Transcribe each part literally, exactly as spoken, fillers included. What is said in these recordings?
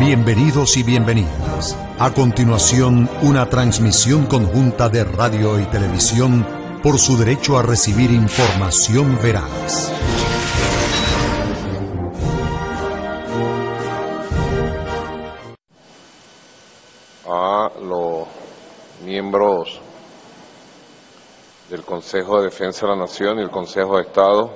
Bienvenidos y bienvenidas. A continuación, una transmisión conjunta de radio y televisión por su derecho a recibir información veraz. A los miembros del Consejo de Defensa de la Nación y el Consejo de Estado,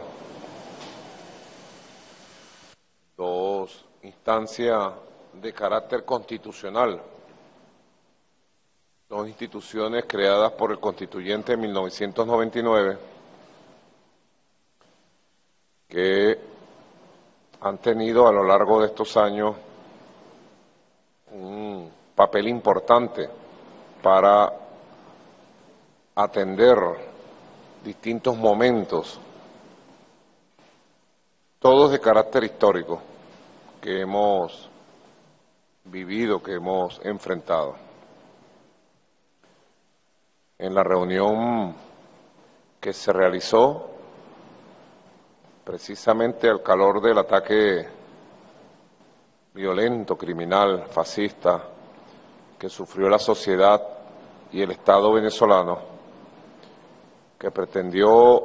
dos instancias de carácter constitucional, dos instituciones creadas por el Constituyente en mil novecientos noventa y nueve, que han tenido a lo largo de estos años un papel importante para atender distintos momentos, todos de carácter histórico, que hemos vivido, que hemos enfrentado. En la reunión que se realizó precisamente al calor del ataque violento, criminal, fascista, que sufrió la sociedad y el Estado venezolano, que pretendió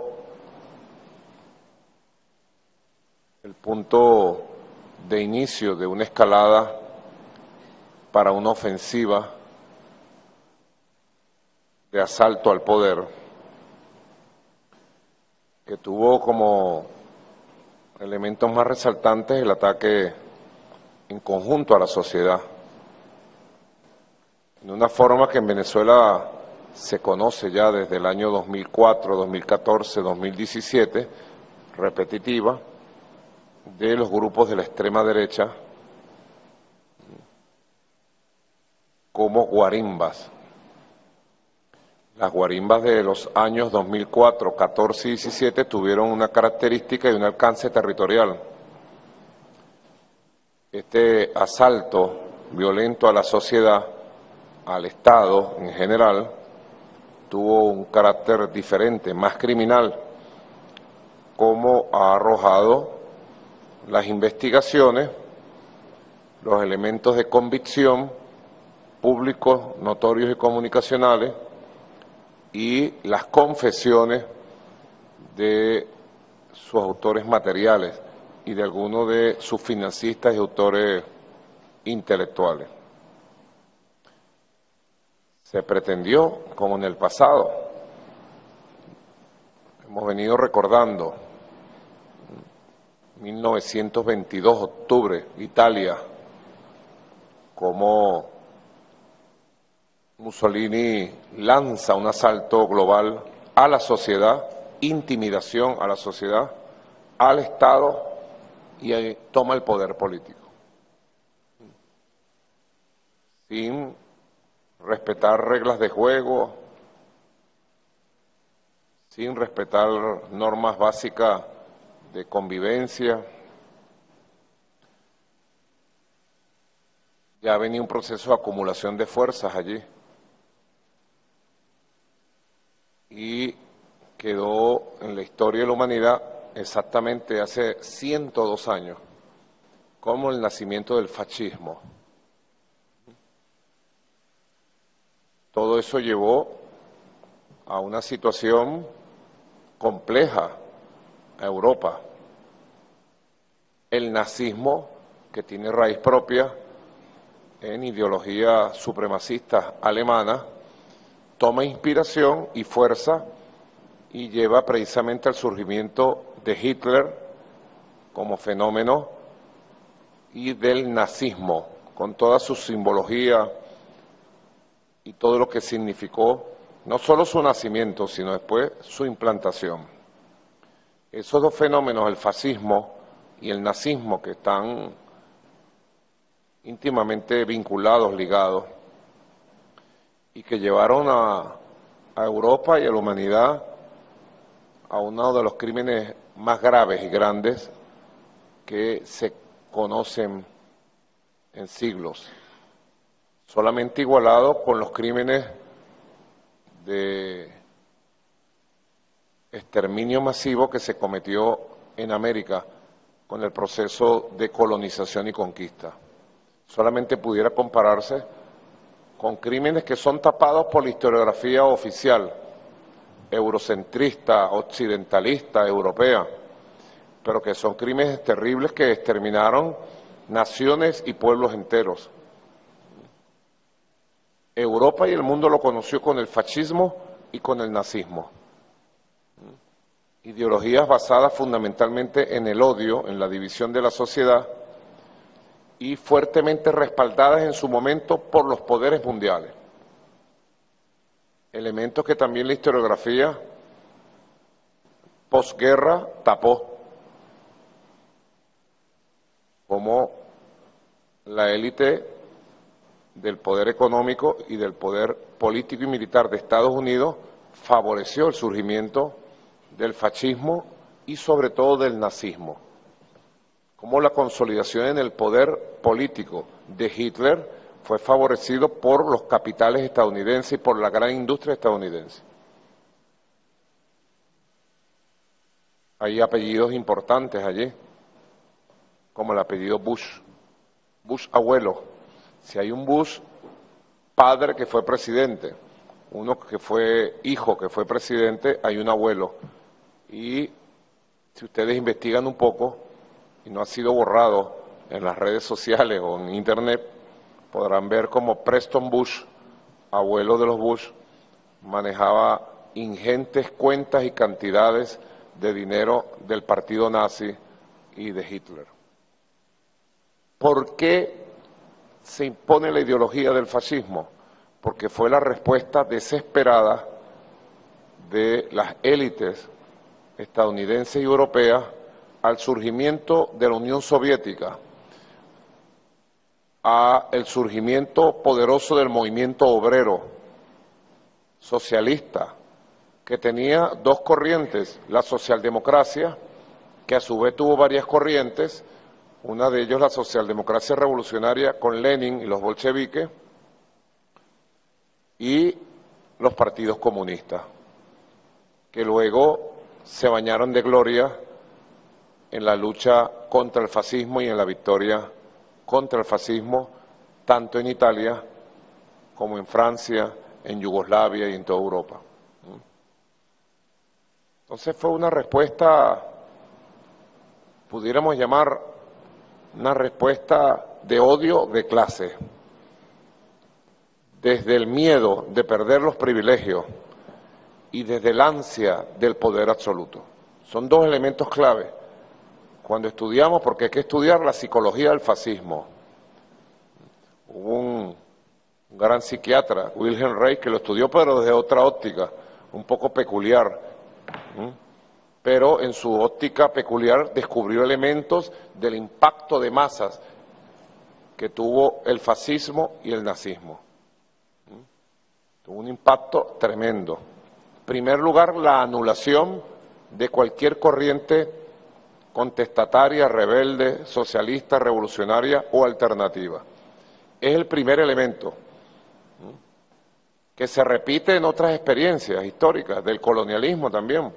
el punto de inicio de una escalada para una ofensiva de asalto al poder, que tuvo como elementos más resaltantes el ataque en conjunto a la sociedad, de una forma que en Venezuela se conoce ya desde el año dos mil cuatro, dos mil catorce, dos mil diecisiete, repetitiva, de los grupos de la extrema derecha como guarimbas. Las guarimbas de los años dos mil cuatro, catorce y diecisiete tuvieron una característica y un alcance territorial. Este asalto violento a la sociedad, al Estado en general, tuvo un carácter diferente, más criminal, como ha arrojado las investigaciones, los elementos de convicción públicos, notorios y comunicacionales, y las confesiones de sus autores materiales y de algunos de sus financistas y autores intelectuales. Se pretendió, como en el pasado, hemos venido recordando, mil novecientos veintidós, octubre, Italia, como Mussolini lanza un asalto global a la sociedad, intimidación a la sociedad, al Estado, y ahí toma el poder político, sin respetar reglas de juego, sin respetar normas básicas de convivencia. Ya venía un proceso de acumulación de fuerzas allí y quedó en la historia de la humanidad exactamente hace ciento dos años como el nacimiento del fascismo. Todo eso llevó a una situación compleja a Europa. El nazismo, que tiene raíz propia en ideología supremacista alemana, toma inspiración y fuerza y lleva precisamente al surgimiento de Hitler como fenómeno y del nazismo, con toda su simbología y todo lo que significó, no solo su nacimiento, sino después su implantación. Esos dos fenómenos, el fascismo y el nazismo, que están íntimamente vinculados, ligados, y que llevaron a, a Europa y a la humanidad a uno de los crímenes más graves y grandes que se conocen en siglos, solamente igualado con los crímenes de exterminio masivo que se cometió en América con el proceso de colonización y conquista. solamente pudiera compararse con crímenes que son tapados por la historiografía oficial, eurocentrista, occidentalista, europea, pero que son crímenes terribles que exterminaron naciones y pueblos enteros. Europa y el mundo lo conoció con el fascismo y con el nazismo. Ideologías basadas fundamentalmente en el odio, en la división de la sociedad, y fuertemente respaldadas en su momento por los poderes mundiales. Elementos que también la historiografía posguerra tapó, como la élite del poder económico y del poder político y militar de Estados Unidos favoreció el surgimiento del fascismo y sobre todo del nazismo. Como la consolidación en el poder político de Hitler fue favorecido por los capitales estadounidenses y por la gran industria estadounidense. Hay apellidos importantes allí, como el apellido Bush, Bush abuelo. Si hay un Bush padre que fue presidente, uno que fue hijo que fue presidente, hay un abuelo. Y si ustedes investigan un poco, y no ha sido borrado en las redes sociales o en internet, podrán ver cómo Preston Bush, abuelo de los Bush, manejaba ingentes cuentas y cantidades de dinero del partido nazi y de Hitler. ¿Por qué se impone la ideología del fascismo? Porque fue la respuesta desesperada de las élites estadounidenses y europeas al surgimiento de la Unión Soviética, al surgimiento poderoso del movimiento obrero socialista, que tenía dos corrientes, la socialdemocracia, que a su vez tuvo varias corrientes, una de ellas la socialdemocracia revolucionaria con Lenin y los bolcheviques, y los partidos comunistas, que luego se bañaron de gloria en la lucha contra el fascismo y en la victoria contra el fascismo, tanto en Italia como en Francia, en Yugoslavia y en toda Europa. Entonces fue una respuesta, pudiéramos llamar una respuesta de odio de clase, desde el miedo de perder los privilegios y desde el ansia del poder absoluto. Son dos elementos clave cuando estudiamos, porque hay que estudiar la psicología del fascismo. Hubo un, un gran psiquiatra, Wilhelm Reich, que lo estudió pero desde otra óptica, un poco peculiar, ¿Mm? pero en su óptica peculiar descubrió elementos del impacto de masas que tuvo el fascismo y el nazismo. ¿Mm? Tuvo un impacto tremendo. En primer lugar, la anulación de cualquier corriente contestataria, rebelde, socialista, revolucionaria o alternativa. Es el primer elemento que se repite en otras experiencias históricas, del colonialismo también.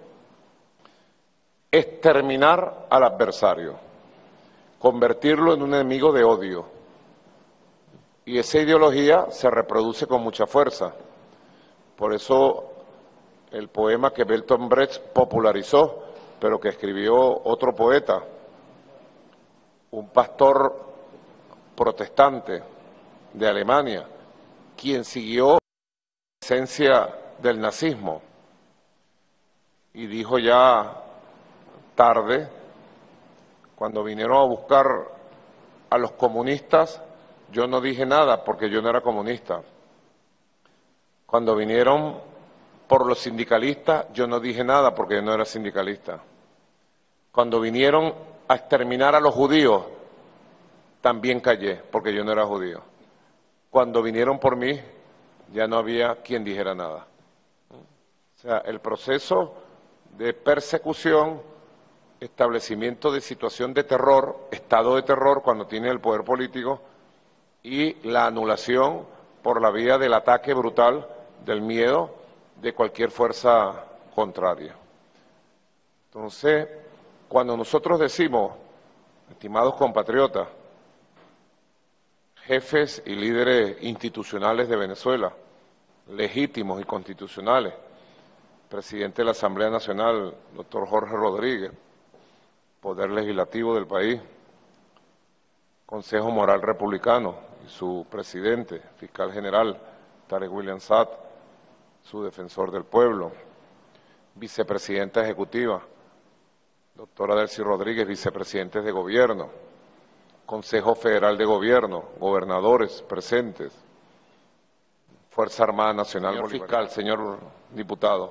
Exterminar al adversario, convertirlo en un enemigo de odio. Y esa ideología se reproduce con mucha fuerza. Por eso el poema que Bertolt Brecht popularizó, pero que escribió otro poeta, un pastor protestante de Alemania, quien siguió la esencia del nazismo y dijo ya tarde, cuando vinieron a buscar a los comunistas, yo no dije nada porque yo no era comunista. Cuando vinieron por los sindicalistas, yo no dije nada porque yo no era sindicalista. Cuando vinieron a exterminar a los judíos, también callé porque yo no era judío. Cuando vinieron por mí, ya no había quien dijera nada. O sea, el proceso de persecución, establecimiento de situación de terror, estado de terror cuando tiene el poder político, y la anulación por la vía del ataque brutal, del miedo, de cualquier fuerza contraria. Entonces, cuando nosotros decimos, estimados compatriotas, jefes y líderes institucionales de Venezuela, legítimos y constitucionales, presidente de la Asamblea Nacional, doctor Jorge Rodríguez, Poder Legislativo del país, Consejo Moral Republicano y su presidente, fiscal general, Tarek William Saad, su defensor del pueblo, vicepresidenta ejecutiva, doctora Delcy Rodríguez, vicepresidentes de gobierno, Consejo Federal de Gobierno, gobernadores presentes, Fuerza Armada Nacional, señor fiscal, señor diputado.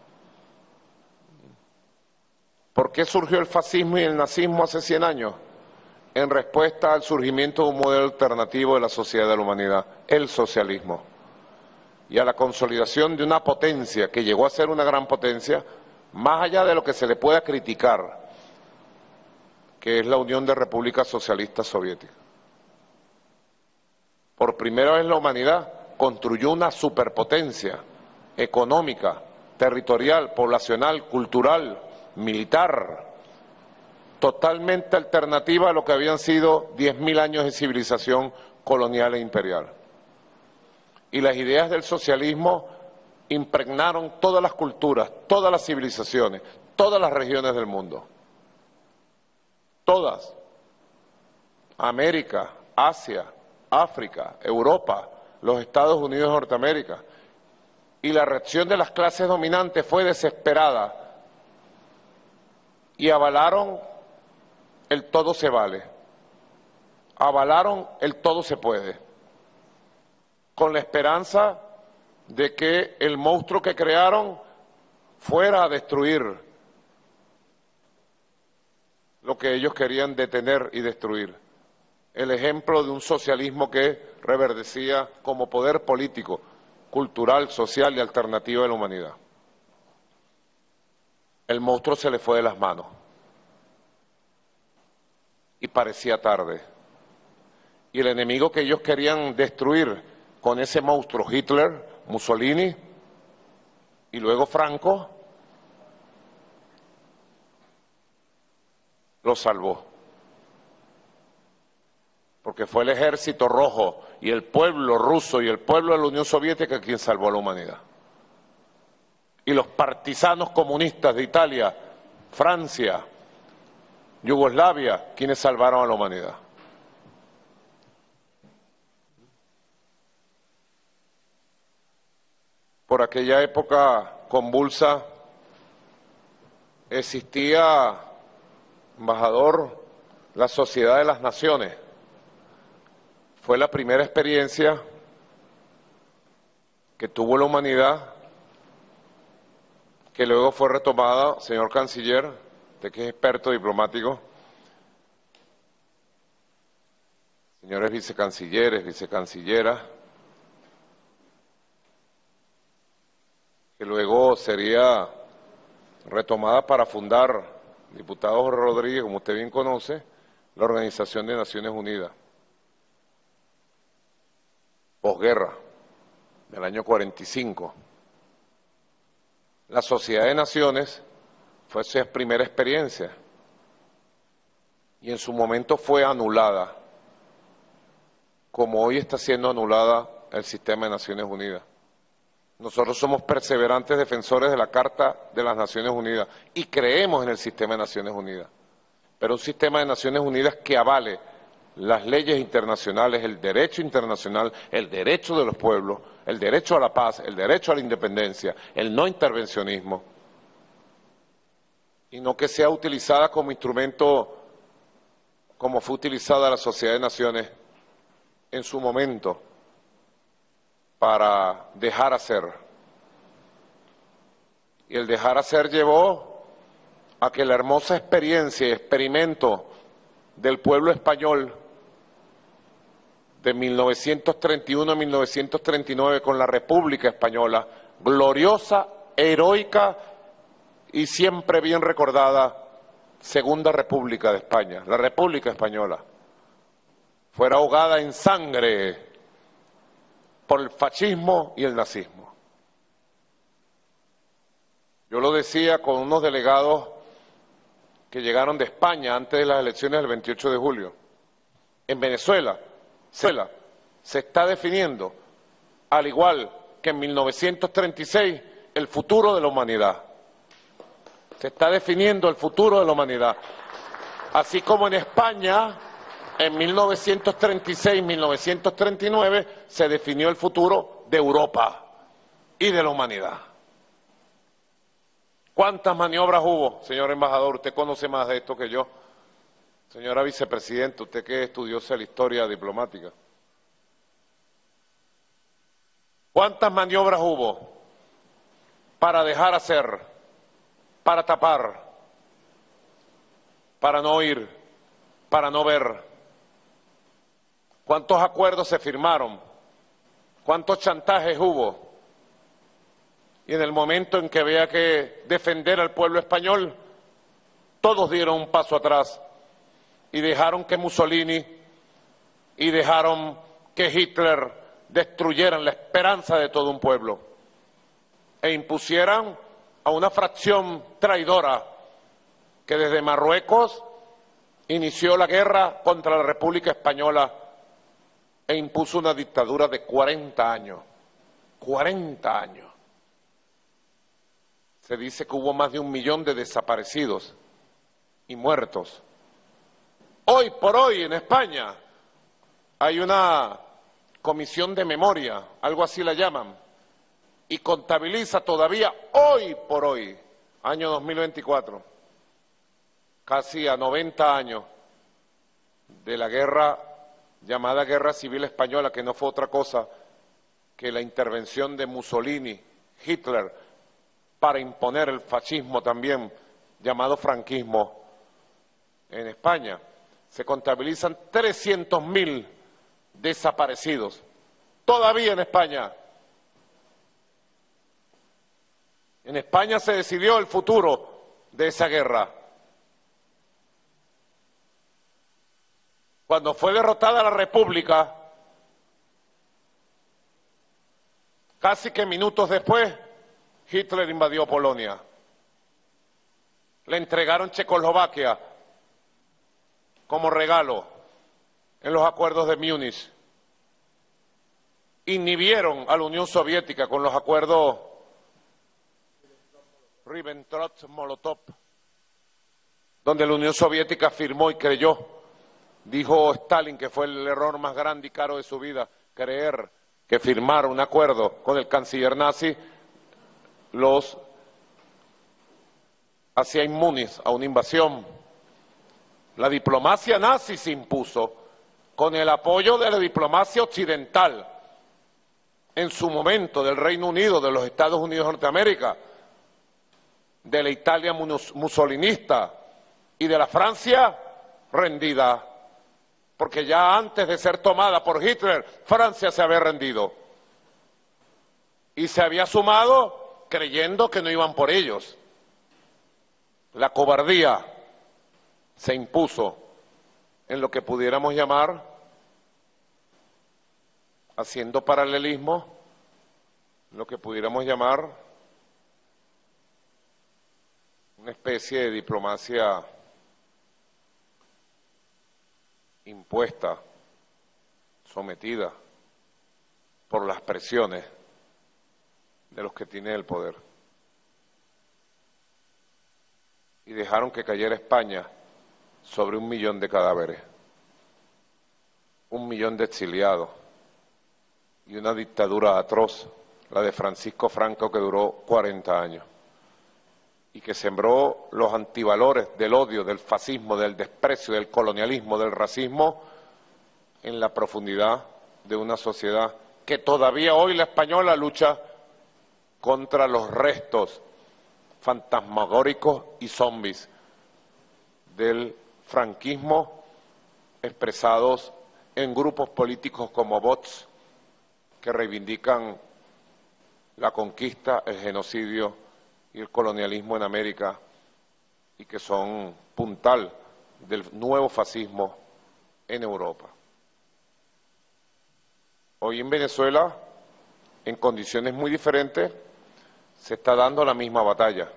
¿Por qué surgió el fascismo y el nazismo hace cien años? En respuesta al surgimiento de un modelo alternativo de la sociedad de la humanidad, el socialismo, y a la consolidación de una potencia que llegó a ser una gran potencia, más allá de lo que se le pueda criticar, que es la Unión de Repúblicas Socialistas Soviéticas. Por primera vez la humanidad construyó una superpotencia económica, territorial, poblacional, cultural, militar, totalmente alternativa a lo que habían sido diez mil años de civilización colonial e imperial. Y las ideas del socialismo impregnaron todas las culturas, todas las civilizaciones, todas las regiones del mundo. Todas. América, Asia, África, Europa, los Estados Unidos de Norteamérica. Y la reacción de las clases dominantes fue desesperada y avalaron el todo se vale, avalaron el todo se puede, con la esperanza de que el monstruo que crearon fuera a destruir lo que ellos querían detener y destruir. El ejemplo de un socialismo que reverdecía como poder político, cultural, social y alternativo de la humanidad. El monstruo se le fue de las manos y parecía tarde. Y el enemigo que ellos querían destruir con ese monstruo, Hitler, Mussolini y luego Franco, lo salvó. Porque fue el ejército rojo y el pueblo ruso y el pueblo de la Unión Soviética quien salvó a la humanidad. Y los partisanos comunistas de Italia, Francia, Yugoslavia, quienes salvaron a la humanidad. Por aquella época convulsa existía, embajador, la Sociedad de las Naciones. Fue la primera experiencia que tuvo la humanidad, que luego fue retomada, señor canciller, usted que es experto diplomático, señores vicecancilleres, vicecancilleras, que luego sería retomada para fundar, diputado Jorge Rodríguez, como usted bien conoce, la Organización de Naciones Unidas, posguerra, del año cuarenta y cinco. La Sociedad de Naciones fue su primera experiencia y en su momento fue anulada, como hoy está siendo anulada el sistema de Naciones Unidas. Nosotros somos perseverantes defensores de la Carta de las Naciones Unidas y creemos en el sistema de Naciones Unidas, pero un sistema de Naciones Unidas que avale las leyes internacionales, el derecho internacional, el derecho de los pueblos, el derecho a la paz, el derecho a la independencia, el no intervencionismo, y no que sea utilizada como instrumento como fue utilizada la Sociedad de Naciones en su momento para dejar hacer. Y el dejar hacer llevó a que la hermosa experiencia y experimento del pueblo español de mil novecientos treinta y uno a mil novecientos treinta y nueve con la República Española, gloriosa, heroica y siempre bien recordada Segunda República de España, la República Española, fuera ahogada en sangre por el fascismo y el nazismo. Yo lo decía con unos delegados que llegaron de España antes de las elecciones del veintiocho de julio. En Venezuela, se está definiendo, al igual que en mil novecientos treinta y seis, el futuro de la humanidad. Se está definiendo el futuro de la humanidad. Así como en España, en mil novecientos treinta y seis, mil novecientos treinta y nueve, se definió el futuro de Europa y de la humanidad. ¿Cuántas maniobras hubo, señor embajador? Usted conoce más de esto que yo. Señora vicepresidenta, usted que estudió la historia diplomática. ¿Cuántas maniobras hubo para dejar hacer, para tapar, para no oír, para no ver? ¿Cuántos acuerdos se firmaron? ¿Cuántos chantajes hubo? Y en el momento en que había que defender al pueblo español, todos dieron un paso atrás y dejaron que Mussolini y dejaron que Hitler destruyeran la esperanza de todo un pueblo e impusieran a una fracción traidora que desde Marruecos inició la guerra contra la República Española e impuso una dictadura de cuarenta años. cuarenta años. Se dice que hubo más de un millón de desaparecidos y muertos. Hoy por hoy en España hay una comisión de memoria, algo así la llaman, y contabiliza todavía hoy por hoy, año dos mil veinticuatro, casi a noventa años de la guerra llamada Guerra Civil Española, que no fue otra cosa que la intervención de Mussolini, Hitler, para imponer el fascismo también, llamado franquismo, en España. Se contabilizan trescientos mil desaparecidos, todavía en España. En España se decidió el futuro de esa guerra. Cuando fue derrotada la República, casi que minutos después, Hitler invadió Polonia. Le entregaron Checoslovaquia como regalo en los acuerdos de Múnich. Inhibieron a la Unión Soviética con los acuerdos Ribbentrop-Molotov, donde la Unión Soviética firmó y creyó, dijo Stalin que fue el error más grande y caro de su vida, creer que firmar un acuerdo con el canciller nazi los hacía inmunes a una invasión. La diplomacia nazi se impuso con el apoyo de la diplomacia occidental, en su momento del Reino Unido, de los Estados Unidos de Norteamérica, de la Italia mussolinista y de la Francia rendida, porque ya antes de ser tomada por Hitler, Francia se había rendido y se había sumado creyendo que no iban por ellos. La cobardía se impuso en lo que pudiéramos llamar, haciendo paralelismo, lo que pudiéramos llamar una especie de diplomacia impuesta, sometida por las presiones de los que tienen el poder. Y dejaron que cayera España sobre un millón de cadáveres, un millón de exiliados y una dictadura atroz, la de Francisco Franco, que duró cuarenta años y que sembró los antivalores del odio, del fascismo, del desprecio, del colonialismo, del racismo en la profundidad de una sociedad que todavía hoy la española lucha contra los restos fantasmagóricos y zombies del franquismo expresados en grupos políticos como Vox, que reivindican la conquista, el genocidio y el colonialismo en América y que son puntal del nuevo fascismo en Europa. Hoy en Venezuela, en condiciones muy diferentes, se está dando la misma batalla,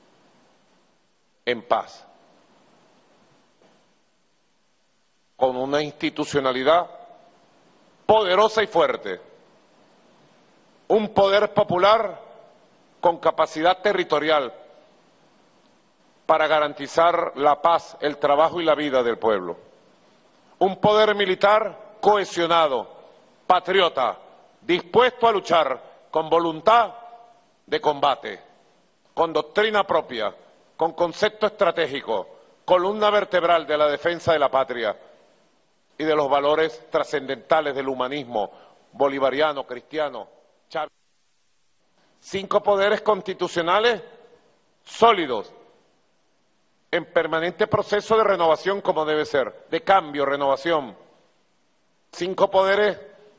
en paz, con una institucionalidad poderosa y fuerte. Un poder popular con capacidad territorial para garantizar la paz, el trabajo y la vida del pueblo. Un poder militar cohesionado, patriota, dispuesto a luchar con voluntad de combate, con doctrina propia, con concepto estratégico, columna vertebral de la defensa de la patria y de los valores trascendentales del humanismo bolivariano, cristiano, chavista. Cinco poderes constitucionales sólidos, en permanente proceso de renovación como debe ser, de cambio, renovación. Cinco poderes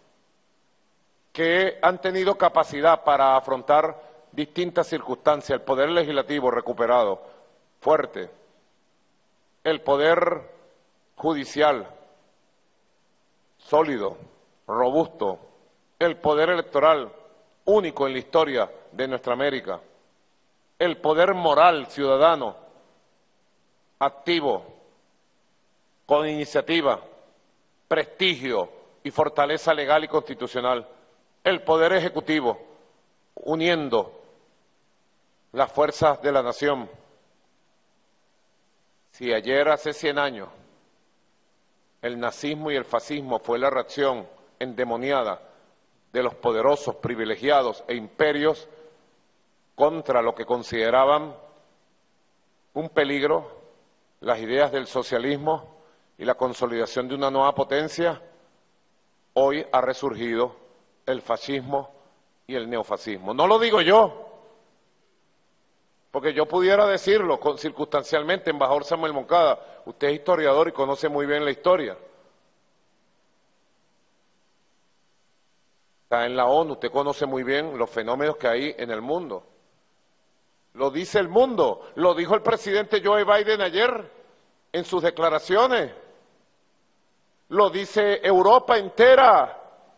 que han tenido capacidad para afrontar distintas circunstancias. El poder legislativo recuperado, fuerte. El poder judicial, sólido, robusto. El poder electoral, único en la historia de nuestra América. El poder moral ciudadano, activo, con iniciativa, prestigio y fortaleza legal y constitucional. El poder ejecutivo, uniendo las fuerzas de la nación. Si ayer, hace cien años, el nazismo y el fascismo fue la reacción endemoniada de los poderosos, privilegiados e imperios contra lo que consideraban un peligro, las ideas del socialismo y la consolidación de una nueva potencia, hoy ha resurgido el fascismo y el neofascismo. No lo digo yo, porque yo pudiera decirlo con, circunstancialmente, embajador Samuel Moncada, usted es historiador y conoce muy bien la historia. Está en la ONU, usted conoce muy bien los fenómenos que hay en el mundo. Lo dice el mundo, lo dijo el presidente Joe Biden ayer en sus declaraciones, lo dice Europa entera.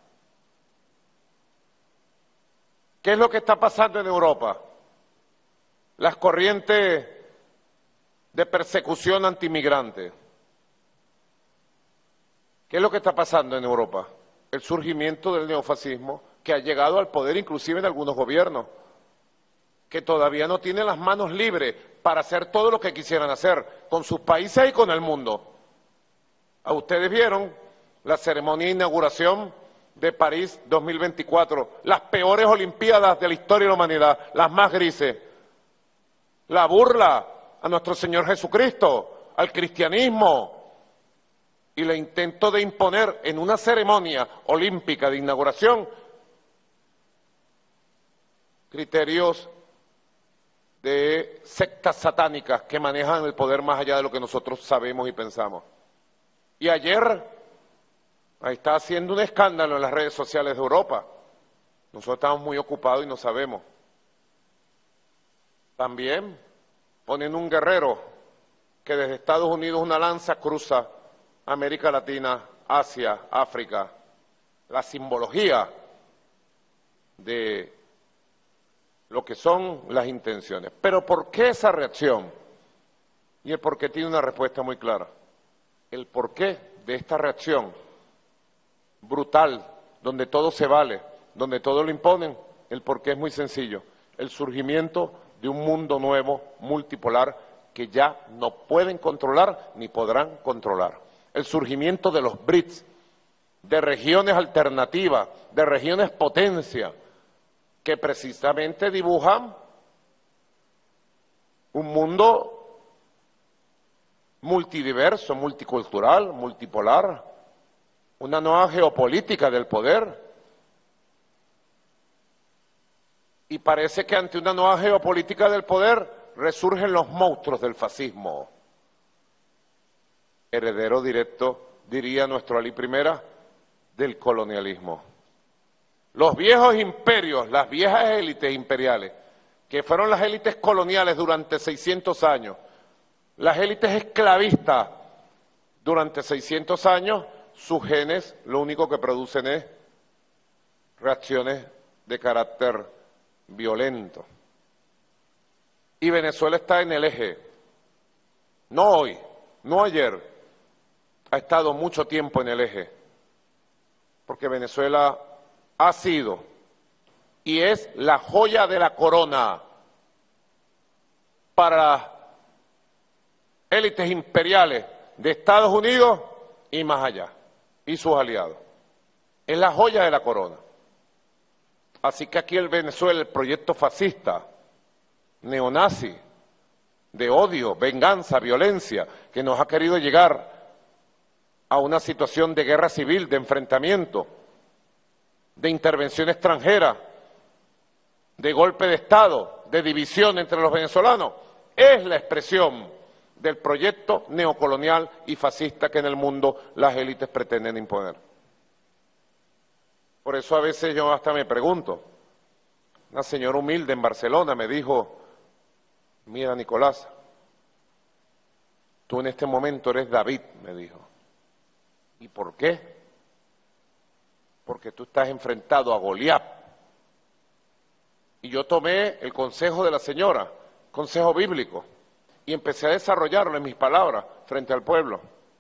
¿Qué es lo que está pasando en Europa? Las corrientes de persecución antimigrante. ¿Qué es lo que está pasando en Europa? El surgimiento del neofascismo que ha llegado al poder inclusive en algunos gobiernos, que todavía no tienen las manos libres para hacer todo lo que quisieran hacer con sus países y con el mundo. A ustedes vieron la ceremonia de inauguración de París dos mil veinticuatro, las peores olimpiadas de la historia de la humanidad, las más grises, la burla a nuestro Señor Jesucristo, al cristianismo, y el intento de imponer en una ceremonia olímpica de inauguración criterios de sectas satánicas que manejan el poder más allá de lo que nosotros sabemos y pensamos. Y ayer, ahí está haciendo un escándalo en las redes sociales de Europa. Nosotros estamos muy ocupados y no sabemos. También poniendo un guerrero que desde Estados Unidos una lanza cruza América Latina, Asia, África, la simbología de lo que son las intenciones. Pero ¿por qué esa reacción? Y el porqué tiene una respuesta muy clara. El porqué de esta reacción brutal, donde todo se vale, donde todo lo imponen, el porqué es muy sencillo. El surgimiento de un mundo nuevo, multipolar, que ya no pueden controlar ni podrán controlar. El surgimiento de los B R I C S, de regiones alternativas, de regiones potencia, que precisamente dibujan un mundo multidiverso, multicultural, multipolar, una nueva geopolítica del poder. Y parece que ante una nueva geopolítica del poder resurgen los monstruos del fascismo. Heredero directo, diría nuestro Alí Primera, del colonialismo. Los viejos imperios, las viejas élites imperiales, que fueron las élites coloniales durante seiscientos años, las élites esclavistas durante seiscientos años, sus genes lo único que producen es reacciones de carácter violento. Y Venezuela está en el eje, no hoy, no ayer, ha estado mucho tiempo en el eje porque Venezuela ha sido y es la joya de la corona para las élites imperiales de Estados Unidos y más allá, y sus aliados. Es la joya de la corona. Así que aquí en Venezuela el proyecto fascista, neonazi, de odio, venganza, violencia, que nos ha querido llegar a una situación de guerra civil, de enfrentamiento, de intervención extranjera, de golpe de Estado, de división entre los venezolanos, es la expresión del proyecto neocolonial y fascista que en el mundo las élites pretenden imponer. Por eso a veces yo hasta me pregunto, una señora humilde en Barcelona me dijo, mira Nicolás, tú en este momento eres David, me dijo. ¿Y por qué? Porque tú estás enfrentado a Goliat. Y yo tomé el consejo de la señora, consejo bíblico, y empecé a desarrollarlo en mis palabras frente al pueblo.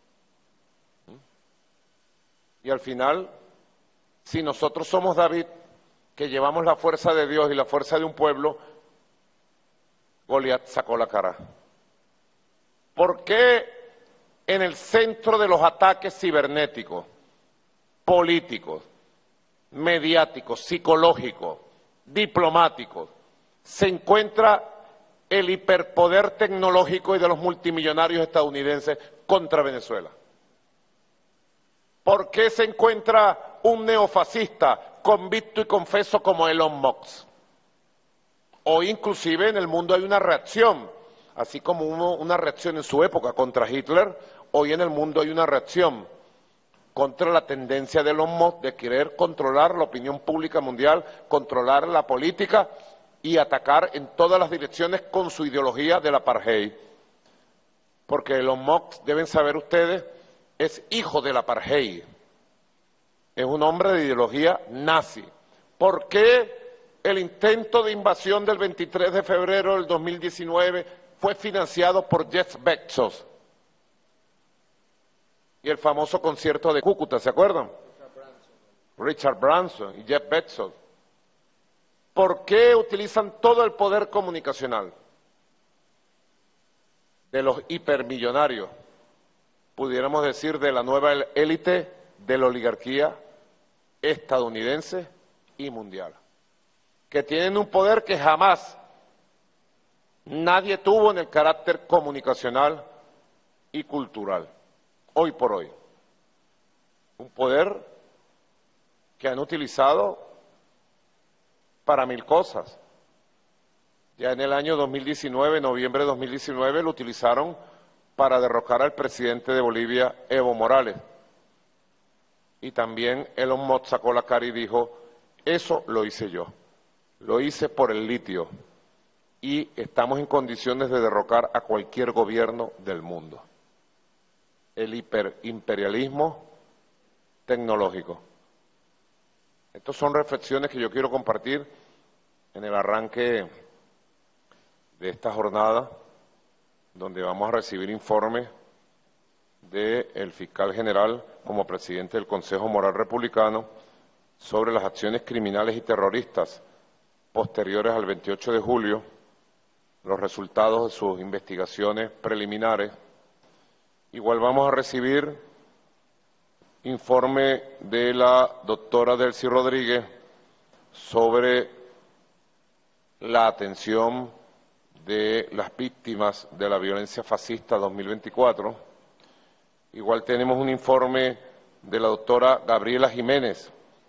Y al final, si nosotros somos David, que llevamos la fuerza de Dios y la fuerza de un pueblo, Goliat sacó la cara. ¿Por qué en el centro de los ataques cibernéticos, políticos, mediáticos, psicológicos, diplomáticos, se encuentra el hiperpoder tecnológico y de los multimillonarios estadounidenses contra Venezuela? ¿Por qué se encuentra un neofascista convicto y confeso como Elon Musk? Hoy inclusive en el mundo hay una reacción, así como hubo una reacción en su época contra Hitler, hoy en el mundo hay una reacción contra la tendencia de Elon Musk de querer controlar la opinión pública mundial, controlar la política y atacar en todas las direcciones con su ideología del apartheid. Porque Elon Musk, deben saber ustedes, es hijo del apartheid. Es un hombre de ideología nazi. ¿Por qué el intento de invasión del veintitrés de febrero del dos mil diecinueve fue financiado por Jeff Bezos? Y el famoso concierto de Cúcuta, ¿se acuerdan? Richard Branson. Richard Branson y Jeff Bezos. ¿Por qué utilizan todo el poder comunicacional de los hipermillonarios, pudiéramos decir de la nueva élite de la oligarquía estadounidense y mundial, que tienen un poder que jamás nadie tuvo en el carácter comunicacional y cultural, hoy por hoy? Un poder que han utilizado para mil cosas. Ya en el año dos mil diecinueve, noviembre de dos mil diecinueve, lo utilizaron para derrocar al presidente de Bolivia, Evo Morales. Y también Elon Musk sacó la cara y dijo, eso lo hice yo, lo hice por el litio y estamos en condiciones de derrocar a cualquier gobierno del mundo. El hiperimperialismo tecnológico. Estas son reflexiones que yo quiero compartir en el arranque de esta jornada, donde vamos a recibir informes del fiscal general como presidente del Consejo Moral Republicano sobre las acciones criminales y terroristas posteriores al veintiocho de julio, los resultados de sus investigaciones preliminares. Igual vamos a recibir informe de la doctora Delcy Rodríguez sobre la atención de las víctimas de la violencia fascista dos mil veinticuatro. Igual tenemos un informe de la doctora Gabriela Jiménez,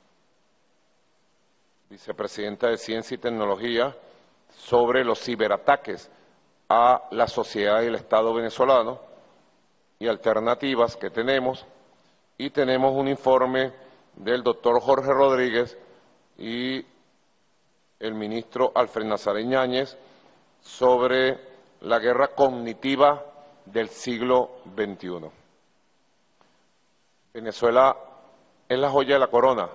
vicepresidenta de Ciencia y Tecnología, sobre los ciberataques a la sociedad y el Estado venezolano y alternativas que tenemos. Y tenemos un informe del doctor Jorge Rodríguez y el ministro Alfred Nazaret Yáñez sobre la guerra cognitiva del siglo veintiuno. Venezuela es la joya de la corona,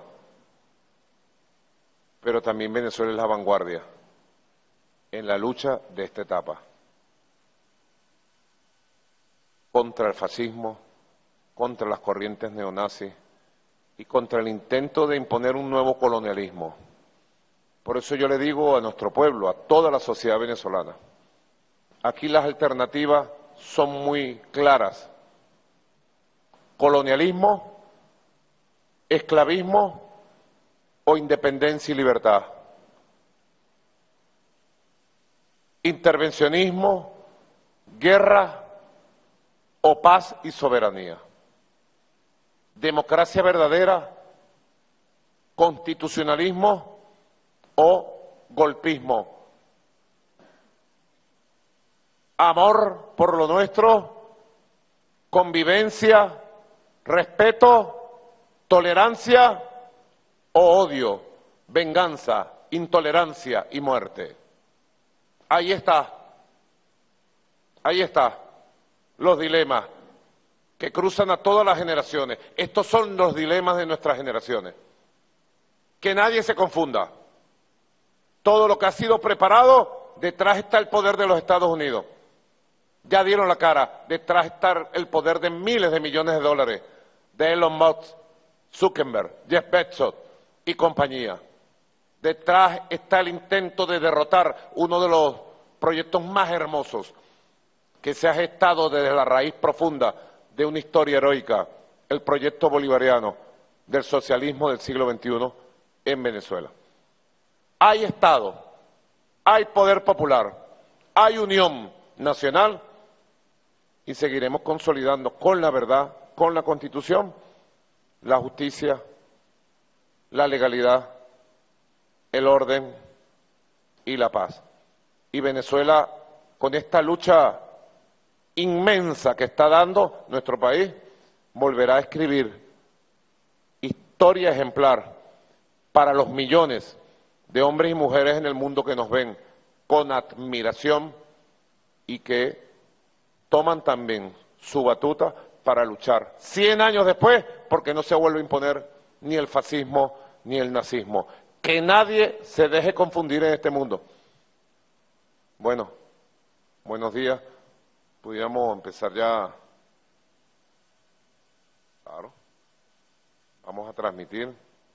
pero también Venezuela es la vanguardia en la lucha de esta etapa contra el fascismo, contra las corrientes neonazis y contra el intento de imponer un nuevo colonialismo. Por eso yo le digo a nuestro pueblo, a toda la sociedad venezolana, aquí las alternativas son muy claras. Colonialismo, esclavismo o independencia y libertad. Intervencionismo, guerra o paz y soberanía. Democracia verdadera, constitucionalismo o golpismo. Amor por lo nuestro, convivencia, respeto, tolerancia o odio, venganza, intolerancia y muerte. Ahí está, ahí está, los dilemas que cruzan a todas las generaciones. Estos son los dilemas de nuestras generaciones. Que nadie se confunda. Todo lo que ha sido preparado, detrás está el poder de los Estados Unidos. Ya dieron la cara, detrás está el poder de miles de millones de dólares de Elon Musk, Zuckerberg, Jeff Bezos y compañía. Detrás está el intento de derrotar uno de los proyectos más hermosos que se ha gestado desde la raíz profunda de una historia heroica, el proyecto bolivariano del socialismo del siglo veintiuno en Venezuela. Hay Estado, hay poder popular, hay unión nacional y seguiremos consolidando con la verdad, con la Constitución, la justicia, la legalidad, el orden y la paz. Y Venezuela, con esta lucha inmensa que está dando nuestro país, volverá a escribir historia ejemplar para los millones de hombres y mujeres en el mundo que nos ven con admiración y que toman también su batuta para luchar cien años después, porque no se vuelve a imponer ni el fascismo ni el nazismo. Que nadie se deje confundir en este mundo. Bueno, buenos días. Pudiéramos empezar ya. Claro. Vamos a transmitir.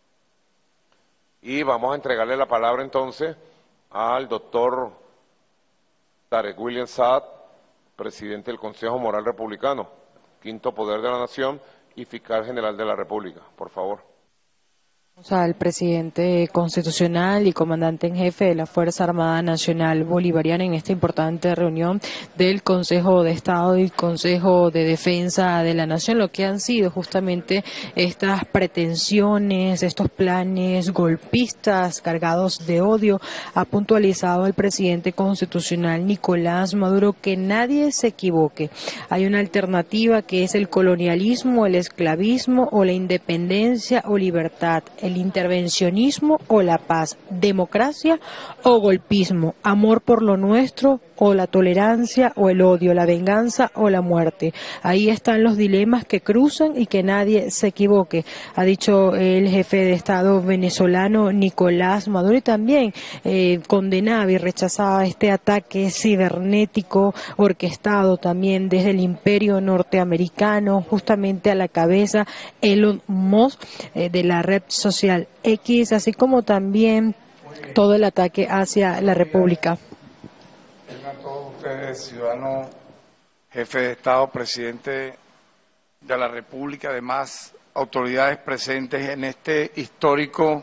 Y vamos a entregarle la palabra entonces al doctor Tarek William Saad, presidente del Consejo Moral Republicano, quinto poder de la nación y fiscal general de la República. Por favor. Al presidente constitucional y comandante en jefe de la Fuerza Armada Nacional Bolivariana en esta importante reunión del Consejo de Estado y Consejo de Defensa de la Nación, lo que han sido justamente estas pretensiones, estos planes golpistas cargados de odio. Ha puntualizado el presidente constitucional Nicolás Maduro que nadie se equivoque. Hay una alternativa que es el colonialismo, el esclavismo o la independencia o libertad, el intervencionismo o la paz, democracia o golpismo, amor por lo nuestro o la tolerancia o el odio, la venganza o la muerte. Ahí están los dilemas que cruzan y que nadie se equivoque, ha dicho el jefe de Estado venezolano Nicolás Maduro, y también eh, condenaba y rechazaba este ataque cibernético orquestado también desde el imperio norteamericano, justamente a la cabeza Elon Musk eh, de la red social X, así como también todo el ataque hacia la República. A todos ustedes, ciudadano, jefe de Estado, presidente de la República, además autoridades presentes en este histórico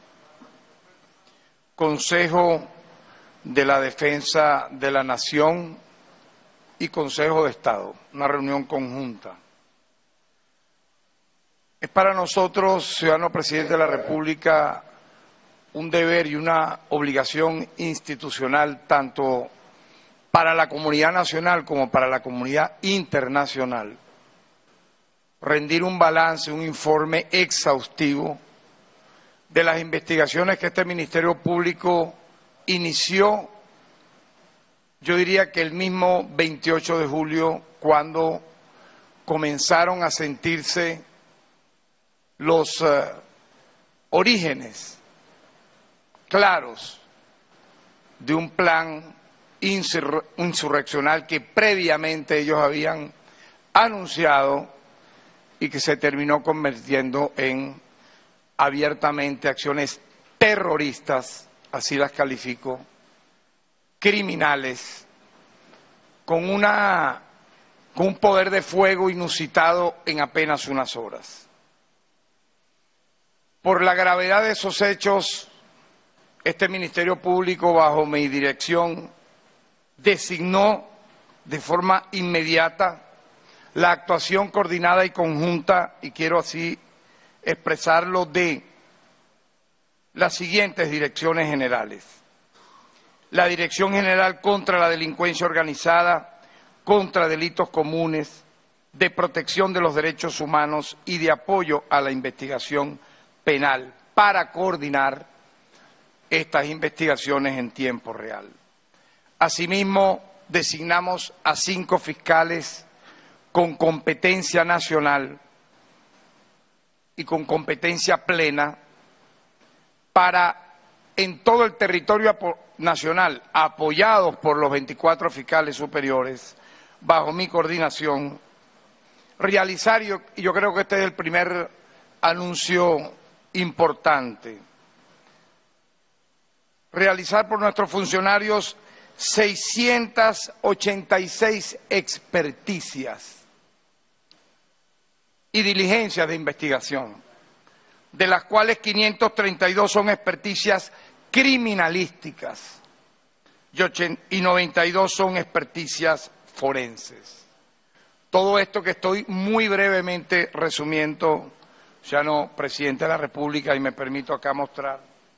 Consejo de la Defensa de la Nación y Consejo de Estado, una reunión conjunta. Es para nosotros, ciudadano presidente de la República, un deber y una obligación institucional tanto para la comunidad nacional como para la comunidad internacional, rendir un balance, un informe exhaustivo de las investigaciones que este Ministerio Público inició, yo diría que el mismo veintiocho de julio, cuando comenzaron a sentirse los uh, orígenes claros de un plan insur insurreccional que previamente ellos habían anunciado y que se terminó convirtiendo en abiertamente acciones terroristas, así las califico, criminales, con, una, con un poder de fuego inusitado en apenas unas horas. Por la gravedad de esos hechos, este Ministerio Público, bajo mi dirección, designó de forma inmediata la actuación coordinada y conjunta, y quiero así expresarlo, de las siguientes direcciones generales. La Dirección General contra la Delincuencia Organizada, contra delitos comunes, de protección de los derechos humanos y de apoyo a la investigación penal, para coordinar estas investigaciones en tiempo real. Asimismo, designamos a cinco fiscales con competencia nacional y con competencia plena para, en todo el territorio nacional, apoyados por los veinticuatro fiscales superiores, bajo mi coordinación, realizar, y yo, yo creo que este es el primer anuncio importante, realizar por nuestros funcionarios seiscientas ochenta y seis experticias y diligencias de investigación, de las cuales quinientas treinta y dos son experticias criminalísticas y noventa y dos son experticias forenses. Todo esto que estoy muy brevemente resumiendo, ya no, Presidente de la República, y me permito acá mostrar,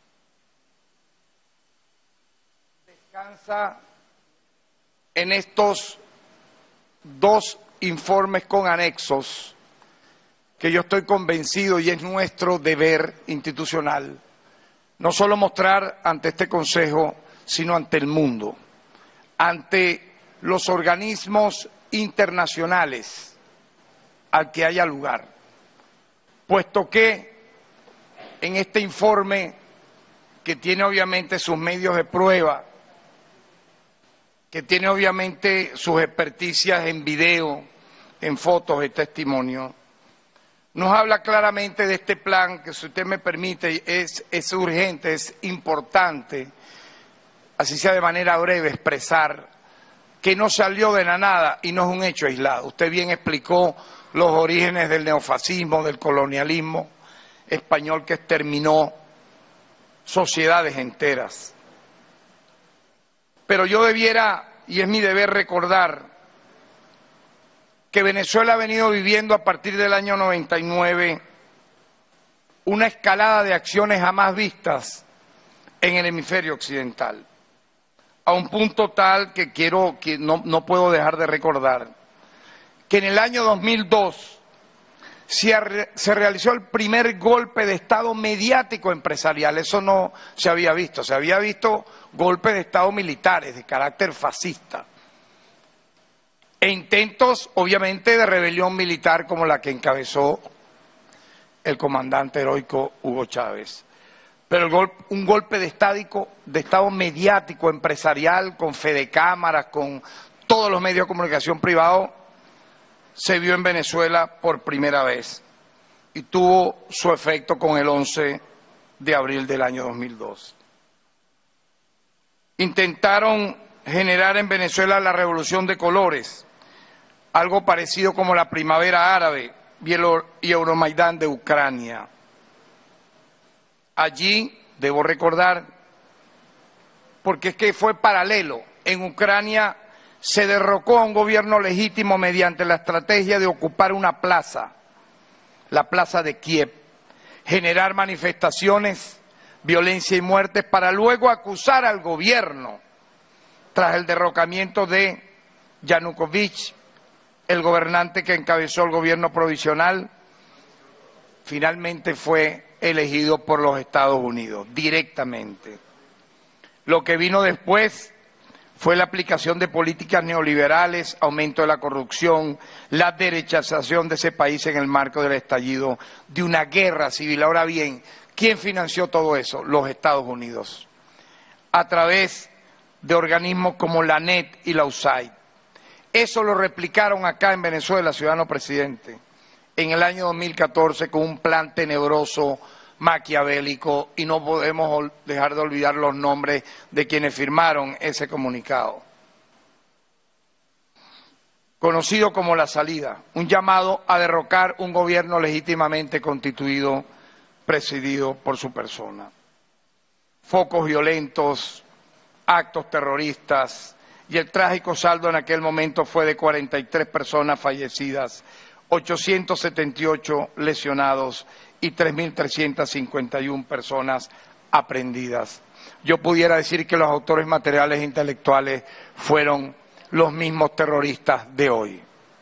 descansa en estos dos informes con anexos que yo estoy convencido y es nuestro deber institucional, no solo mostrar ante este Consejo, sino ante el mundo, ante los organismos internacionales al que haya lugar, puesto que en este informe, que tiene obviamente sus medios de prueba, que tiene obviamente sus experticias en video, en fotos y testimonios, nos habla claramente de este plan que, si usted me permite, es, es urgente, es importante, así sea de manera breve, expresar que no salió de la nada y no es un hecho aislado. Usted bien explicó los orígenes del neofascismo, del colonialismo español que exterminó sociedades enteras. Pero yo debiera, y es mi deber, recordar que Venezuela ha venido viviendo a partir del año noventa y nueve una escalada de acciones jamás vistas en el hemisferio occidental, a un punto tal que quiero, que no, no puedo dejar de recordar, que en el año dos mil dos se, re, se realizó el primer golpe de Estado mediático empresarial. Eso no se había visto, se había visto golpes de Estado militares de carácter fascista e intentos, obviamente, de rebelión militar como la que encabezó el comandante heroico Hugo Chávez. Pero el gol, un golpe de, estádico, de Estado mediático, empresarial, con Fedecámaras, con todos los medios de comunicación privados, se vio en Venezuela por primera vez y tuvo su efecto con el once de abril del año dos mil dos. Intentaron generar en Venezuela la revolución de colores, algo parecido como la primavera árabe y Euromaidán de Ucrania. Allí, debo recordar, porque es que fue paralelo, en Ucrania se derrocó a un gobierno legítimo mediante la estrategia de ocupar una plaza, la plaza de Kiev, generar manifestaciones, violencia y muertes, para luego acusar al gobierno, tras el derrocamiento de Yanukovych, el gobernante que encabezó el gobierno provisional, finalmente fue elegido por los Estados Unidos, directamente. Lo que vino después fue la aplicación de políticas neoliberales, aumento de la corrupción, la derechización de ese país en el marco del estallido de una guerra civil. Ahora bien, ¿quién financió todo eso? Los Estados Unidos, a través de organismos como la A N E T y la U S A I D. Eso lo replicaron acá en Venezuela, ciudadano presidente, en el año dos mil catorce con un plan tenebroso maquiavélico, y no podemos dejar de olvidar los nombres de quienes firmaron ese comunicado. Conocido como La Salida, un llamado a derrocar un gobierno legítimamente constituido, presidido por su persona. Focos violentos, actos terroristas, y el trágico saldo en aquel momento fue de cuarenta y tres personas fallecidas, ochocientos setenta y ocho lesionados y tres mil trescientas cincuenta y una personas aprehendidas. Yo pudiera decir que los autores materiales e intelectuales fueron los mismos terroristas de hoy.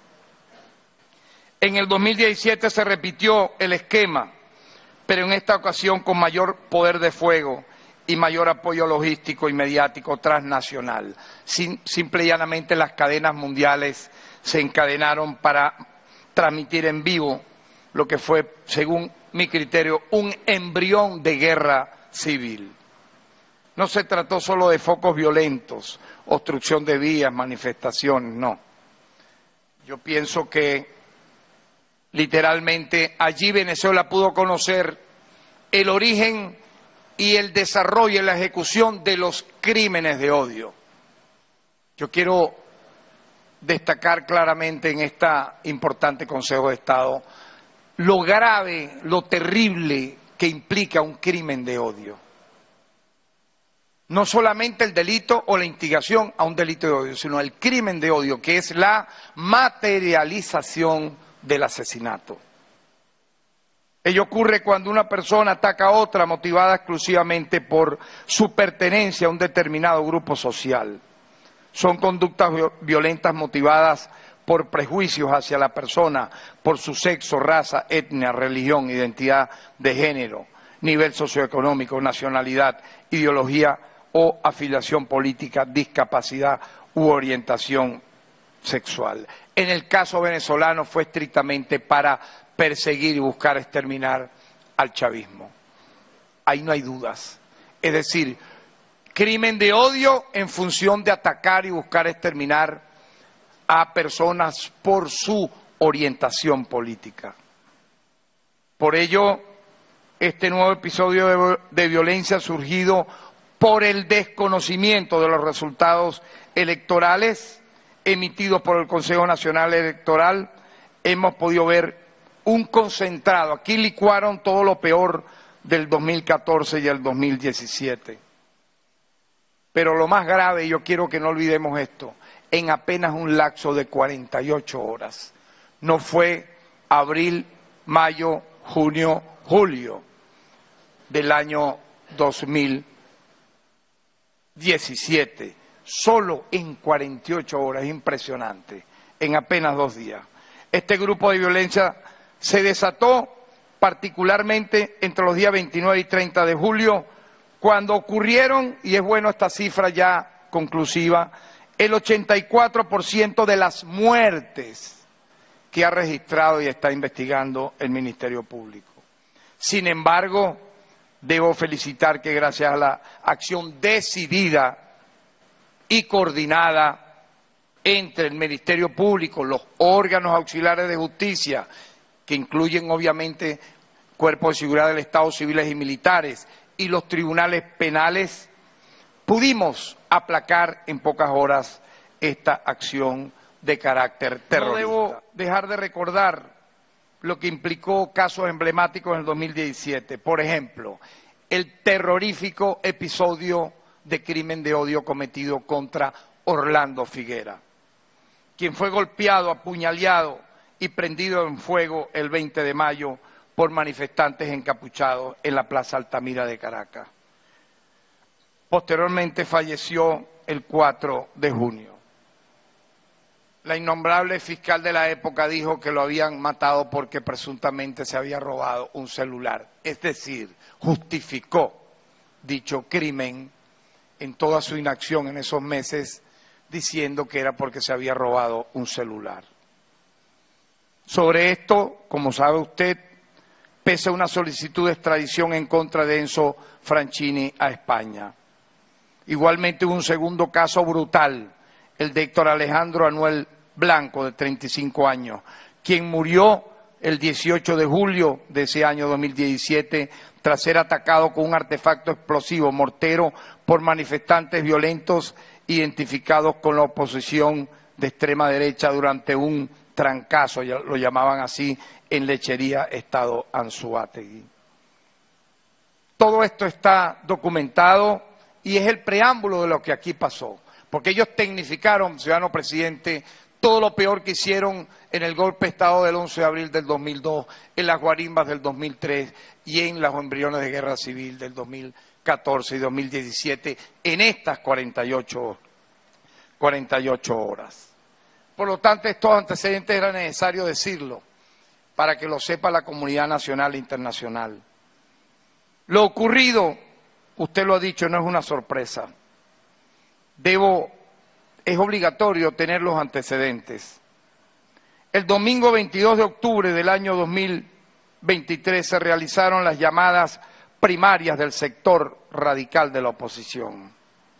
En el dos mil diecisiete se repitió el esquema, pero en esta ocasión con mayor poder de fuego y mayor apoyo logístico y mediático transnacional. Sin, simple y llanamente las cadenas mundiales se encadenaron para transmitir en vivo lo que fue, según mi criterio, un embrión de guerra civil. No se trató solo de focos violentos, obstrucción de vías, manifestaciones, no. Yo pienso que literalmente allí Venezuela pudo conocer el origen y el desarrollo y la ejecución de los crímenes de odio. Yo quiero destacar claramente en este importante Consejo de Estado lo grave, lo terrible que implica un crimen de odio. No solamente el delito o la instigación a un delito de odio, sino el crimen de odio, que es la materialización del asesinato. Ello ocurre cuando una persona ataca a otra motivada exclusivamente por su pertenencia a un determinado grupo social. Son conductas violentas motivadas por prejuicios hacia la persona, por su sexo, raza, etnia, religión, identidad de género, nivel socioeconómico, nacionalidad, ideología o afiliación política, discapacidad u orientación sexual. En el caso venezolano fue estrictamente para perseguir y buscar exterminar al chavismo. Ahí no hay dudas. Es decir, crimen de odio en función de atacar y buscar exterminar a personas por su orientación política. Por ello, este nuevo episodio de, de violencia ha surgido por el desconocimiento de los resultados electorales emitidos por el Consejo Nacional Electoral. Hemos podido ver un concentrado. Aquí licuaron todo lo peor del dos mil catorce y el dos mil diecisiete. Pero lo más grave, y yo quiero que no olvidemos esto, en apenas un lapso de cuarenta y ocho horas. No fue abril, mayo, junio, julio del año dos mil diecisiete. Solo en cuarenta y ocho horas, impresionante, en apenas dos días. Este grupo de violencia se desató particularmente entre los días veintinueve y treinta de julio, cuando ocurrieron, y es bueno esta cifra ya conclusiva, el ochenta y cuatro por ciento de las muertes que ha registrado y está investigando el Ministerio Público. Sin embargo, debo felicitar que gracias a la acción decidida y coordinada entre el Ministerio Público, los órganos auxiliares de justicia, que incluyen obviamente cuerpos de seguridad del Estado, civiles y militares, y los tribunales penales, pudimos aplacar en pocas horas esta acción de carácter terrorista. No debo dejar de recordar lo que implicó casos emblemáticos en el dos mil diecisiete. Por ejemplo, el terrorífico episodio de crimen de odio cometido contra Orlando Figuera, quien fue golpeado, apuñaleado y prendido en fuego el veinte de mayo por manifestantes encapuchados en la Plaza Altamira de Caracas. Posteriormente falleció el cuatro de junio. La innombrable fiscal de la época dijo que lo habían matado porque presuntamente se había robado un celular. Es decir, justificó dicho crimen en toda su inacción en esos meses, diciendo que era porque se había robado un celular. Sobre esto, como sabe usted, pesa una solicitud de extradición en contra de Enzo Franchini a España. Igualmente hubo un segundo caso brutal, el de Héctor Alejandro Anuel Blanco, de treinta y cinco años, quien murió el dieciocho de julio de ese año dos mil diecisiete, tras ser atacado con un artefacto explosivo mortero por manifestantes violentos identificados con la oposición de extrema derecha durante un trancazo, lo llamaban así, en Lechería, Estado Anzoátegui. Todo esto está documentado y es el preámbulo de lo que aquí pasó, porque ellos tecnificaron, ciudadano presidente, todo lo peor que hicieron en el golpe de Estado del once de abril del dos mil dos, en las guarimbas del dos mil tres y en los embriones de guerra civil del dos mil catorce y dos mil diecisiete, en estas cuarenta y ocho horas. Por lo tanto, estos antecedentes era necesario decirlo para que lo sepa la comunidad nacional e internacional. Lo ocurrido, usted lo ha dicho, no es una sorpresa. Debo, es obligatorio tener los antecedentes. El domingo veintidós de octubre del año dos mil veintitrés se realizaron las llamadas primarias del sector radical de la oposición.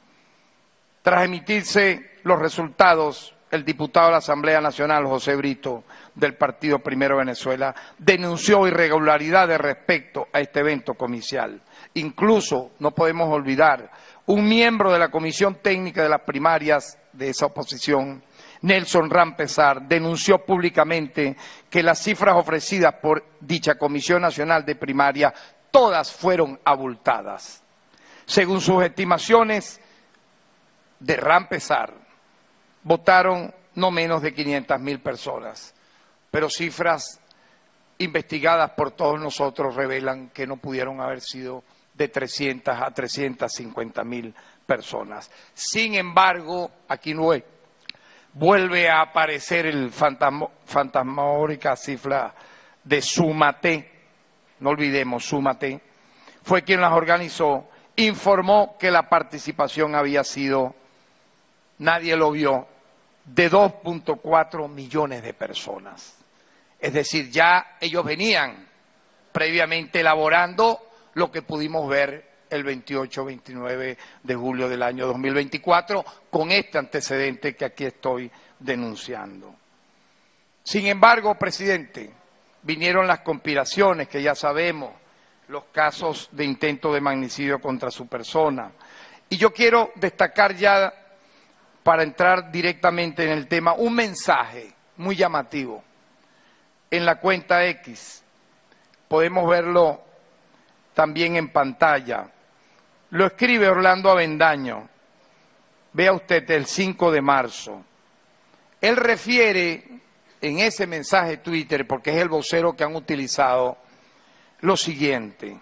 Tras emitirse los resultados, el diputado de la Asamblea Nacional, José Brito, del Partido Primero Venezuela, denunció irregularidades respecto a este evento comicial. Incluso, no podemos olvidar, un miembro de la Comisión Técnica de las Primarias de esa oposición, Nelson Rampezar, denunció públicamente que las cifras ofrecidas por dicha Comisión Nacional de Primaria todas fueron abultadas. Según sus estimaciones de Rampezar, votaron no menos de quinientas mil personas, pero cifras investigadas por todos nosotros revelan que no pudieron haber sido de trescientas a trescientas cincuenta mil personas. Sin embargo, aquí no es, vuelve a aparecer el fantasma, fantasmagórica cifra de Súmate, no olvidemos, Súmate, fue quien las organizó, informó que la participación había sido, nadie lo vio, de dos punto cuatro millones de personas. Es decir, ya ellos venían previamente elaborando lo que pudimos ver el veintiocho veintinueve de julio del año dos mil veinticuatro, con este antecedente que aquí estoy denunciando. Sin embargo, presidente, vinieron las conspiraciones que ya sabemos, los casos de intento de magnicidio contra su persona. Y yo quiero destacar ya, para entrar directamente en el tema, un mensaje muy llamativo en la cuenta X. Podemos verlo también en pantalla. Lo escribe Orlando Avendaño. Vea usted, el cinco de marzo. Él refiere en ese mensaje Twitter, porque es el vocero que han utilizado, lo siguiente: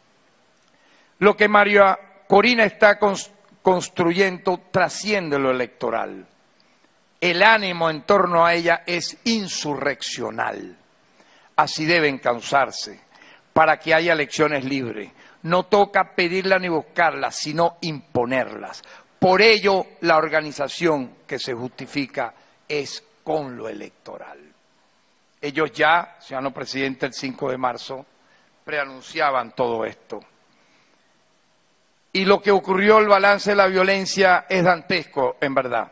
lo que María Corina está construyendo trasciende lo electoral. El ánimo en torno a ella es insurreccional. Así deben causarse para que haya elecciones libres. No toca pedirlas ni buscarlas, sino imponerlas. Por ello, la organización que se justifica es con lo electoral. Ellos ya, ciudadano presidente, el cinco de marzo, preanunciaban todo esto. Y lo que ocurrió, el balance de la violencia, es dantesco, en verdad.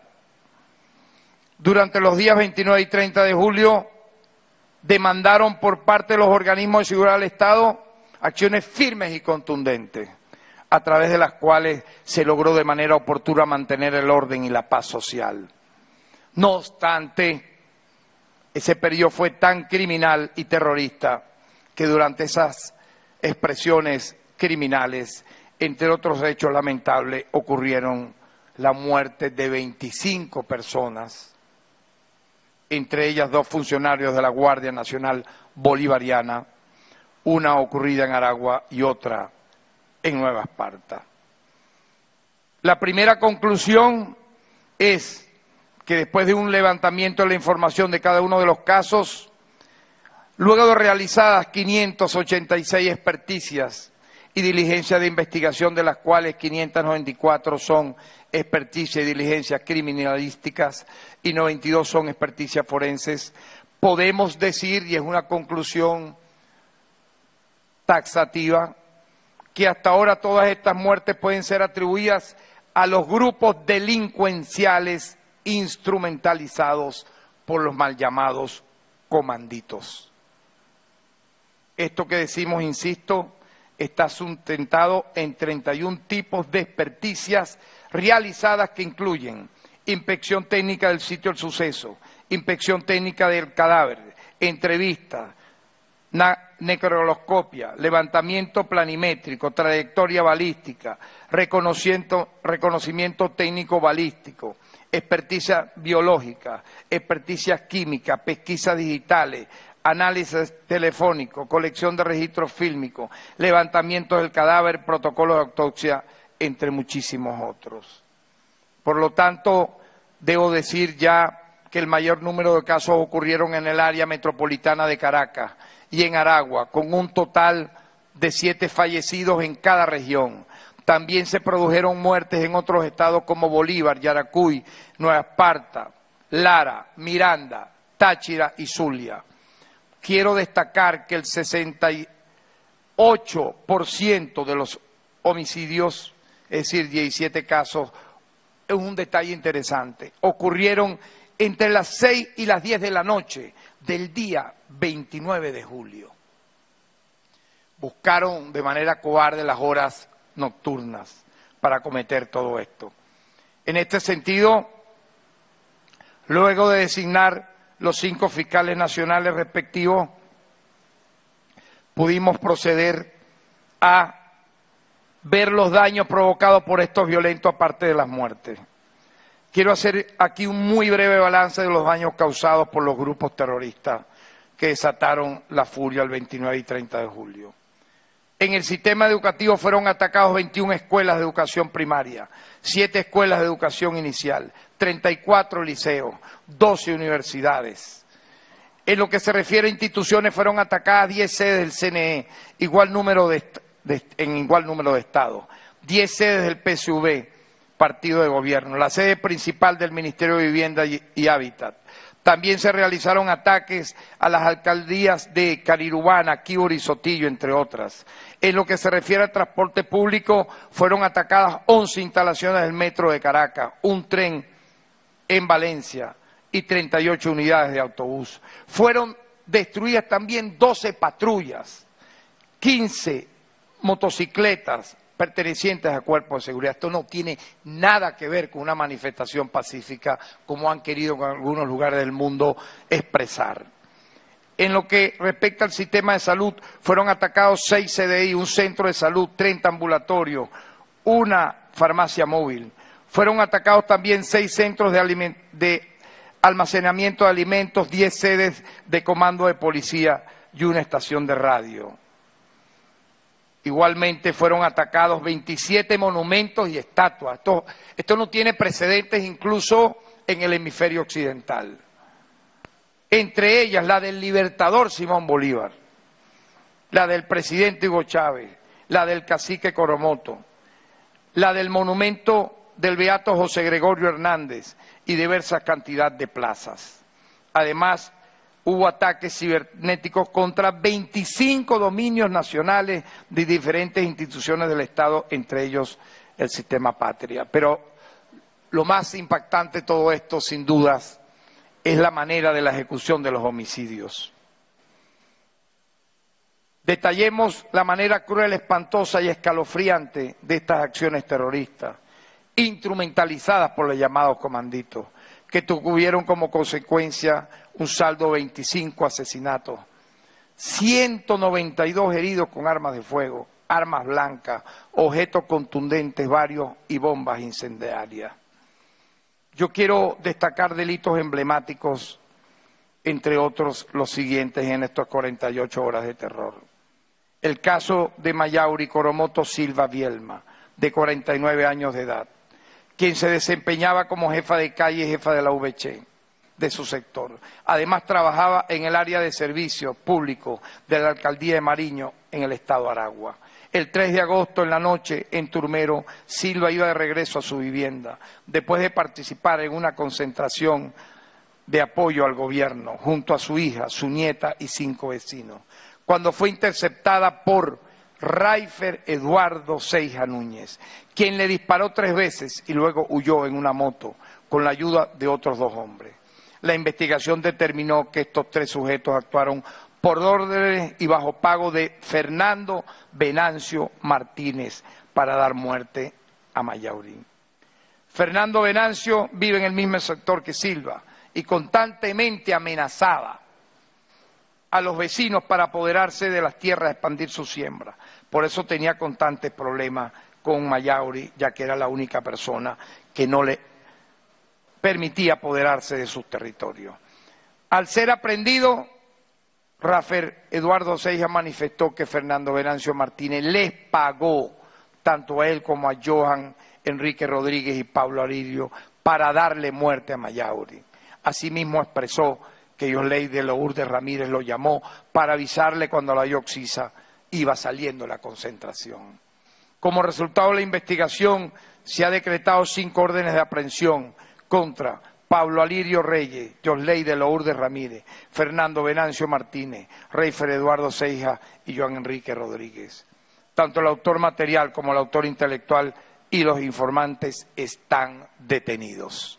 Durante los días veintinueve y treinta de julio, demandaron por parte de los organismos de seguridad del Estado acciones firmes y contundentes, a través de las cuales se logró de manera oportuna mantener el orden y la paz social. No obstante, ese periodo fue tan criminal y terrorista que durante esas expresiones criminales, entre otros hechos lamentables, ocurrieron la muerte de veinticinco personas, entre ellas dos funcionarios de la Guardia Nacional Bolivariana, una ocurrida en Aragua y otra en Nueva Esparta. La primera conclusión es que después de un levantamiento de la información de cada uno de los casos, luego de realizadas quinientas ochenta y seis experticias y diligencias de investigación, de las cuales quinientas noventa y cuatro son experticias y diligencias criminalísticas y noventa y dos son experticias forenses, podemos decir, y es una conclusión taxativa, que hasta ahora todas estas muertes pueden ser atribuidas a los grupos delincuenciales instrumentalizados por los mal llamados comanditos. Esto que decimos, insisto, está sustentado en treinta y un tipos de experticias realizadas que incluyen inspección técnica del sitio del suceso, inspección técnica del cadáver, entrevista, necroscopia, levantamiento planimétrico, trayectoria balística, reconocimiento, reconocimiento técnico balístico, experticia biológica, experticias químicas, pesquisas digitales, análisis telefónico, colección de registros fílmicos, levantamiento del cadáver, protocolo de autopsia, entre muchísimos otros. Por lo tanto, debo decir ya que el mayor número de casos ocurrieron en el área metropolitana de Caracas y en Aragua, con un total de siete fallecidos en cada región. También se produjeron muertes en otros estados como Bolívar, Yaracuy, Nueva Esparta, Lara, Miranda, Táchira y Zulia. Quiero destacar que el sesenta y ocho por ciento de los homicidios, es decir, diecisiete casos, es un detalle interesante, ocurrieron entre las seis y las diez de la noche del día veintinueve de julio. Buscaron de manera cobarde las horas nocturnas para cometer todo esto. En este sentido, luego de designar los cinco fiscales nacionales respectivos, pudimos proceder a ver los daños provocados por estos violentos aparte de las muertes. Quiero hacer aquí un muy breve balance de los daños causados por los grupos terroristas que desataron la furia el veintinueve y treinta de julio. En el sistema educativo fueron atacados veintiuna escuelas de educación primaria, siete escuelas de educación inicial, treinta y cuatro liceos, doce universidades. En lo que se refiere a instituciones, fueron atacadas diez sedes del C N E, igual número de, de, en igual número de estados, diez sedes del P S V, partido de gobierno, la sede principal del Ministerio de Vivienda y, y Hábitat. También se realizaron ataques a las alcaldías de Carirubana, Quíbora y Sotillo, entre otras. En lo que se refiere al transporte público, fueron atacadas once instalaciones del Metro de Caracas, un tren en Valencia y treinta y ocho unidades de autobús. Fueron destruidas también doce patrullas, quince motocicletas pertenecientes a cuerpos de seguridad. Esto no tiene nada que ver con una manifestación pacífica como han querido en algunos lugares del mundo expresar. En lo que respecta al sistema de salud, fueron atacados seis C D I, un centro de salud, treinta ambulatorios, una farmacia móvil. Fueron atacados también seis centros de, de almacenamiento de alimentos, diez sedes de comando de policía y una estación de radio. Igualmente fueron atacados veintisiete monumentos y estatuas. Esto, esto no tiene precedentes incluso en el hemisferio occidental. Entre ellas la del libertador Simón Bolívar, la del presidente Hugo Chávez, la del cacique Coromoto, la del monumento del beato José Gregorio Hernández y diversa cantidad de plazas. Además, hubo ataques cibernéticos contra veinticinco dominios nacionales de diferentes instituciones del Estado, entre ellos el Sistema Patria. Pero lo más impactante de todo esto, sin dudas, es la manera de la ejecución de los homicidios. Detallemos la manera cruel, espantosa y escalofriante de estas acciones terroristas, instrumentalizadas por los llamados comanditos, que tuvieron como consecuencia un saldo de veinticinco asesinatos, ciento noventa y dos heridos con armas de fuego, armas blancas, objetos contundentes varios y bombas incendiarias. Yo quiero destacar delitos emblemáticos, entre otros los siguientes en estas cuarenta y ocho horas de terror. El caso de Mayauri Coromoto Silva Vielma, de cuarenta y nueve años de edad, quien se desempeñaba como jefa de calle y jefa de la U V C de su sector. Además trabajaba en el área de servicios públicos de la alcaldía de Mariño en el estado de Aragua. El tres de agosto en la noche en Turmero, Silva iba de regreso a su vivienda después de participar en una concentración de apoyo al gobierno junto a su hija, su nieta y cinco vecinos, cuando fue interceptada por Raifer Eduardo Seija Núñez, quien le disparó tres veces y luego huyó en una moto con la ayuda de otros dos hombres. La investigación determinó que estos tres sujetos actuaron por órdenes y bajo pago de Fernando Venancio Martínez para dar muerte a Mayaurín. Fernando Venancio vive en el mismo sector que Silva y constantemente amenazaba a los vecinos para apoderarse de las tierras, expandir su siembra. Por eso tenía constantes problemas con Mayaurín, ya que era la única persona que no le permitía apoderarse de sus territorios. Al ser aprendido, Rafael Eduardo Seijas manifestó que Fernando Venancio Martínez les pagó tanto a él como a Johan Enrique Rodríguez y Pablo Alirio para darle muerte a Mayaurín. Asimismo expresó que Yosley de Lourdes Ramírez lo llamó para avisarle cuando la Yoxisa iba saliendo la concentración. Como resultado de la investigación, se ha decretado cinco órdenes de aprehensión contra Pablo Alirio Reyes, Yosley de Lourdes Ramírez, Fernando Venancio Martínez, Rafael Eduardo Seijas y Johan Enrique Rodríguez. Tanto el autor material como el autor intelectual y los informantes están detenidos.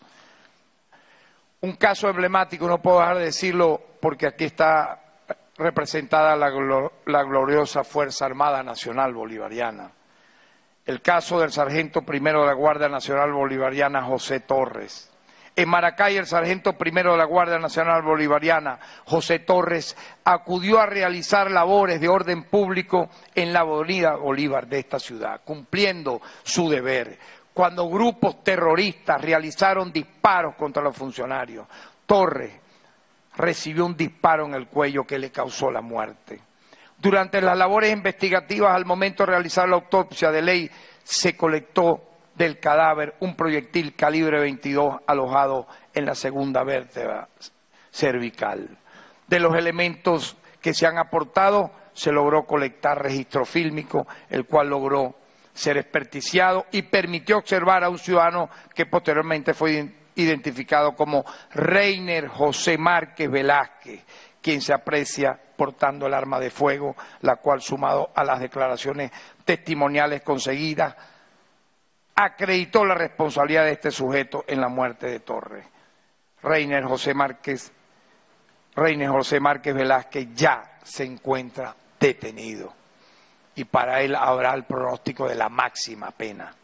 Un caso emblemático, no puedo dejar de decirlo porque aquí está representada la, la gloriosa Fuerza Armada Nacional Bolivariana. El caso del sargento primero de la Guardia Nacional Bolivariana, José Torres. En Maracay, el sargento primero de la Guardia Nacional Bolivariana, José Torres, acudió a realizar labores de orden público en la avenida Bolívar de esta ciudad, cumpliendo su deber, cuando grupos terroristas realizaron disparos contra los funcionarios. Torres recibió un disparo en el cuello que le causó la muerte. Durante las labores investigativas, al momento de realizar la autopsia de ley, se colectó del cadáver un proyectil calibre veintidós alojado en la segunda vértebra cervical. De los elementos que se han aportado, se logró colectar registro fílmico, el cual logró ser experticiado y permitió observar a un ciudadano que posteriormente fue identificado como Reiner José Márquez Velázquez, quien se aprecia portando el arma de fuego, la cual, sumado a las declaraciones testimoniales conseguidas, acreditó la responsabilidad de este sujeto en la muerte de Torres. Reiner José Márquez, Reiner José Márquez Velázquez ya se encuentra detenido y para él habrá el pronóstico de la máxima pena.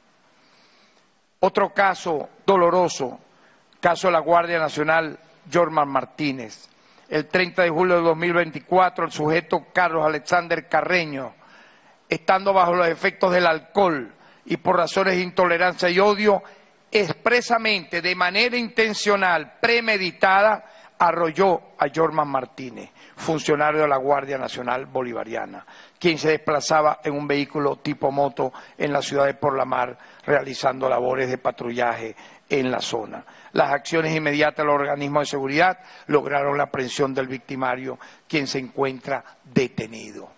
Otro caso doloroso, caso de la Guardia Nacional Jorman Martínez. El treinta de julio de dos mil veinticuatro, el sujeto Carlos Alexander Carreño, estando bajo los efectos del alcohol y por razones de intolerancia y odio, expresamente, de manera intencional, premeditada, arrolló a Jorman Martínez, funcionario de la Guardia Nacional Bolivariana, quien se desplazaba en un vehículo tipo moto en la ciudad de Porlamar, realizando labores de patrullaje en la zona. Las acciones inmediatas de los organismos de seguridad lograron la aprehensión del victimario, quien se encuentra detenido.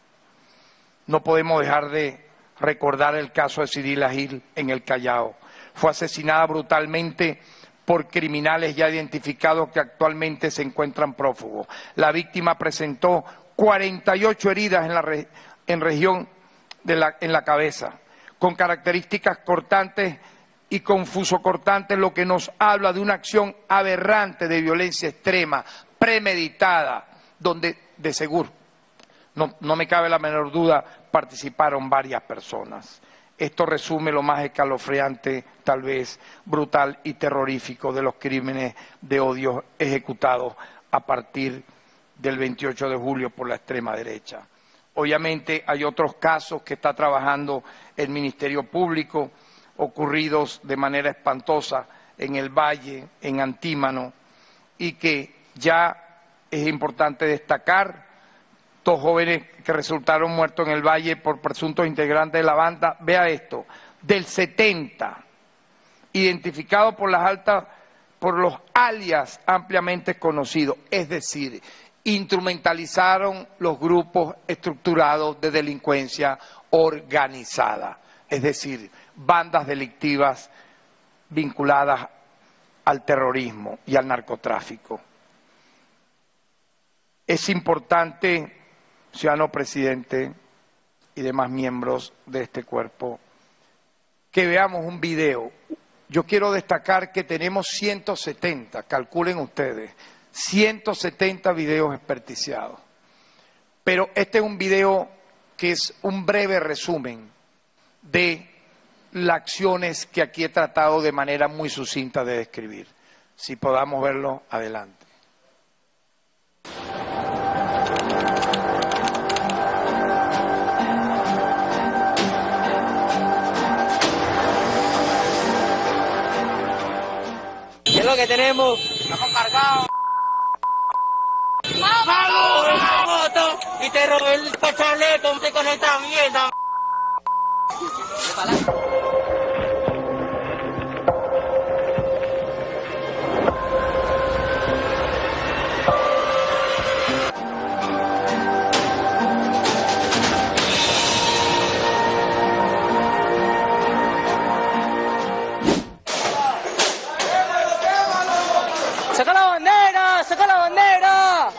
No podemos dejar de recordar el caso de Cirila Gil en el Callao. Fue asesinada brutalmente por criminales ya identificados que actualmente se encuentran prófugos. La víctima presentó cuarenta y ocho heridas en la re, en región de la, en la cabeza, con características cortantes y confusocortantes, lo que nos habla de una acción aberrante de violencia extrema, premeditada, donde de seguro, no, no me cabe la menor duda, participaron varias personas. Esto resume lo más escalofriante, tal vez brutal y terrorífico de los crímenes de odio ejecutados a partir del veintiocho de julio por la extrema derecha. Obviamente hay otros casos que está trabajando el Ministerio Público, ocurridos de manera espantosa en el Valle, en Antímano, y que ya es importante destacar, dos jóvenes que resultaron muertos en el Valle por presuntos integrantes de la banda, vea esto, del setenta, identificados por las altas, por los alias ampliamente conocidos, es decir, instrumentalizaron los grupos estructurados de delincuencia organizada, es decir, bandas delictivas vinculadas al terrorismo y al narcotráfico. Es importante, ciudadano presidente y demás miembros de este cuerpo, que veamos un video. Yo quiero destacar que tenemos ciento setenta, calculen ustedes, ciento setenta videos experticiados. Pero este es un video que es un breve resumen de las acciones que aquí he tratado de manera muy sucinta de describir. Si podamos verlo, adelante. ¿Qué es lo que tenemos? Estamos cargados. ¡Vamos! Moto y te robé el cachaleto, no se conecta mierda. ¡Saca la bandera! ¡Saca la bandera!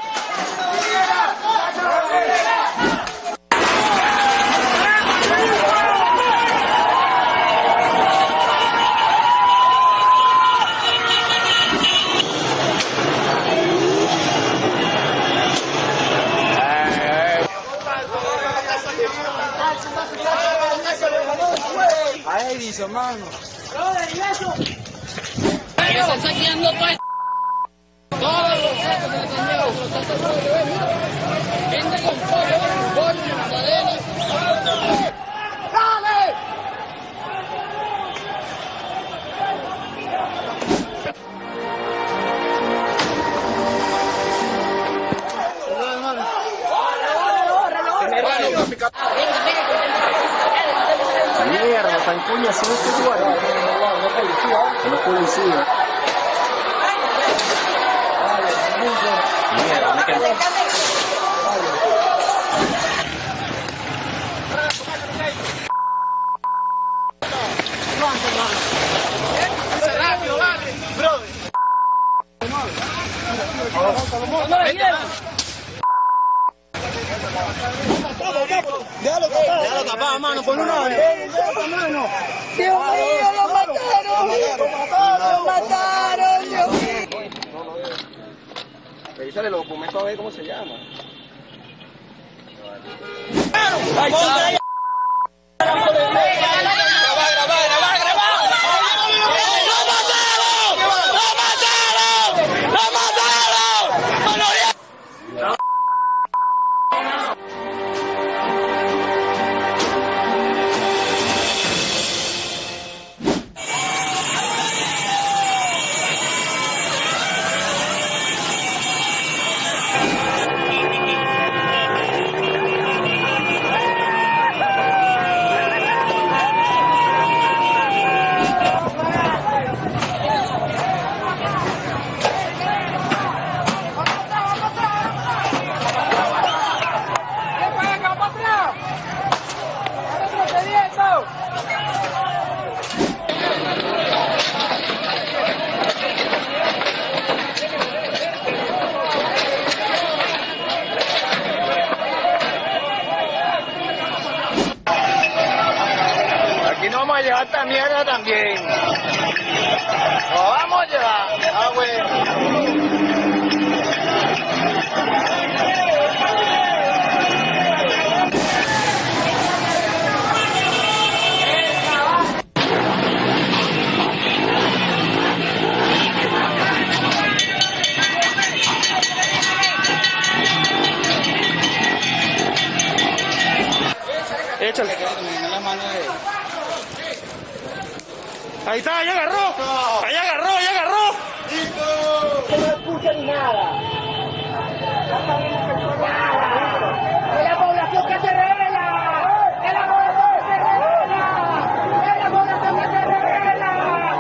Ahí dice, hermano. Me están saqueando pues. Todos los sacos de la vende con pollo, pollo, mortadela. ¡Dale! Mierda, están cuñas haciendo este lugar. No es policía. Mierda, me quedé. Déjalo tapar, déjalo tapar, mano, pon una mano. Dios mío, lo mataron, lo mataron, Dios mío. Revísale los documentos a ver cómo se llama. ¡Ay, ay! Aquí no vamos a llevar esta mierda también. Lo vamos a llevar. Ah, bueno. Échale. Ahí está, ahí agarró. Ahí agarró, ahí agarró. No se escucha ni nada. Es la población que se revela. Es la población que se revela. Es la población que se revela.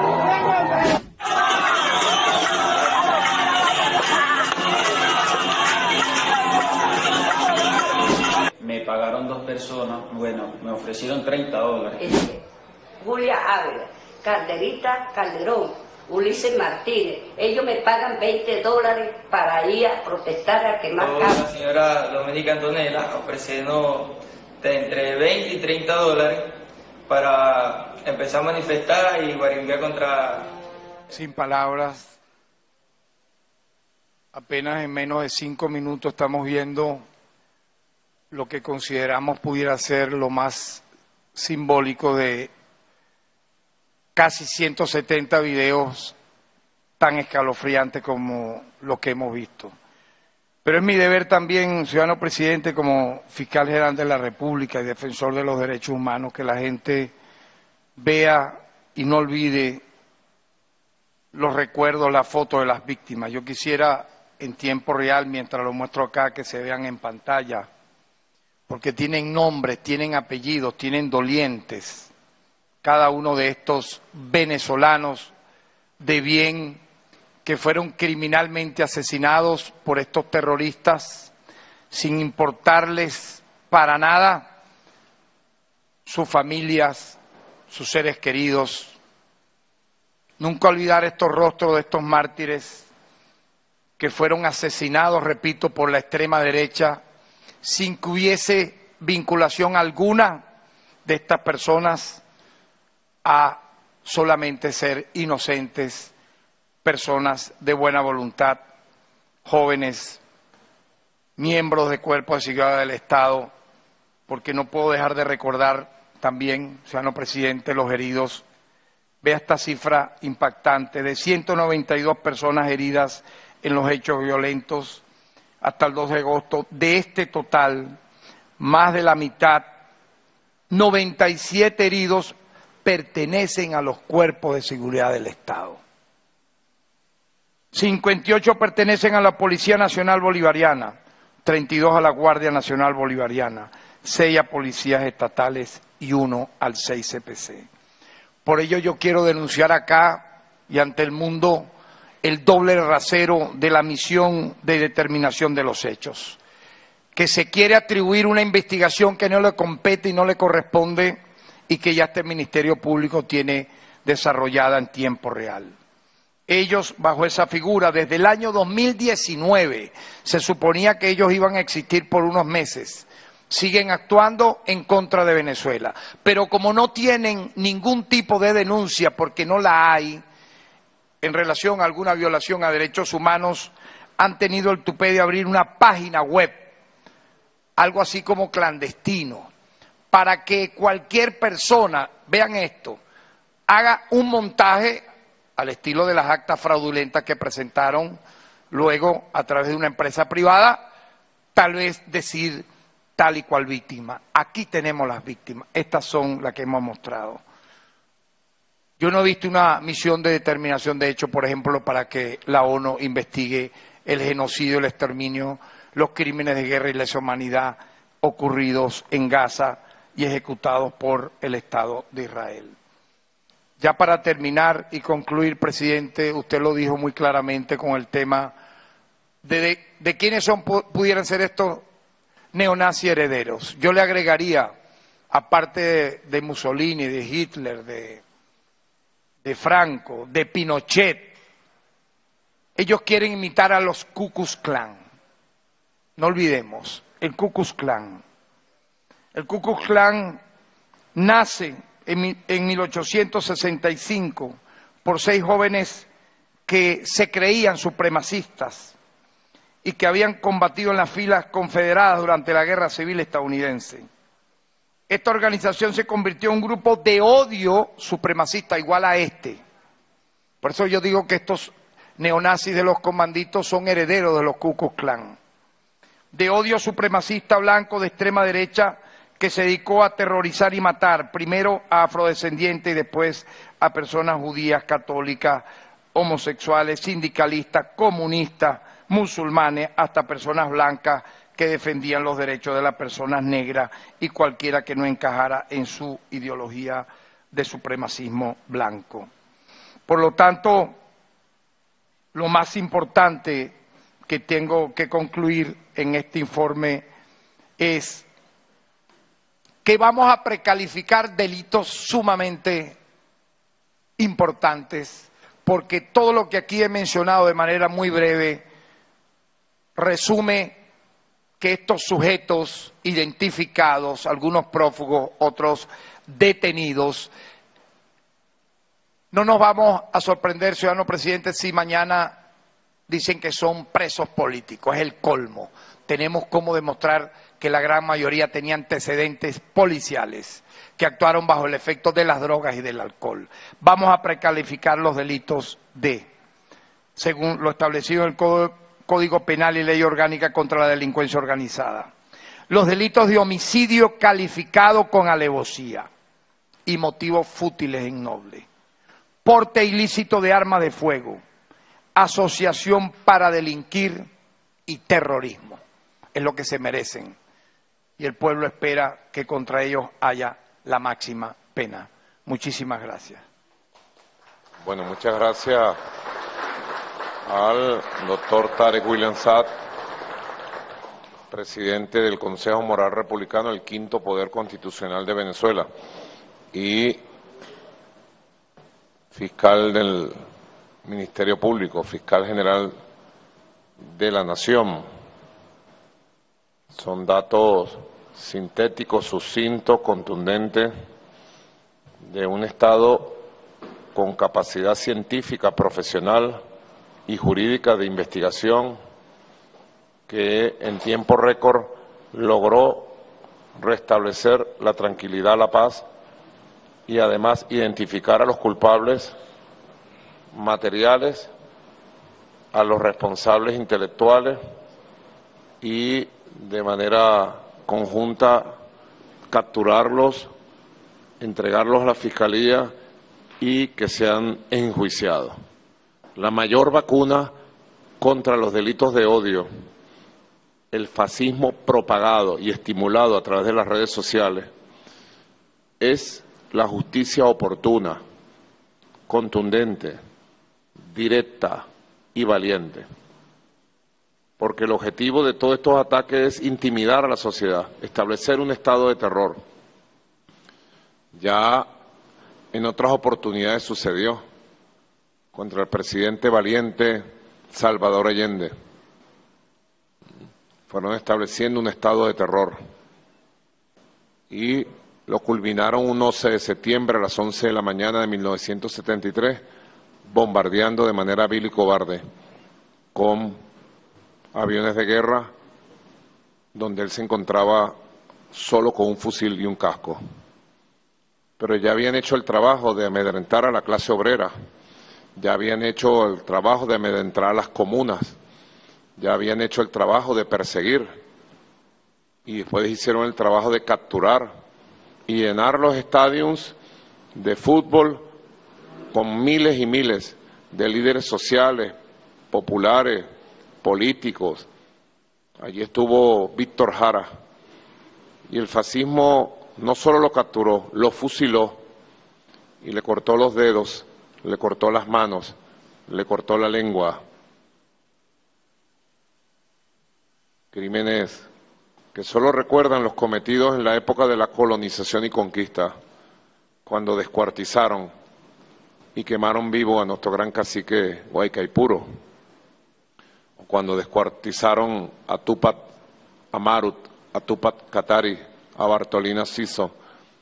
Me pagaron dos personas, bueno, me ofrecieron treinta dólares. Este, Julia Ávila, Calderita Calderón, Ulises Martínez, ellos me pagan veinte dólares para ir a protestar a quemar cabos. La señora Doménica Antonella ofreciendo entre veinte y treinta dólares para empezar a manifestar y guarimbear contra... Sin palabras, apenas en menos de cinco minutos estamos viendo lo que consideramos pudiera ser lo más simbólico de casi ciento setenta videos tan escalofriantes como los que hemos visto. Pero es mi deber también, ciudadano presidente, como fiscal general de la República y defensor de los derechos humanos, que la gente vea y no olvide los recuerdos, las fotos de las víctimas. Yo quisiera en tiempo real, mientras lo muestro acá, que se vean en pantalla, porque tienen nombres, tienen apellidos, tienen dolientes, cada uno de estos venezolanos de bien que fueron criminalmente asesinados por estos terroristas sin importarles para nada sus familias, sus seres queridos. Nunca olvidar estos rostros de estos mártires que fueron asesinados, repito, por la extrema derecha, sin que hubiese vinculación alguna de estas personas a solamente ser inocentes, personas de buena voluntad, jóvenes, miembros de cuerpos de seguridad del Estado, porque no puedo dejar de recordar también, ciudadano presidente, los heridos. Vea esta cifra impactante de ciento noventa y dos personas heridas en los hechos violentos hasta el dos de agosto. De este total, más de la mitad, noventa y siete heridos, pertenecen a los cuerpos de seguridad del Estado. cincuenta y ocho pertenecen a la Policía Nacional Bolivariana, treinta y dos a la Guardia Nacional Bolivariana, seis a policías estatales y uno al seis C P C. Por ello yo quiero denunciar acá y ante el mundo el doble rasero de la misión de determinación de los hechos, que se quiere atribuir una investigación que no le compete y no le corresponde y que ya este Ministerio Público tiene desarrollada en tiempo real. Ellos, bajo esa figura, desde el año dos mil diecinueve, se suponía que ellos iban a existir por unos meses, siguen actuando en contra de Venezuela. Pero como no tienen ningún tipo de denuncia, porque no la hay, en relación a alguna violación a derechos humanos, han tenido el tupé de abrir una página web, algo así como clandestino, para que cualquier persona, vean esto, haga un montaje al estilo de las actas fraudulentas que presentaron luego a través de una empresa privada, tal vez decir tal y cual víctima. Aquí tenemos las víctimas, estas son las que hemos mostrado. Yo no he visto una misión de determinación de hechos, por ejemplo, para que la ONU investigue el genocidio, el exterminio, los crímenes de guerra y lesa humanidad ocurridos en Gaza y ejecutados por el Estado de Israel. Ya para terminar y concluir, presidente, usted lo dijo muy claramente con el tema de, de, de quiénes son, pudieran ser estos neonazis herederos. Yo le agregaría, aparte de, de Mussolini, de Hitler, de, de Franco, de Pinochet, ellos quieren imitar a los Ku Klux Klan. No olvidemos, el Ku Klux Klan. El Ku Klux Klan nace en mil ochocientos sesenta y cinco por seis jóvenes que se creían supremacistas y que habían combatido en las filas confederadas durante la Guerra Civil estadounidense. Esta organización se convirtió en un grupo de odio supremacista igual a este. Por eso yo digo que estos neonazis de los comanditos son herederos de los Ku Klux Klan. De odio supremacista blanco de extrema derecha que se dedicó a aterrorizar y matar, primero a afrodescendientes y después a personas judías, católicas, homosexuales, sindicalistas, comunistas, musulmanes, hasta personas blancas que defendían los derechos de las personas negras y cualquiera que no encajara en su ideología de supremacismo blanco. Por lo tanto, lo más importante que tengo que concluir en este informe es que vamos a precalificar delitos sumamente importantes, porque todo lo que aquí he mencionado de manera muy breve resume que estos sujetos identificados, algunos prófugos, otros detenidos, no nos vamos a sorprender, ciudadano presidente, si mañana dicen que son presos políticos, es el colmo. Tenemos cómo demostrar que la gran mayoría tenía antecedentes policiales, que actuaron bajo el efecto de las drogas y del alcohol. Vamos a precalificar los delitos de, según lo establecido en el Código Penal y Ley Orgánica contra la Delincuencia Organizada. Los delitos de homicidio calificado con alevosía y motivos fútiles e innobles, porte ilícito de arma de fuego, asociación para delinquir y terrorismo. Es lo que se merecen. Y el pueblo espera que contra ellos haya la máxima pena. Muchísimas gracias. Bueno, muchas gracias al doctor Tarek William Saad, presidente del Consejo Moral Republicano, el quinto poder constitucional de Venezuela, y fiscal del Ministerio Público, fiscal general de la Nación. Son datos sintéticos, sucintos, contundentes, de un Estado con capacidad científica, profesional y jurídica de investigación que en tiempo récord logró restablecer la tranquilidad, la paz y además identificar a los culpables materiales, a los responsables intelectuales y de manera conjunta capturarlos, entregarlos a la Fiscalía y que sean enjuiciados. La mayor vacuna contra los delitos de odio, el fascismo propagado y estimulado a través de las redes sociales, es la justicia oportuna, contundente, directa y valiente. Porque el objetivo de todos estos ataques es intimidar a la sociedad, establecer un estado de terror. Ya en otras oportunidades sucedió contra el presidente valiente Salvador Allende. Fueron estableciendo un estado de terror y lo culminaron un once de septiembre a las once de la mañana de mil novecientos setenta y tres, bombardeando de manera vil y cobarde con aviones de guerra, donde él se encontraba solo con un fusil y un casco. Pero ya habían hecho el trabajo de amedrentar a la clase obrera, ya habían hecho el trabajo de amedrentar a las comunas, ya habían hecho el trabajo de perseguir y después hicieron el trabajo de capturar y llenar los estadios de fútbol con miles y miles de líderes sociales, populares, políticos. Allí estuvo Víctor Jara y el fascismo no solo lo capturó, lo fusiló y le cortó los dedos, le cortó las manos, le cortó la lengua. Crímenes que solo recuerdan los cometidos en la época de la colonización y conquista, cuando descuartizaron y quemaron vivo a nuestro gran cacique Guaycaipuro, cuando descuartizaron a Tupac Amaru, a Tupac Katari, a Bartolina Siso.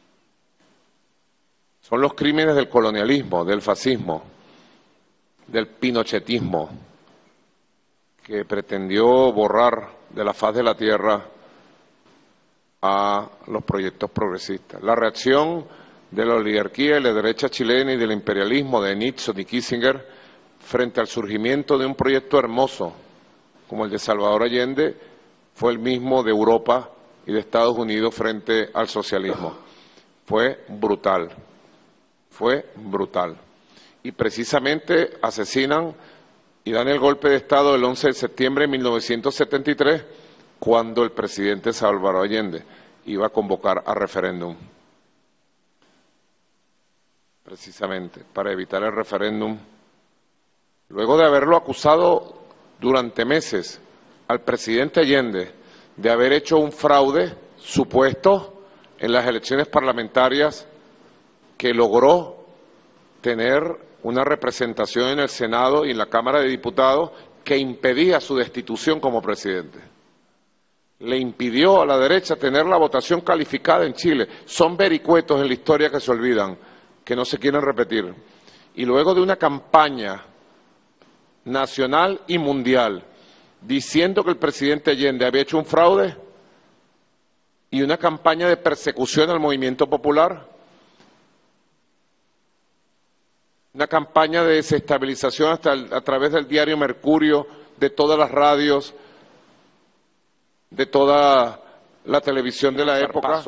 Son los crímenes del colonialismo, del fascismo, del pinochetismo, que pretendió borrar de la faz de la tierra a los proyectos progresistas. La reacción de la oligarquía y la derecha chilena y del imperialismo de Nixon y Kissinger frente al surgimiento de un proyecto hermoso como el de Salvador Allende fue el mismo de Europa y de Estados Unidos frente al socialismo. Fue brutal, fue brutal. Y precisamente asesinan y dan el golpe de Estado el once de septiembre de mil novecientos setenta y tres, cuando el presidente Salvador Allende iba a convocar a referéndum. Precisamente, para evitar el referéndum, luego de haberlo acusado durante meses al presidente Allende de haber hecho un fraude supuesto en las elecciones parlamentarias que logró tener una representación en el Senado y en la Cámara de Diputados que impedía su destitución como presidente. Le impidió a la derecha tener la votación calificada en Chile. Son vericuetos en la historia que se olvidan, que no se quieren repetir. Y luego de una campaña nacional y mundial diciendo que el presidente Allende había hecho un fraude, y una campaña de persecución al movimiento popular, una campaña de desestabilización hasta el, a través del diario Mercurio, de todas las radios, de toda la televisión de la época.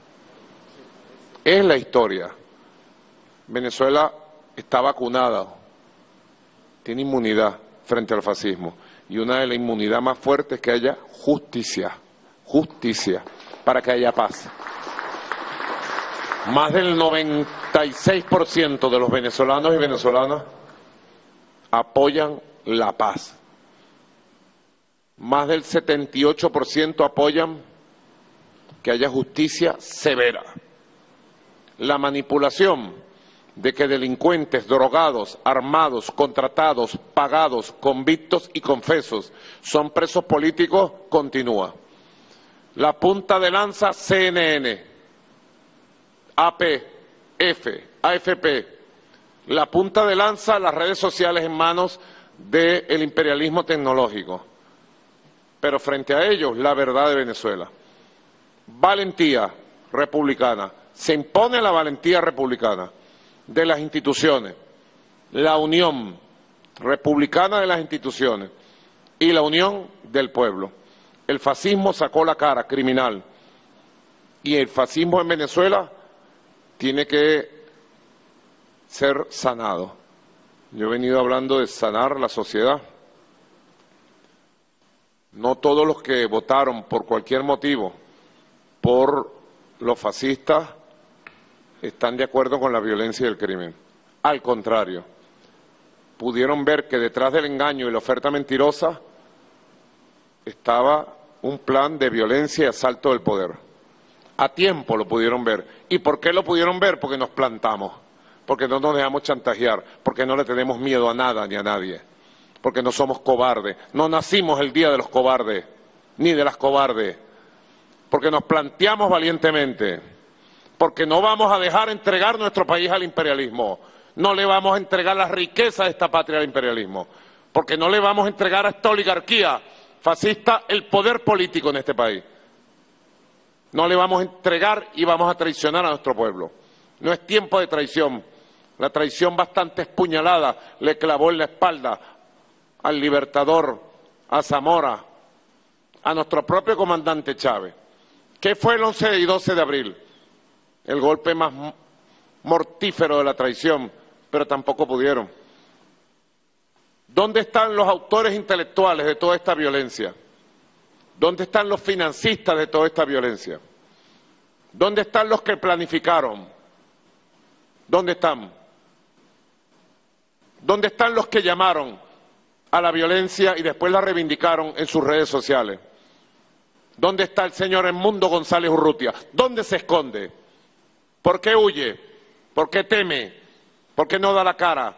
Es la historia. Venezuela está vacunada, tiene inmunidad frente al fascismo, y una de las inmunidades más fuertes es que haya justicia, justicia, para que haya paz. Más del noventa y seis por ciento de los venezolanos y venezolanas apoyan la paz. Más del setenta y ocho por ciento apoyan que haya justicia severa. La manipulación de que delincuentes, drogados, armados, contratados, pagados, convictos y confesos son presos políticos continúa. La punta de lanza C N N, A P, F, A F P, la punta de lanza las redes sociales en manos del imperialismo tecnológico. Pero frente a ellos, la verdad de Venezuela. Valentía republicana. Se impone la valentía republicana de las instituciones, la unión republicana de las instituciones y la unión del pueblo. El fascismo sacó la cara criminal y el fascismo en Venezuela tiene que ser sanado. Yo he venido hablando de sanar la sociedad. No todos los que votaron por cualquier motivo por los fascistas están de acuerdo con la violencia y el crimen. Al contrario, pudieron ver que detrás del engaño y la oferta mentirosa estaba un plan de violencia y asalto del poder. A tiempo lo pudieron ver. ¿Y por qué lo pudieron ver? Porque nos plantamos, porque no nos dejamos chantajear, porque no le tenemos miedo a nada ni a nadie, porque no somos cobardes. No nacimos el día de los cobardes, ni de las cobardes, porque nos planteamos valientemente, porque no vamos a dejar entregar nuestro país al imperialismo, no le vamos a entregar las riquezas de esta patria al imperialismo, porque no le vamos a entregar a esta oligarquía fascista el poder político en este país. No le vamos a entregar y vamos a traicionar a nuestro pueblo. No es tiempo de traición. La traición bastante espuñalada le clavó en la espalda al Libertador, a Zamora, a nuestro propio comandante Chávez. ¿Qué fue el once y doce de abril? El golpe más mortífero de la traición, pero tampoco pudieron. ¿Dónde están los autores intelectuales de toda esta violencia? ¿Dónde están los financistas de toda esta violencia? ¿Dónde están los que planificaron? ¿Dónde están? ¿Dónde están los que llamaron a la violencia y después la reivindicaron en sus redes sociales? ¿Dónde está el señor Edmundo González Urrutia? ¿Dónde se esconde? ¿Por qué huye? ¿Por qué teme? ¿Por qué no da la cara?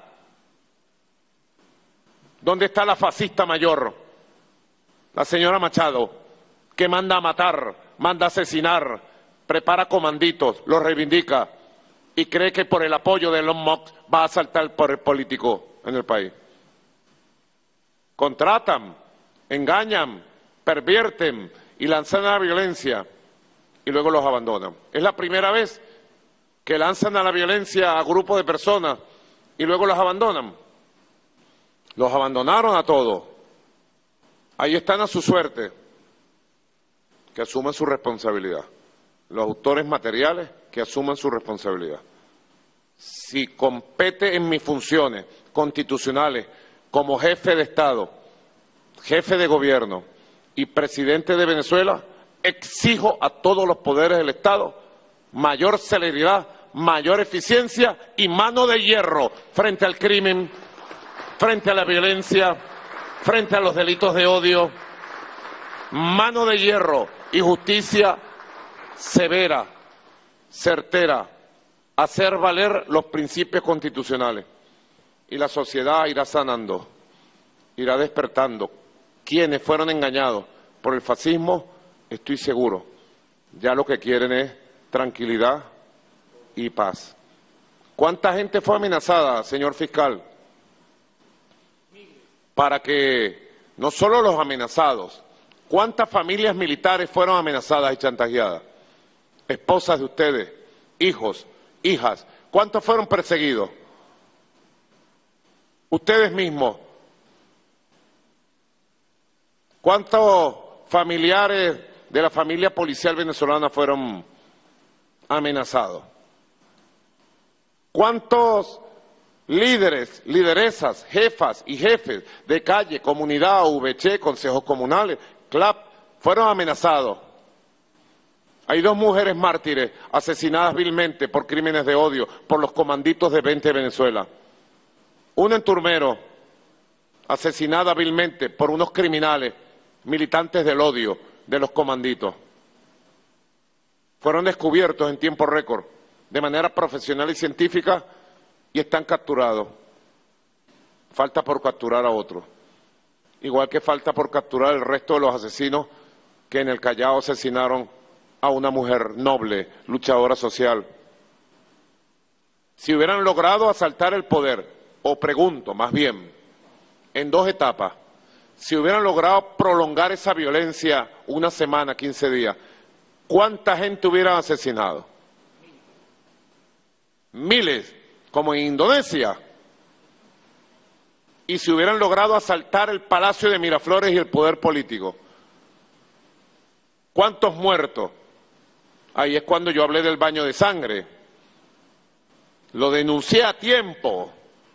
¿Dónde está la fascista mayor? La señora Machado, que manda a matar, manda a asesinar, prepara comanditos, los reivindica y cree que por el apoyo de Elon Musk va a saltar el poder político en el país. Contratan, engañan, pervierten y lanzan a la violencia y luego los abandonan. Es la primera vez que lanzan a la violencia a grupos de personas y luego los abandonan. Los abandonaron a todos. Ahí están a su suerte. Que asuman su responsabilidad. Los autores materiales que asuman su responsabilidad. Si compete en mis funciones constitucionales como jefe de Estado, jefe de gobierno y presidente de Venezuela, exijo a todos los poderes del Estado mayor celeridad, mayor eficiencia y mano de hierro frente al crimen, frente a la violencia, frente a los delitos de odio, mano de hierro y justicia severa, certera, hacer valer los principios constitucionales. Y la sociedad irá sanando, irá despertando. Quienes fueron engañados por el fascismo, estoy seguro, ya lo que quieren es tranquilidad y paz. ¿Cuánta gente fue amenazada, señor fiscal? Para que no solo los amenazados, ¿cuántas familias militares fueron amenazadas y chantajeadas? esposas de ustedes, hijos, hijas, ¿cuántos fueron perseguidos? Ustedes mismos, ¿cuántos familiares de la familia policial venezolana fueron amenazados? ¿Cuántos líderes, lideresas, jefas y jefes de calle, comunidad, V C, consejos comunales, C L A P, fueron amenazados? Hay dos mujeres mártires asesinadas vilmente por crímenes de odio por los comanditos de veinte de Venezuela. Una en Turmero, asesinada vilmente por unos criminales, militantes del odio de los comanditos. Fueron descubiertos en tiempo récord, de manera profesional y científica, y están capturados. Falta por capturar a otros. Igual que falta por capturar el resto de los asesinos que en el Callao asesinaron a una mujer noble, luchadora social. Si hubieran logrado asaltar el poder, o pregunto más bien, en dos etapas, si hubieran logrado prolongar esa violencia una semana, quince días, ¿cuánta gente hubieran asesinado? Miles, como en Indonesia. Y si hubieran logrado asaltar el Palacio de Miraflores y el poder político, ¿cuántos muertos? Ahí es cuando yo hablé del baño de sangre. Lo denuncié a tiempo.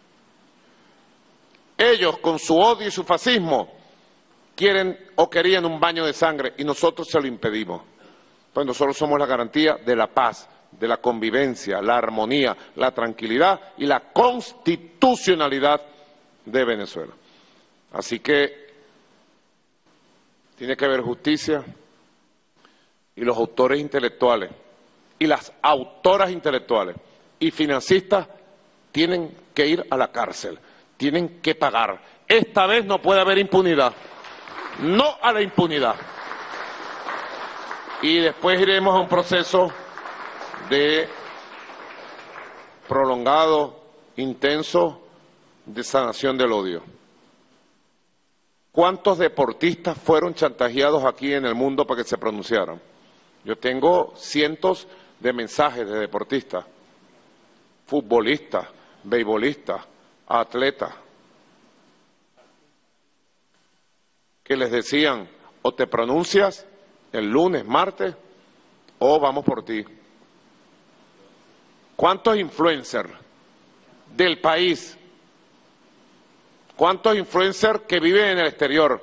Ellos, con su odio y su fascismo, quieren o querían un baño de sangre y nosotros se lo impedimos. Pues nosotros somos la garantía de la paz, de la convivencia, la armonía, la tranquilidad y la constitucionalidad de Venezuela. Así que tiene que haber justicia y los autores intelectuales y las autoras intelectuales y financistas tienen que ir a la cárcel. Tienen que pagar. Esta vez no puede haber impunidad. No a la impunidad. Y después iremos a un proceso de prolongado, intenso, de sanación del odio. ¿Cuántos deportistas fueron chantajeados aquí en el mundo para que se pronunciaran? Yo tengo cientos de mensajes de deportistas, futbolistas, beisbolistas, atletas, que les decían, o te pronuncias el lunes, martes, o vamos por ti. ¿Cuántos influencers del país, cuántos influencers que viven en el exterior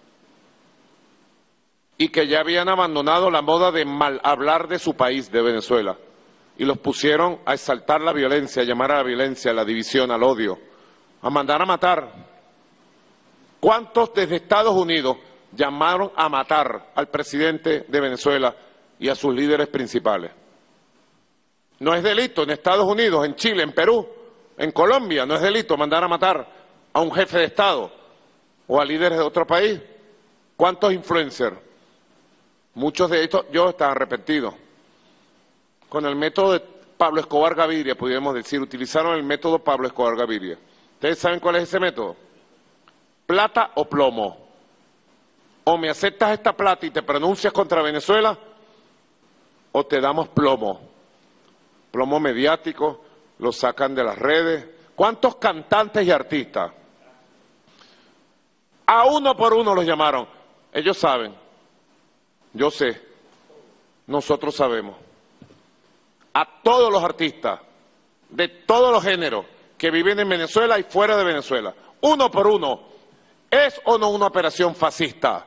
y que ya habían abandonado la moda de mal hablar de su país, de Venezuela, y los pusieron a exaltar la violencia, a llamar a la violencia, a la división, al odio, a mandar a matar? ¿Cuántos desde Estados Unidos llamaron a matar al presidente de Venezuela y a sus líderes principales? No es delito en Estados Unidos, en Chile, en Perú, en Colombia, no es delito mandar a matar a un jefe de Estado o a líderes de otro país. ¿Cuántos influencers? Muchos de estos yo estaban arrepentidos. Con el método de Pablo Escobar Gaviria, podríamos decir, utilizaron el método Pablo Escobar Gaviria. ¿Ustedes saben cuál es ese método? Plata o plomo. O me aceptas esta plata y te pronuncias contra Venezuela, o te damos plomo. Plomo mediático, lo sacan de las redes. ¿Cuántos cantantes y artistas? A uno por uno los llamaron. Ellos saben. Yo sé. Nosotros sabemos. A todos los artistas, de todos los géneros, que viven en Venezuela y fuera de Venezuela. Uno por uno. ¿Es o no una operación fascista?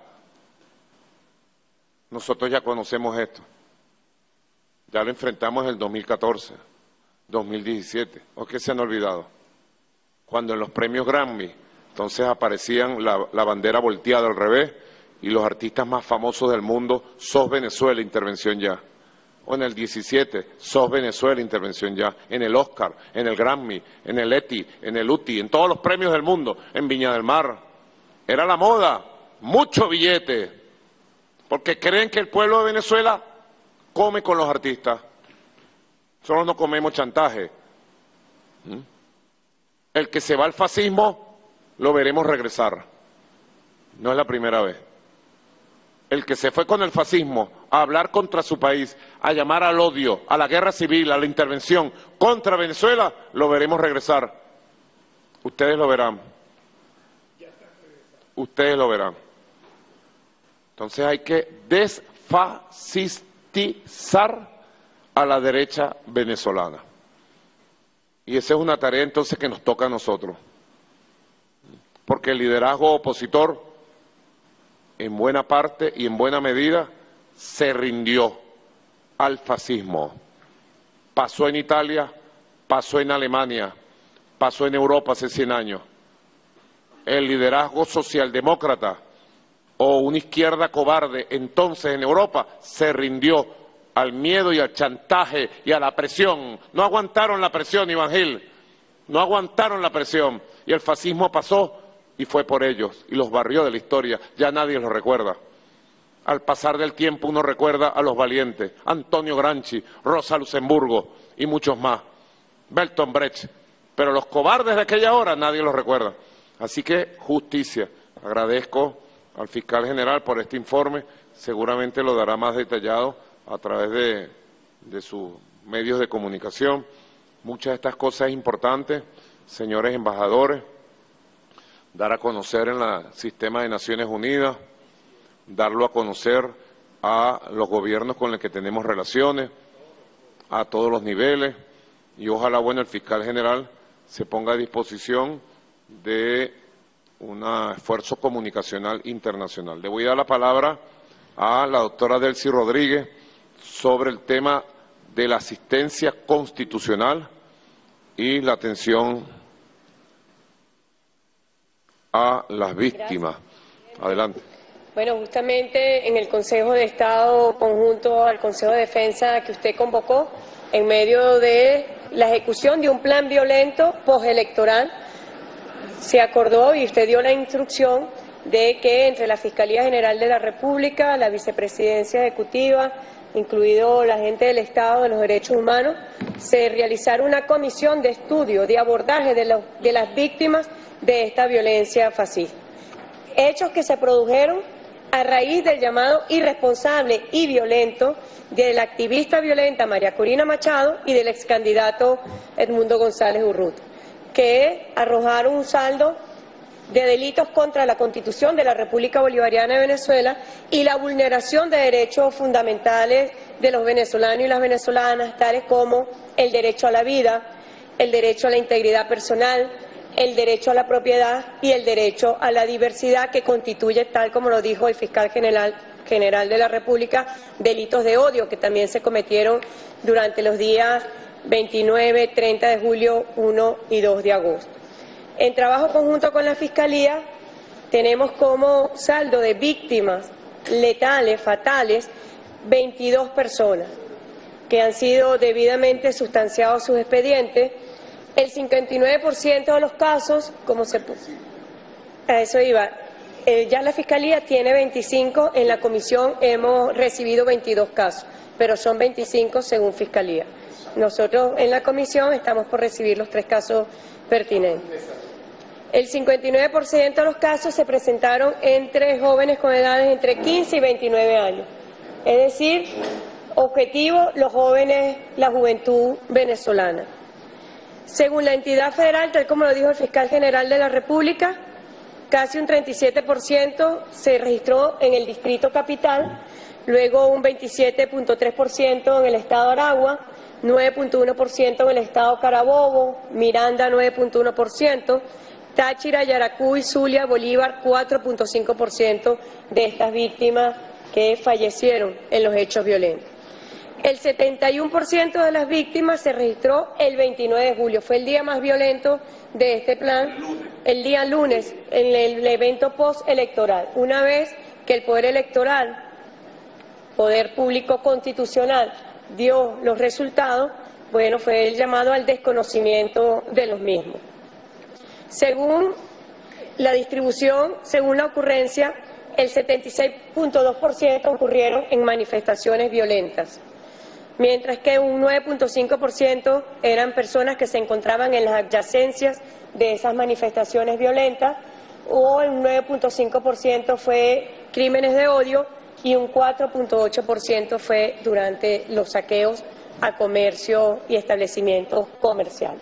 Nosotros ya conocemos esto. Ya lo enfrentamos en el dos mil catorce, dos mil diecisiete. ¿O qué se han olvidado? Cuando en los premios Grammy, entonces aparecían la, la bandera volteada al revés y los artistas más famosos del mundo, Sos Venezuela, intervención ya. O en el diecisiete, Sos Venezuela, intervención ya. En el Oscar, en el Grammy, en el ETI, en el U T I, en todos los premios del mundo, en Viña del Mar. Era la moda, mucho billete, porque creen que el pueblo de Venezuela come con los artistas. Nosotros no comemos chantaje. ¿Mm? El que se va al fascismo, lo veremos regresar. No es la primera vez. El que se fue con el fascismo a hablar contra su país, a llamar al odio, a la guerra civil, a la intervención contra Venezuela, lo veremos regresar. Ustedes lo verán. Ustedes lo verán. Entonces hay que desfascistizar a la derecha venezolana. Y esa es una tarea entonces que nos toca a nosotros. Porque el liderazgo opositor, en buena parte y en buena medida, se rindió al fascismo. Pasó en Italia, pasó en Alemania, pasó en Europa hace cien años. El liderazgo socialdemócrata o una izquierda cobarde entonces en Europa se rindió al miedo y al chantaje y a la presión. No aguantaron la presión, Iván Gil, no aguantaron la presión y el fascismo pasó y fue por ellos y los barrió de la historia, ya nadie los recuerda. Al pasar del tiempo uno recuerda a los valientes, Antonio Gramsci, Rosa Luxemburgo y muchos más, Bertolt Brecht, pero los cobardes de aquella hora nadie los recuerda. Así que justicia. Agradezco al fiscal general por este informe, seguramente lo dará más detallado a través de, de sus medios de comunicación. Muchas de estas cosas importantes, señores embajadores, dar a conocer en el sistema de Naciones Unidas, darlo a conocer a los gobiernos con los que tenemos relaciones, a todos los niveles, y ojalá, bueno, el fiscal general se ponga a disposición de un esfuerzo comunicacional internacional. Le voy a dar la palabra a la doctora Delcy Rodríguez sobre el tema de la asistencia constitucional y la atención a las víctimas. Gracias. Adelante. Bueno, justamente en el Consejo de Estado conjunto al Consejo de Defensa que usted convocó, en medio de la ejecución de un plan violento postelectoral, se acordó y usted dio la instrucción de que entre la Fiscalía General de la República, la Vicepresidencia Ejecutiva, incluido la gente del Estado de los Derechos Humanos, se realizara una comisión de estudio, de abordaje de, los, de las víctimas de esta violencia fascista. Hechos que se produjeron a raíz del llamado irresponsable y violento de la activista violenta María Corina Machado y del ex candidato Edmundo González Urrutia, que arrojaron un saldo de delitos contra la Constitución de la República Bolivariana de Venezuela y la vulneración de derechos fundamentales de los venezolanos y las venezolanas, tales como el derecho a la vida, el derecho a la integridad personal, el derecho a la propiedad y el derecho a la diversidad, que constituye, tal como lo dijo el fiscal general, general de la República, delitos de odio que también se cometieron durante los días veintinueve, treinta de julio, uno y dos de agosto. En trabajo conjunto con la Fiscalía tenemos como saldo de víctimas letales, fatales, veintidós personas que han sido debidamente sustanciados sus expedientes. El cincuenta y nueve por ciento de los casos, como se a eso iba, eh, ya la Fiscalía tiene veinticinco, en la comisión hemos recibido veintidós casos, pero son veinticinco según Fiscalía. Nosotros en la comisión estamos por recibir los tres casos pertinentes. El cincuenta y nueve por ciento de los casos se presentaron entre jóvenes con edades entre quince y veintinueve años, es decir, objetivo los jóvenes, la juventud venezolana. Según la entidad federal, tal como lo dijo el fiscal general de la República, casi un treinta y siete por ciento se registró en el distrito capital, luego un veintisiete punto tres por ciento en el estado Aragua, nueve punto uno por ciento en el estado Carabobo, Miranda nueve punto uno por ciento, Táchira, Yaracuy, Zulia, Bolívar cuatro punto cinco por ciento de estas víctimas que fallecieron en los hechos violentos. El setenta y uno por ciento de las víctimas se registró el veintinueve de julio, fue el día más violento de este plan, el día lunes, en el evento postelectoral. Una vez que el Poder Electoral, Poder Público Constitucional, dio los resultados, bueno, fue el llamado al desconocimiento de los mismos. Según la distribución, según la ocurrencia, el setenta y seis punto dos por ciento ocurrieron en manifestaciones violentas, mientras que un nueve punto cinco por ciento eran personas que se encontraban en las adyacencias de esas manifestaciones violentas, o un nueve punto cinco por ciento fue crímenes de odio y un cuatro punto ocho por ciento fue durante los saqueos a comercio y establecimientos comerciales.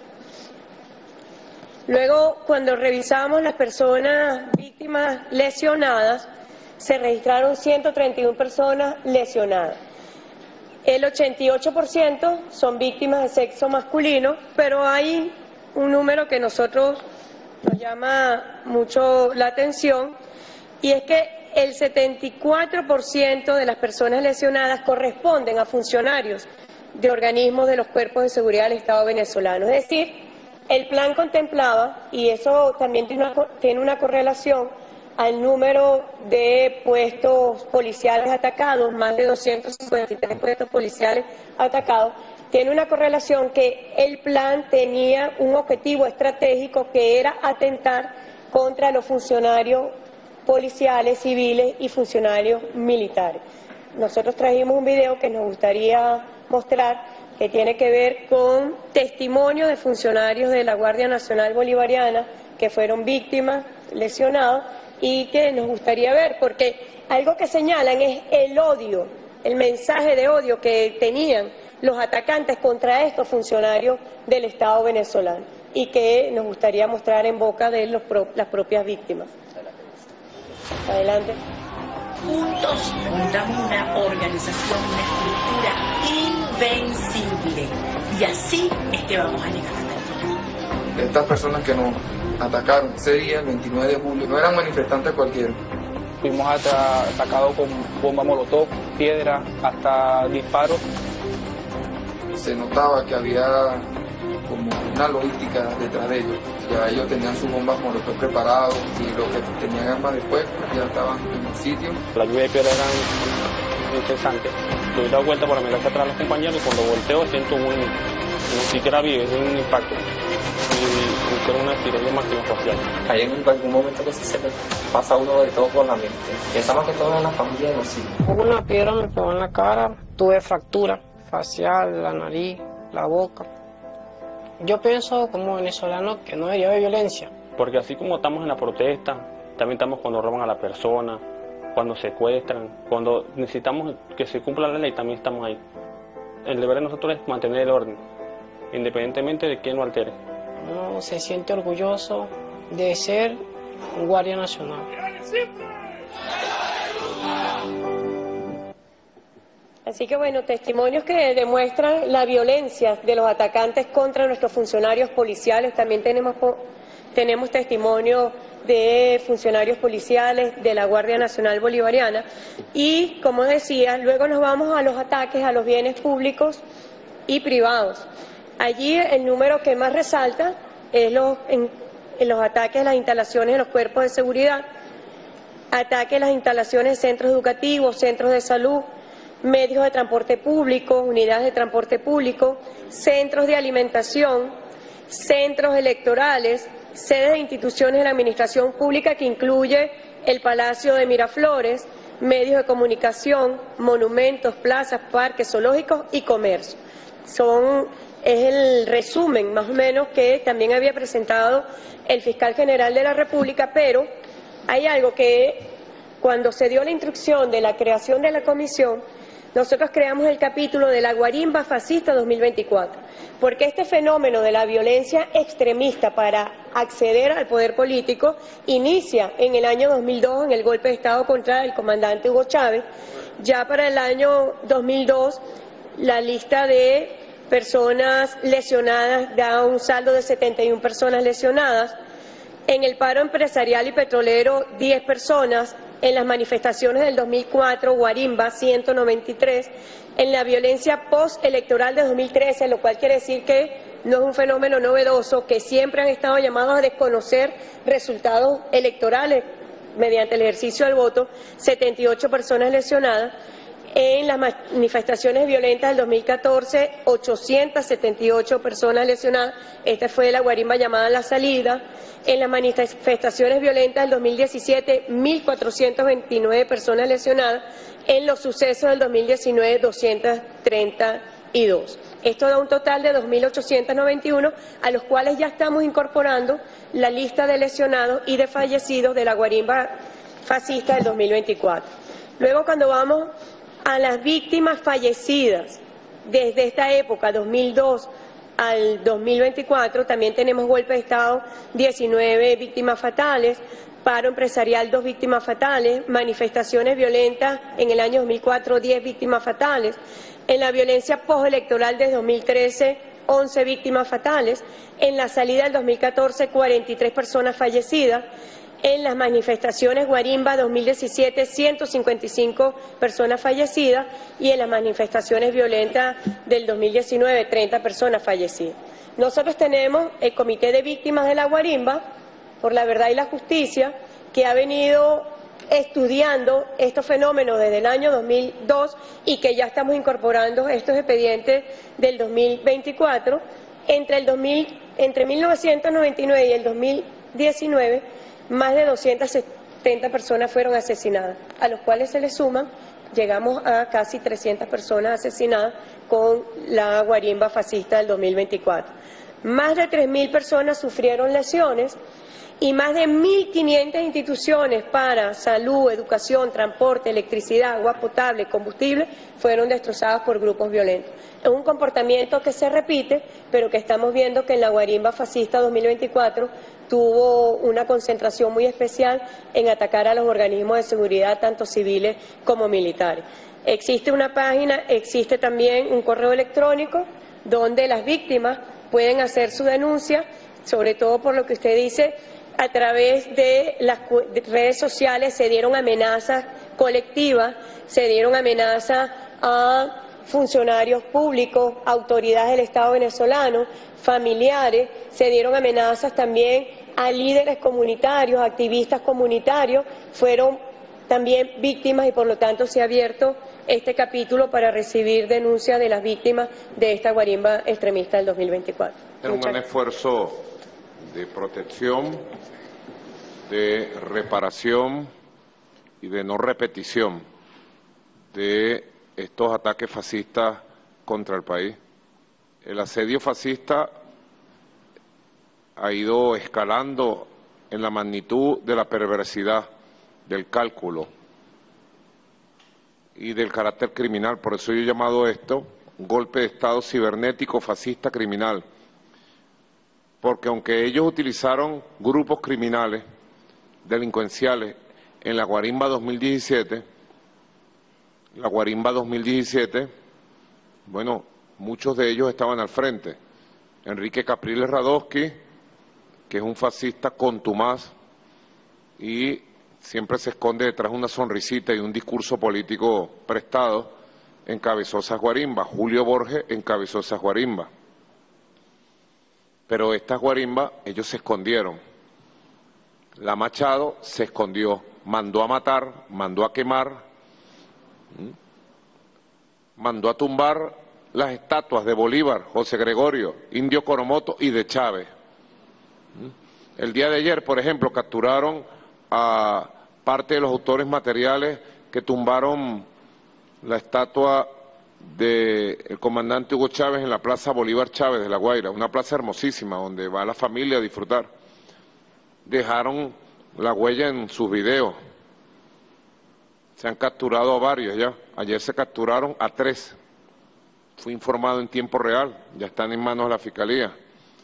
Luego, cuando revisamos las personas víctimas lesionadas, se registraron ciento treinta y una personas lesionadas. El ochenta y ocho por ciento son víctimas de sexo masculino, pero hay un número que a nosotros nos llama mucho la atención, y es que el setenta y cuatro por ciento de las personas lesionadas corresponden a funcionarios de organismos de los cuerpos de seguridad del Estado venezolano. Es decir, el plan contemplaba, y eso también tiene una, tiene una correlación al número de puestos policiales atacados, más de doscientos cincuenta y tres puestos policiales atacados, tiene una correlación que el plan tenía un objetivo estratégico que era atentar contra los funcionarios policiales, civiles y funcionarios militares. Nosotros trajimos un video que nos gustaría mostrar, que tiene que ver con testimonio de funcionarios de la Guardia Nacional Bolivariana que fueron víctimas, lesionados, y que nos gustaría ver, porque algo que señalan es el odio, el mensaje de odio que tenían los atacantes contra estos funcionarios del Estado venezolano, y que nos gustaría mostrar en boca de los pro, las propias víctimas. Adelante. Juntos fundamos una organización, una estructura invencible, y así es que vamos a llegar hasta el final. Estas personas que nos atacaron ese día, el veintinueve de julio, no eran manifestantes cualquiera. Fuimos atacados con bomba molotov, piedra, hasta disparos. Se notaba que había como una logística detrás de ellos. Ya ellos tenían sus bombas molotov preparados y los que tenían armas de fuego ya estaban en el sitio. La lluvia de piedra era incesante. Me he dado vuelta para mirar hacia atrás a los compañeros, y cuando volteo siento un, ni siquiera vive, es un impacto. Y fue una tirada máxima facial. Hay en algún momento que sí se le pasa a uno de todo por la mente. Pensamos que todo en la familia de los hijos. Una piedra me pegó en la cara, tuve fractura facial, la nariz, la boca. Yo pienso como venezolano que no debería haber violencia. Porque así como estamos en la protesta, también estamos cuando roban a la persona, cuando secuestran, cuando necesitamos que se cumpla la ley, también estamos ahí. El deber de nosotros es mantener el orden, independientemente de quién lo altere. Uno se siente orgulloso de ser un guardia nacional. Así que bueno, testimonios que demuestran la violencia de los atacantes contra nuestros funcionarios policiales. También tenemos, tenemos testimonios de funcionarios policiales de la Guardia Nacional Bolivariana. Y, como decía, luego nos vamos a los ataques a los bienes públicos y privados. Allí el número que más resalta es los, en, en los ataques a las instalaciones de los cuerpos de seguridad, ataques a las instalaciones de centros educativos, centros de salud, medios de transporte público, unidades de transporte público, centros de alimentación, centros electorales, sedes de instituciones de la administración pública que incluye el Palacio de Miraflores, medios de comunicación, monumentos, plazas, parques, zoológicos y comercio. Son, es el resumen más o menos que también había presentado el fiscal general de la República, pero hay algo que cuando se dio la instrucción de la creación de la comisión, nosotros creamos el capítulo de la Guarimba Fascista dos mil veinticuatro, porque este fenómeno de la violencia extremista para acceder al poder político inicia en el año dos mil dos en el golpe de Estado contra el comandante Hugo Chávez. Ya para el año dos mil dos la lista de personas lesionadas da un saldo de setenta y una personas lesionadas. En el paro empresarial y petrolero, diez personas. En las manifestaciones del dos mil cuatro, Guarimba, ciento noventa y tres. En la violencia postelectoral de dos mil trece, lo cual quiere decir que no es un fenómeno novedoso, que siempre han estado llamados a desconocer resultados electorales mediante el ejercicio del voto, setenta y ocho personas lesionadas. En las manifestaciones violentas del dos mil catorce, ochocientas setenta y ocho personas lesionadas. Esta fue la Guarimba llamada La Salida. En las manifestaciones violentas del dos mil diecisiete, mil cuatrocientas veintinueve personas lesionadas. En los sucesos del dos mil diecinueve, doscientas treinta y dos. Esto da un total de dos mil ochocientos noventa y uno, a los cuales ya estamos incorporando la lista de lesionados y de fallecidos de la Guarimba Fascista del dos mil veinticuatro. Luego, cuando vamos a las víctimas fallecidas, desde esta época, dos mil dos al dos mil veinticuatro, también tenemos golpe de Estado, diecinueve víctimas fatales, paro empresarial, dos víctimas fatales, manifestaciones violentas en el año dos mil cuatro, diez víctimas fatales, en la violencia postelectoral desde dos mil trece, once víctimas fatales, en la salida del dos mil catorce, cuarenta y tres personas fallecidas, en las manifestaciones Guarimba dos mil diecisiete, ciento cincuenta y cinco personas fallecidas, y en las manifestaciones violentas del dos mil diecinueve, treinta personas fallecidas. Nosotros tenemos el Comité de Víctimas de la Guarimba por la Verdad y la Justicia, que ha venido estudiando estos fenómenos desde el año dos mil dos y que ya estamos incorporando estos expedientes del dos mil veinticuatro. Entre, el dos mil, entre mil novecientos noventa y nueve y el dos mil diecinueve, más de doscientas setenta personas fueron asesinadas, a los cuales se les suman, llegamos a casi trescientas personas asesinadas con la guarimba fascista del dos mil veinticuatro. Más de tres mil personas sufrieron lesiones y más de mil quinientas instituciones para salud, educación, transporte, electricidad, agua potable, combustible fueron destrozadas por grupos violentos. Es un comportamiento que se repite, pero que estamos viendo que en la guarimba fascista dos mil veinticuatro tuvo una concentración muy especial en atacar a los organismos de seguridad, tanto civiles como militares. Existe una página, existe también un correo electrónico donde las víctimas pueden hacer su denuncia, sobre todo por lo que usted dice. A través de las redes sociales se dieron amenazas colectivas, se dieron amenazas a funcionarios públicos, autoridades del Estado venezolano, familiares, se dieron amenazas también a líderes comunitarios, activistas comunitarios, fueron también víctimas y por lo tanto se ha abierto este capítulo para recibir denuncias de las víctimas de esta guarimba extremista del dos mil veinticuatro. Es un gran esfuerzo de protección, de reparación y de no repetición de estos ataques fascistas contra el país. El asedio fascista ha ido escalando en la magnitud de la perversidad, del cálculo y del carácter criminal. Por eso yo he llamado esto un golpe de Estado cibernético fascista criminal. Porque aunque ellos utilizaron grupos criminales, delincuenciales, en la guarimba dos mil diecisiete, la guarimba dos mil diecisiete, bueno, muchos de ellos estaban al frente. Enrique Capriles Radosky, que es un fascista contumaz y siempre se esconde detrás de una sonrisita y un discurso político prestado, encabezó esas guarimbas. Julio Borges encabezó esas guarimbas. Pero estas guarimbas, ellos se escondieron. La Machado se escondió, mandó a matar, mandó a quemar, ¿m? mandó a tumbar las estatuas de Bolívar, José Gregorio, Indio Coromoto y de Chávez. ¿m? El día de ayer, por ejemplo, capturaron a parte de los autores materiales que tumbaron la estatua del comandante Hugo Chávez en la Plaza Bolívar Chávez de La Guaira, una plaza hermosísima donde va la familia a disfrutar. Dejaron la huella en sus videos. Se han capturado a varios ya. Ayer se capturaron a tres. Fui informado en tiempo real, ya están en manos de la Fiscalía.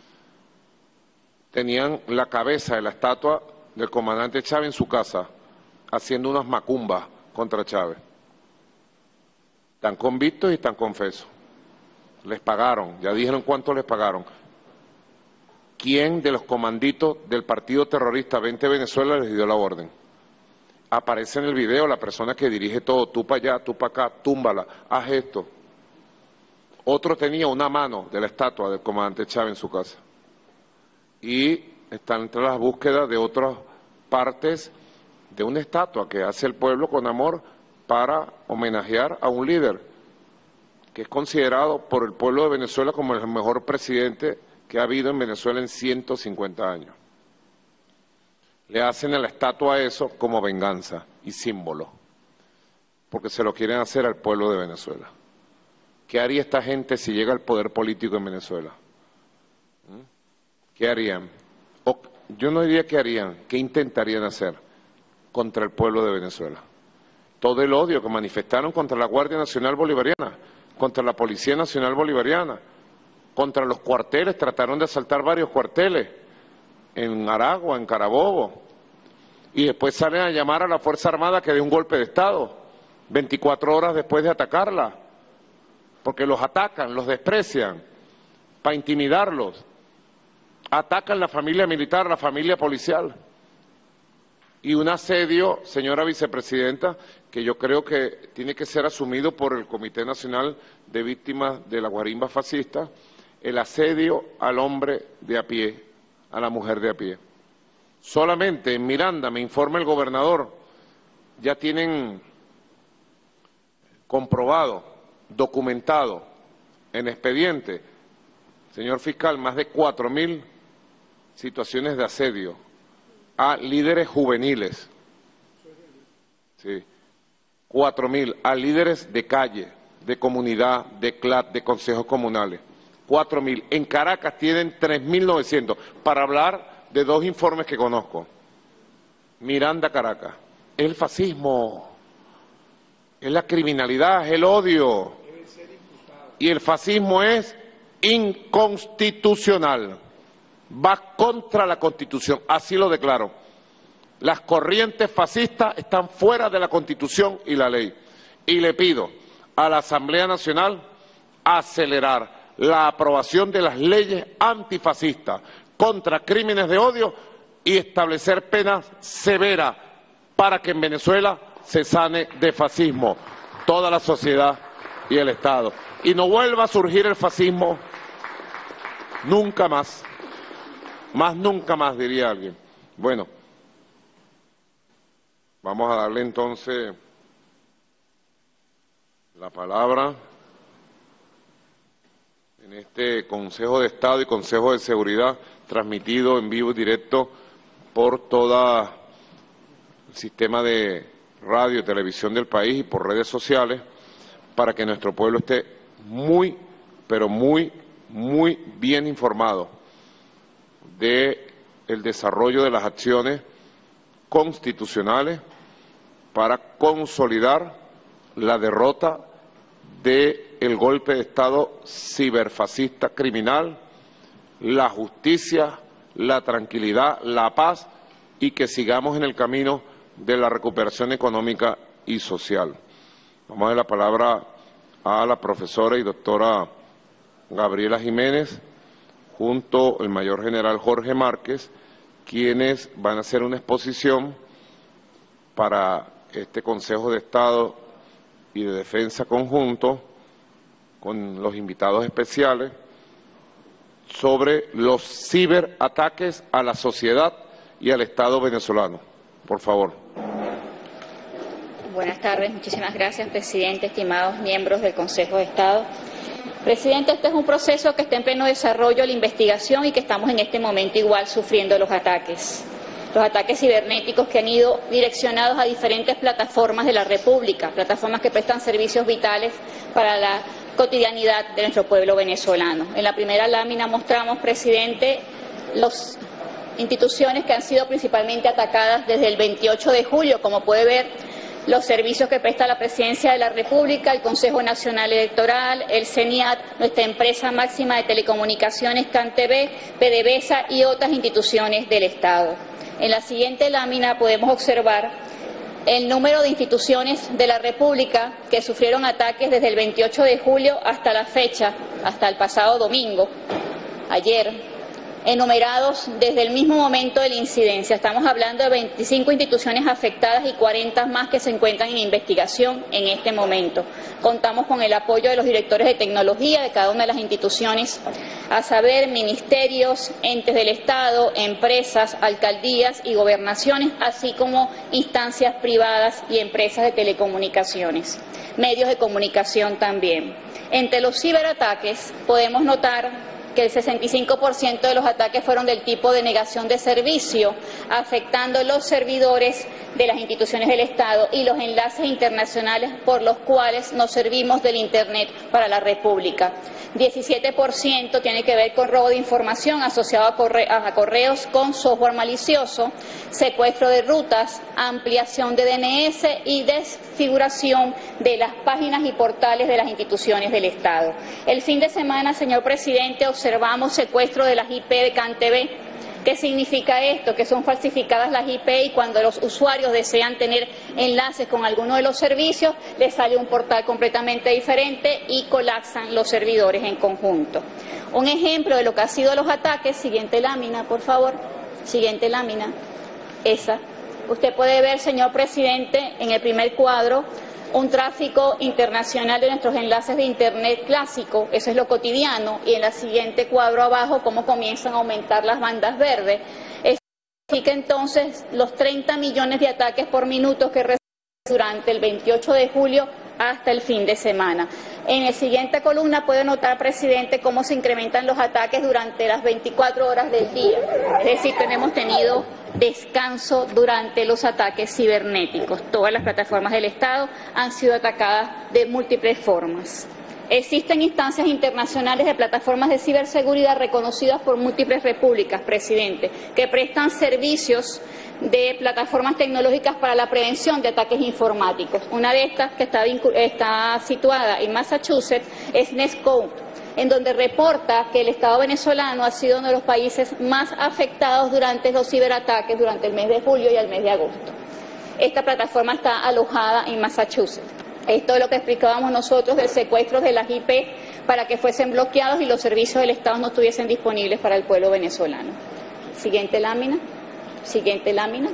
Tenían la cabeza de la estatua del comandante Chávez en su casa, haciendo unas macumbas contra Chávez. Están convictos y están confesos. Les pagaron, ya dijeron cuánto les pagaron. ¿Quién de los comanditos del partido terrorista Vente Venezuela les dio la orden? Aparece en el video la persona que dirige todo, tú para allá, tú para acá, túmbala, haz esto. Otro tenía una mano de la estatua del comandante Chávez en su casa. Y están entre las búsquedas de otras partes de una estatua que hace el pueblo con amor para homenajear a un líder que es considerado por el pueblo de Venezuela como el mejor presidente que ha habido en Venezuela en ciento cincuenta años. Le hacen a la estatua eso como venganza y símbolo, porque se lo quieren hacer al pueblo de Venezuela. ¿Qué haría esta gente si llega al poder político en Venezuela? ¿Mm? ¿Qué harían? O, yo no diría qué harían, ¿qué intentarían hacer contra el pueblo de Venezuela? todo el odio que manifestaron contra la Guardia Nacional Bolivariana, contra la Policía Nacional Bolivariana, contra los cuarteles, trataron de asaltar varios cuarteles en Aragua, en Carabobo, y después salen a llamar a la Fuerza Armada que dé un golpe de Estado, veinticuatro horas después de atacarla, porque los atacan, los desprecian, para intimidarlos, atacan la familia militar, la familia policial, y un asedio, señora vicepresidenta, que yo creo que tiene que ser asumido por el Comité Nacional de Víctimas de la Guarimba Fascista, el asedio al hombre de a pie, a la mujer de a pie. Solamente en Miranda, me informa el gobernador, ya tienen comprobado, documentado, en expediente, señor fiscal, más de cuatro mil situaciones de asedio a líderes juveniles. Sí. Cuatro mil a líderes de calle, de comunidad, de C L A T, de consejos comunales. Cuatro mil. En Caracas tienen tres mil novecientos, para hablar de dos informes que conozco. Miranda, Caracas. Es el fascismo, es la criminalidad, es el odio. Y el fascismo es inconstitucional. Va contra la Constitución, así lo declaro. Las corrientes fascistas están fuera de la Constitución y la ley. Y le pido a la Asamblea Nacional acelerar la aprobación de las leyes antifascistas contra crímenes de odio y establecer penas severas para que en Venezuela se sane de fascismo toda la sociedad y el Estado. Y no vuelva a surgir el fascismo nunca más. Más nunca más, diría alguien. Bueno, vamos a darle entonces la palabra en este Consejo de Estado y Consejo de Seguridad, transmitido en vivo y directo por todo el sistema de radio y televisión del país y por redes sociales, para que nuestro pueblo esté muy, pero muy, muy bien informado de el desarrollo de las acciones constitucionales para consolidar la derrota del golpe de Estado ciberfascista criminal, la justicia, la tranquilidad, la paz, y que sigamos en el camino de la recuperación económica y social. Vamos a dar la palabra a la profesora y doctora Gabriela Jiménez, junto al mayor general Jorge Márquez, quienes van a hacer una exposición para este Consejo de Estado y de Defensa conjunto, con los invitados especiales, sobre los ciberataques a la sociedad y al Estado venezolano. Por favor. Buenas tardes, muchísimas gracias, presidente, estimados miembros del Consejo de Estado. Presidente, este es un proceso que está en pleno desarrollo, la investigación, y que estamos en este momento igual sufriendo los ataques. Los ataques cibernéticos que han ido direccionados a diferentes plataformas de la República, plataformas que prestan servicios vitales para la cotidianidad de nuestro pueblo venezolano. En la primera lámina mostramos, presidente, las instituciones que han sido principalmente atacadas desde el veintiocho de julio, como puede ver, los servicios que presta la Presidencia de la República, el Consejo Nacional Electoral, el CENIAT, nuestra empresa máxima de telecomunicaciones CanTV, PDVSA y otras instituciones del Estado. En la siguiente lámina podemos observar el número de instituciones de la República que sufrieron ataques desde el veintiocho de julio hasta la fecha, hasta el pasado domingo, ayer, enumerados desde el mismo momento de la incidencia. Estamos hablando de veinticinco instituciones afectadas y cuarenta más que se encuentran en investigación en este momento. Contamos con el apoyo de los directores de tecnología de cada una de las instituciones, a saber, ministerios, entes del Estado, empresas, alcaldías y gobernaciones, así como instancias privadas y empresas de telecomunicaciones, medios de comunicación también. Entre los ciberataques podemos notar que el sesenta y cinco por ciento de los ataques fueron del tipo de negación de servicio, afectando los servidores de las instituciones del Estado y los enlaces internacionales por los cuales nos servimos del Internet para la República. diecisiete por ciento tiene que ver con robo de información asociado a, corre a correos con software malicioso, secuestro de rutas, ampliación de D N S y desfiguración de las páginas y portales de las instituciones del Estado. El fin de semana, señor presidente, observamos secuestro de las I P de CanTV. ¿Qué significa esto? Que son falsificadas las I P y cuando los usuarios desean tener enlaces con alguno de los servicios, les sale un portal completamente diferente y colapsan los servidores en conjunto. Un ejemplo de lo que han sido los ataques, siguiente lámina, por favor, siguiente lámina, esa. Usted puede ver, señor presidente, en el primer cuadro, un tráfico internacional de nuestros enlaces de Internet clásico, eso es lo cotidiano, y en la siguiente cuadro abajo cómo comienzan a aumentar las bandas verdes. Eso significa entonces los treinta millones de ataques por minuto que recibimos durante el veintiocho de julio hasta el fin de semana. En la siguiente columna puede notar, presidente, cómo se incrementan los ataques durante las veinticuatro horas del día. Es decir, que no hemos tenido descanso durante los ataques cibernéticos. Todas las plataformas del Estado han sido atacadas de múltiples formas. Existen instancias internacionales de plataformas de ciberseguridad reconocidas por múltiples repúblicas, presidente, que prestan servicios de plataformas tecnológicas para la prevención de ataques informáticos. Una de estas, que está, está situada en Massachusetts, es Netcode, en donde reporta que el Estado venezolano ha sido uno de los países más afectados durante los ciberataques durante el mes de julio y el mes de agosto. Esta plataforma está alojada en Massachusetts. Esto es lo que explicábamos nosotros del secuestro de las I P para que fuesen bloqueados y los servicios del Estado no estuviesen disponibles para el pueblo venezolano. Siguiente lámina. Siguiente lámina.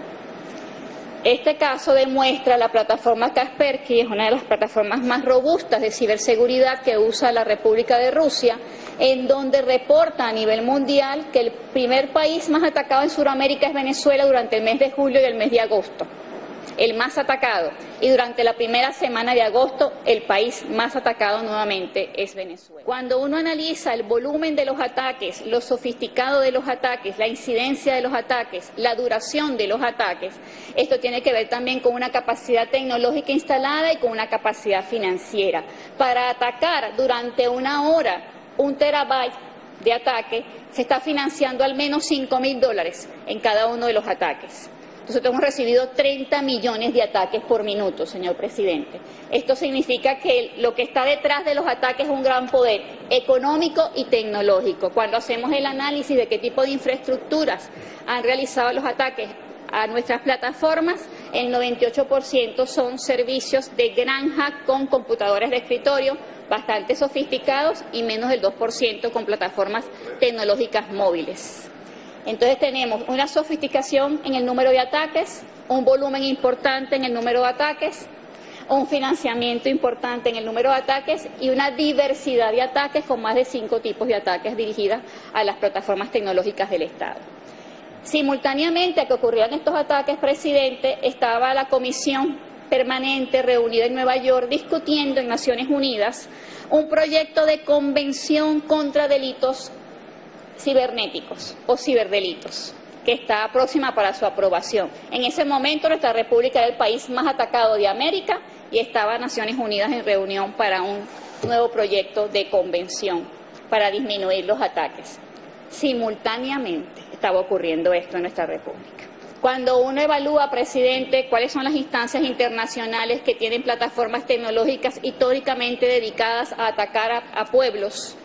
Este caso demuestra la plataforma Kaspersky, es una de las plataformas más robustas de ciberseguridad que usa la República de Rusia, en donde reporta a nivel mundial que el primer país más atacado en Sudamérica es Venezuela durante el mes de julio y el mes de agosto. El más atacado, y durante la primera semana de agosto el país más atacado nuevamente es Venezuela. Cuando uno analiza el volumen de los ataques, lo sofisticado de los ataques, la incidencia de los ataques, la duración de los ataques, esto tiene que ver también con una capacidad tecnológica instalada y con una capacidad financiera. Para atacar durante una hora un terabyte de ataque, se está financiando al menos cinco mil dólares en cada uno de los ataques. Nosotros hemos recibido treinta millones de ataques por minuto, señor presidente. Esto significa que lo que está detrás de los ataques es un gran poder económico y tecnológico. Cuando hacemos el análisis de qué tipo de infraestructuras han realizado los ataques a nuestras plataformas, el noventa y ocho por ciento son servicios de granja con computadores de escritorio bastante sofisticados y menos del dos por ciento con plataformas tecnológicas móviles. Entonces tenemos una sofisticación en el número de ataques, un volumen importante en el número de ataques, un financiamiento importante en el número de ataques y una diversidad de ataques con más de cinco tipos de ataques dirigidas a las plataformas tecnológicas del Estado. Simultáneamente a que ocurrían estos ataques, presidente, estaba la comisión permanente reunida en Nueva York discutiendo en Naciones Unidas un proyecto de convención contra delitos cibernéticos o ciberdelitos, que está próxima para su aprobación. En ese momento nuestra República era el país más atacado de América y estaba Naciones Unidas en reunión para un nuevo proyecto de convención para disminuir los ataques. Simultáneamente estaba ocurriendo esto en nuestra República. Cuando uno evalúa, presidente, cuáles son las instancias internacionales que tienen plataformas tecnológicas históricamente dedicadas a atacar a, a pueblos,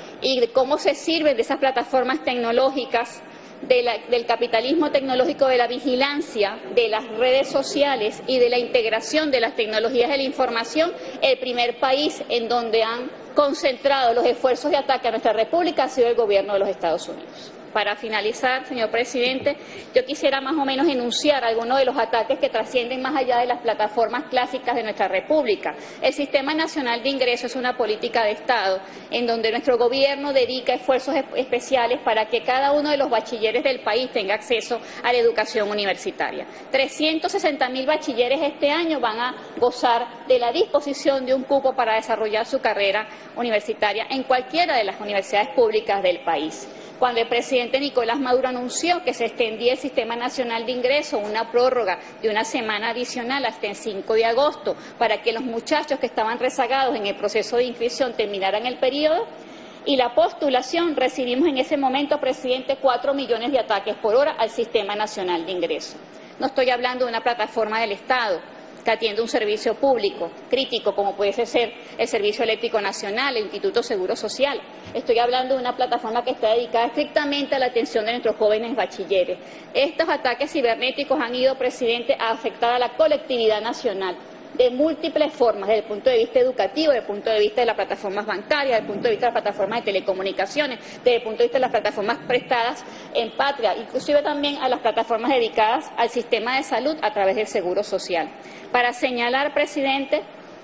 y cómo se sirven de esas plataformas tecnológicas, de la, del capitalismo tecnológico, de la vigilancia, de las redes sociales y de la integración de las tecnologías de la información, el primer país en donde han concentrado los esfuerzos de ataque a nuestra República ha sido el gobierno de los Estados Unidos. Para finalizar, señor presidente, yo quisiera más o menos enunciar algunos de los ataques que trascienden más allá de las plataformas clásicas de nuestra República. El Sistema Nacional de Ingreso es una política de Estado en donde nuestro gobierno dedica esfuerzos especiales para que cada uno de los bachilleres del país tenga acceso a la educación universitaria. trescientos sesenta mil bachilleres este año van a gozar de la disposición de un cupo para desarrollar su carrera universitaria en cualquiera de las universidades públicas del país. Cuando el presidente Nicolás Maduro anunció que se extendía el Sistema Nacional de Ingreso, una prórroga de una semana adicional hasta el cinco de agosto, para que los muchachos que estaban rezagados en el proceso de inscripción terminaran el periodo, y la postulación, recibimos en ese momento, presidente, cuatro millones de ataques por hora al Sistema Nacional de Ingreso. No estoy hablando de una plataforma del Estado que atiende un servicio público crítico, como puede ser el Servicio Eléctrico Nacional, el Instituto Seguro Social. Estoy hablando de una plataforma que está dedicada estrictamente a la atención de nuestros jóvenes bachilleres. Estos ataques cibernéticos han ido, presidente, a afectar a la colectividad nacional de múltiples formas, desde el punto de vista educativo, desde el punto de vista de las plataformas bancarias, desde el punto de vista de las plataformas de telecomunicaciones, desde el punto de vista de las plataformas prestadas en patria, inclusive también a las plataformas dedicadas al sistema de salud a través del Seguro Social. Para señalar, presidente,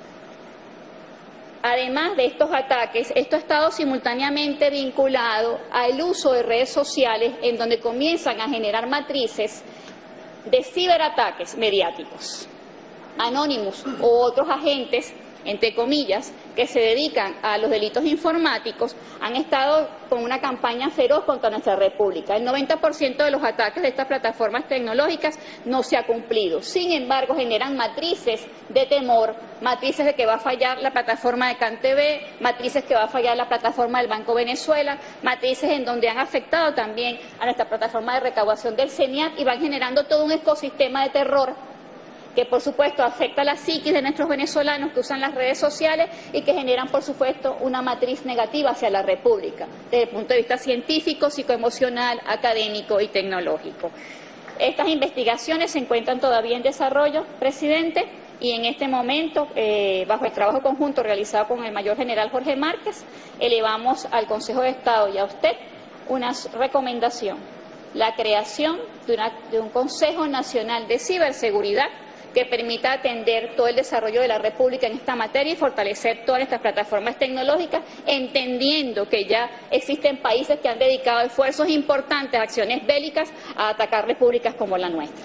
además de estos ataques, esto ha estado simultáneamente vinculado al uso de redes sociales en donde comienzan a generar matrices de ciberataques mediáticos. Anonymous u otros agentes, entre comillas, que se dedican a los delitos informáticos, han estado con una campaña feroz contra nuestra República. El noventa por ciento de los ataques de estas plataformas tecnológicas no se ha cumplido. Sin embargo, generan matrices de temor, matrices de que va a fallar la plataforma de CanTV, matrices que va a fallar la plataforma del Banco Venezuela, matrices en donde han afectado también a nuestra plataforma de recaudación del CENIAT y van generando todo un ecosistema de terror que por supuesto afecta a la psiquis de nuestros venezolanos que usan las redes sociales y que generan por supuesto una matriz negativa hacia la República, desde el punto de vista científico, psicoemocional, académico y tecnológico. Estas investigaciones se encuentran todavía en desarrollo, presidente, y en este momento, eh, bajo el trabajo conjunto realizado con el mayor general Jorge Márquez, elevamos al Consejo de Estado y a usted una recomendación, la creación de, una, de un Consejo Nacional de Ciberseguridad que permita atender todo el desarrollo de la República en esta materia y fortalecer todas estas plataformas tecnológicas, entendiendo que ya existen países que han dedicado esfuerzos importantes a acciones bélicas a atacar repúblicas como la nuestra.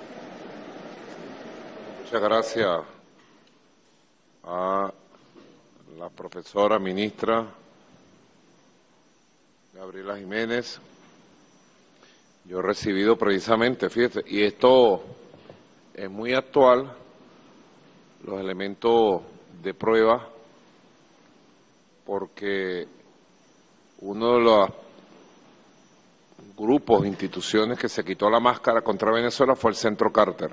Muchas gracias a la profesora ministra Gabriela Jiménez. Yo he recibido precisamente, fíjate, y esto es muy actual, los elementos de prueba, porque uno de los grupos, instituciones que se quitó la máscara contra Venezuela fue el Centro Carter,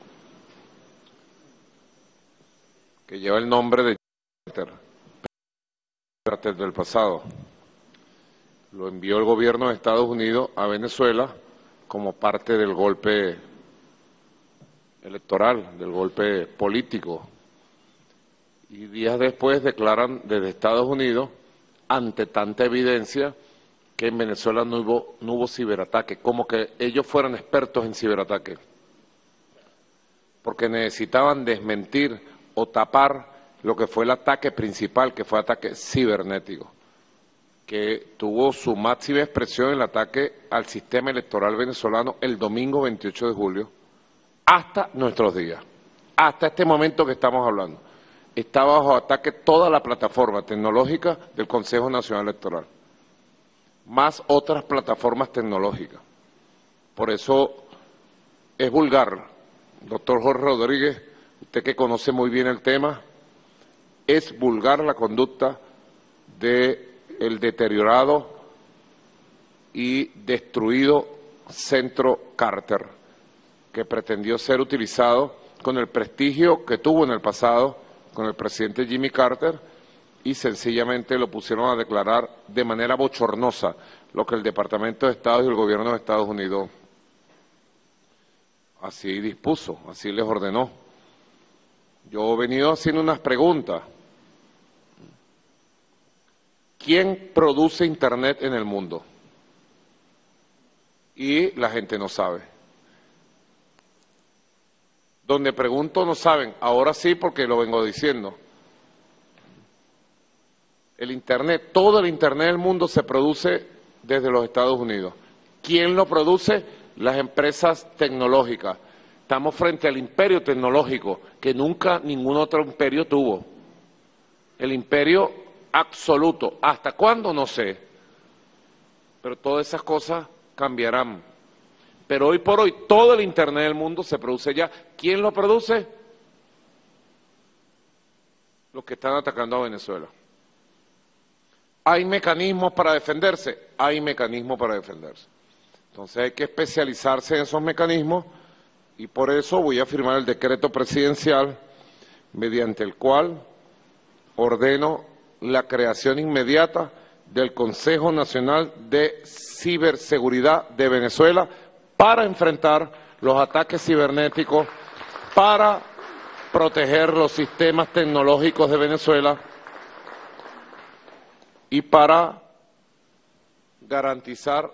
que lleva el nombre de Carter, Carter del pasado. Lo envió el gobierno de Estados Unidos a Venezuela como parte del golpe electoral, del golpe político. Y días después declaran desde Estados Unidos, ante tanta evidencia, que en Venezuela no hubo, no hubo ciberataque, como que ellos fueran expertos en ciberataque, porque necesitaban desmentir o tapar lo que fue el ataque principal, que fue ataque cibernético, que tuvo su máxima expresión en el ataque al sistema electoral venezolano el domingo veintiocho de julio, hasta nuestros días, hasta este momento que estamos hablando. Está bajo ataque toda la plataforma tecnológica del Consejo Nacional Electoral, más otras plataformas tecnológicas. Por eso es vulgar, doctor Jorge Rodríguez, usted que conoce muy bien el tema, es vulgar la conducta de el deteriorado y destruido Centro Carter, que pretendió ser utilizado con el prestigio que tuvo en el pasado con el presidente Jimmy Carter y sencillamente lo pusieron a declarar de manera bochornosa lo que el Departamento de Estado y el gobierno de Estados Unidos así dispuso, así les ordenó. Yo he venido haciendo unas preguntas. ¿Quién produce Internet en el mundo? Y la gente no sabe. Donde pregunto no saben, ahora sí porque lo vengo diciendo. El Internet, todo el Internet del mundo se produce desde los Estados Unidos. ¿Quién lo produce? Las empresas tecnológicas. Estamos frente al imperio tecnológico que nunca ningún otro imperio tuvo. El imperio absoluto. ¿Hasta cuándo? No sé. Pero todas esas cosas cambiarán. Pero hoy por hoy todo el Internet del mundo se produce ya. ¿Quién lo produce? Los que están atacando a Venezuela. ¿Hay mecanismos para defenderse? Hay mecanismos para defenderse. Entonces hay que especializarse en esos mecanismos y por eso voy a firmar el decreto presidencial mediante el cual ordeno la creación inmediata del Consejo Nacional de Ciberseguridad de Venezuela para enfrentar los ataques cibernéticos, para proteger los sistemas tecnológicos de Venezuela y para garantizar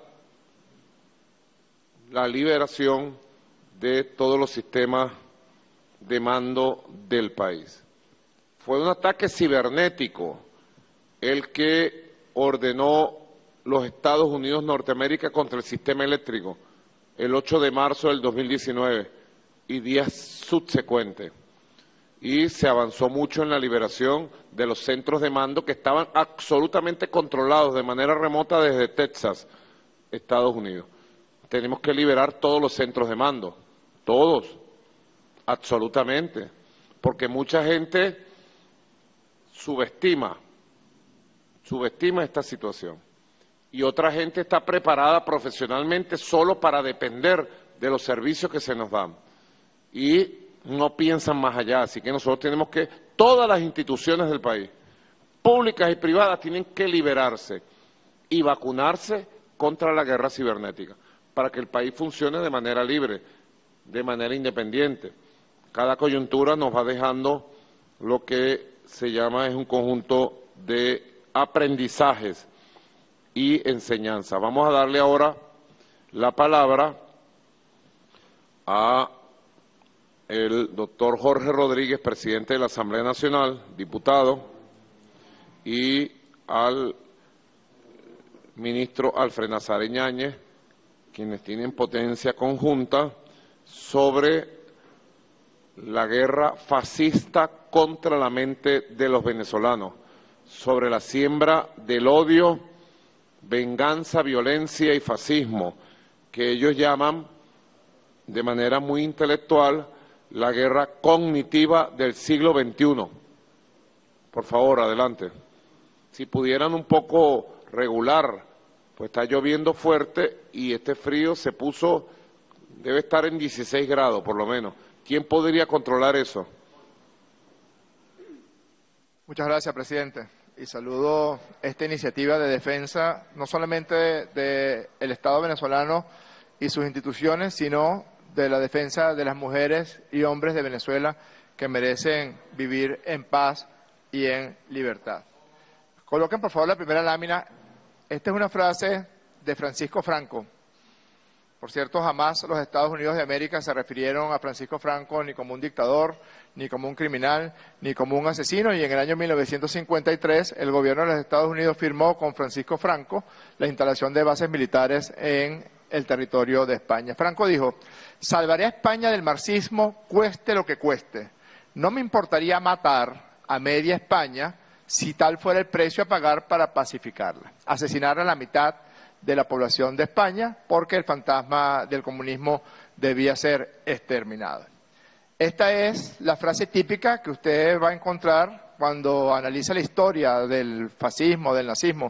la liberación de todos los sistemas de mando del país. Fue un ataque cibernético el que ordenó los Estados Unidos de Norteamérica contra el sistema eléctrico el ocho de marzo del dos mil diecinueve y días subsecuentes. Y se avanzó mucho en la liberación de los centros de mando que estaban absolutamente controlados de manera remota desde Texas, Estados Unidos. Tenemos que liberar todos los centros de mando, todos, absolutamente, porque mucha gente subestima, subestima esta situación y otra gente está preparada profesionalmente solo para depender de los servicios que se nos dan y no piensan más allá, así que nosotros tenemos que, todas las instituciones del país, públicas y privadas, tienen que liberarse y vacunarse contra la guerra cibernética, para que el país funcione de manera libre, de manera independiente. Cada coyuntura nos va dejando lo que se llama es un conjunto de aprendizajes y enseñanza. Vamos a darle ahora la palabra a el doctor Jorge Rodríguez, presidente de la Asamblea Nacional, diputado, y al ministro Alfred Nazario Yáñez, quienes tienen potencia conjunta sobre la guerra fascista contra la mente de los venezolanos, sobre la siembra del odio, venganza, violencia y fascismo, que ellos llaman de manera muy intelectual la guerra cognitiva del siglo veintiuno. Por favor, adelante. Si pudieran un poco regular, pues está lloviendo fuerte y este frío se puso, debe estar en dieciséis grados por lo menos. ¿Quién podría controlar eso? Muchas gracias, presidente. Y saludo esta iniciativa de defensa, no solamente del de el Estado venezolano y sus instituciones, sino de la defensa de las mujeres y hombres de Venezuela que merecen vivir en paz y en libertad. Coloquen, por favor, la primera lámina. Esta es una frase de Francisco Franco. Por cierto, jamás los Estados Unidos de América se refirieron a Francisco Franco ni como un dictador, ni como un criminal, ni como un asesino, y en el año mil novecientos cincuenta y tres el gobierno de los Estados Unidos firmó con Francisco Franco la instalación de bases militares en el territorio de España. Franco dijo: salvaré a España del marxismo cueste lo que cueste. No me importaría matar a media España si tal fuera el precio a pagar para pacificarla. Asesinar a la mitad de la población de España porque el fantasma del comunismo debía ser exterminado. Esta es la frase típica que usted va a encontrar cuando analiza la historia del fascismo, del nazismo,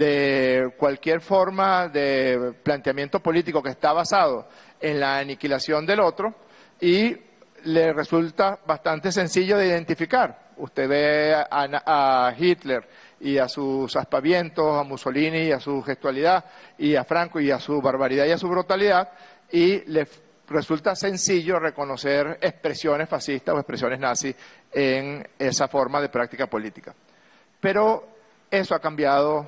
de cualquier forma de planteamiento político que está basado en la aniquilación del otro, y le resulta bastante sencillo de identificar. Usted ve a, a Hitler y a sus aspavientos, a Mussolini y a su gestualidad, y a Franco y a su barbaridad y a su brutalidad, y le resulta sencillo reconocer expresiones fascistas o expresiones nazis en esa forma de práctica política. Pero eso ha cambiado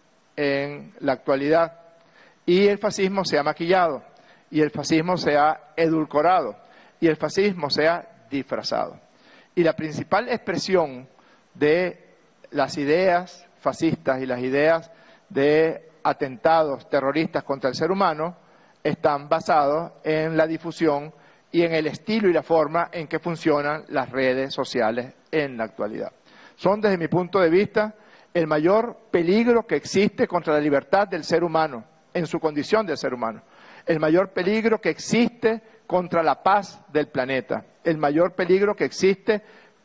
en la actualidad y el fascismo se ha maquillado, y el fascismo se ha edulcorado, y el fascismo se ha disfrazado. Y la principal expresión de las ideas fascistas y las ideas de atentados terroristas contra el ser humano están basados en la difusión y en el estilo y la forma en que funcionan las redes sociales en la actualidad. Son, desde mi punto de vista, el mayor peligro que existe contra la libertad del ser humano, en su condición de ser humano, el mayor peligro que existe contra la paz del planeta, el mayor peligro que existe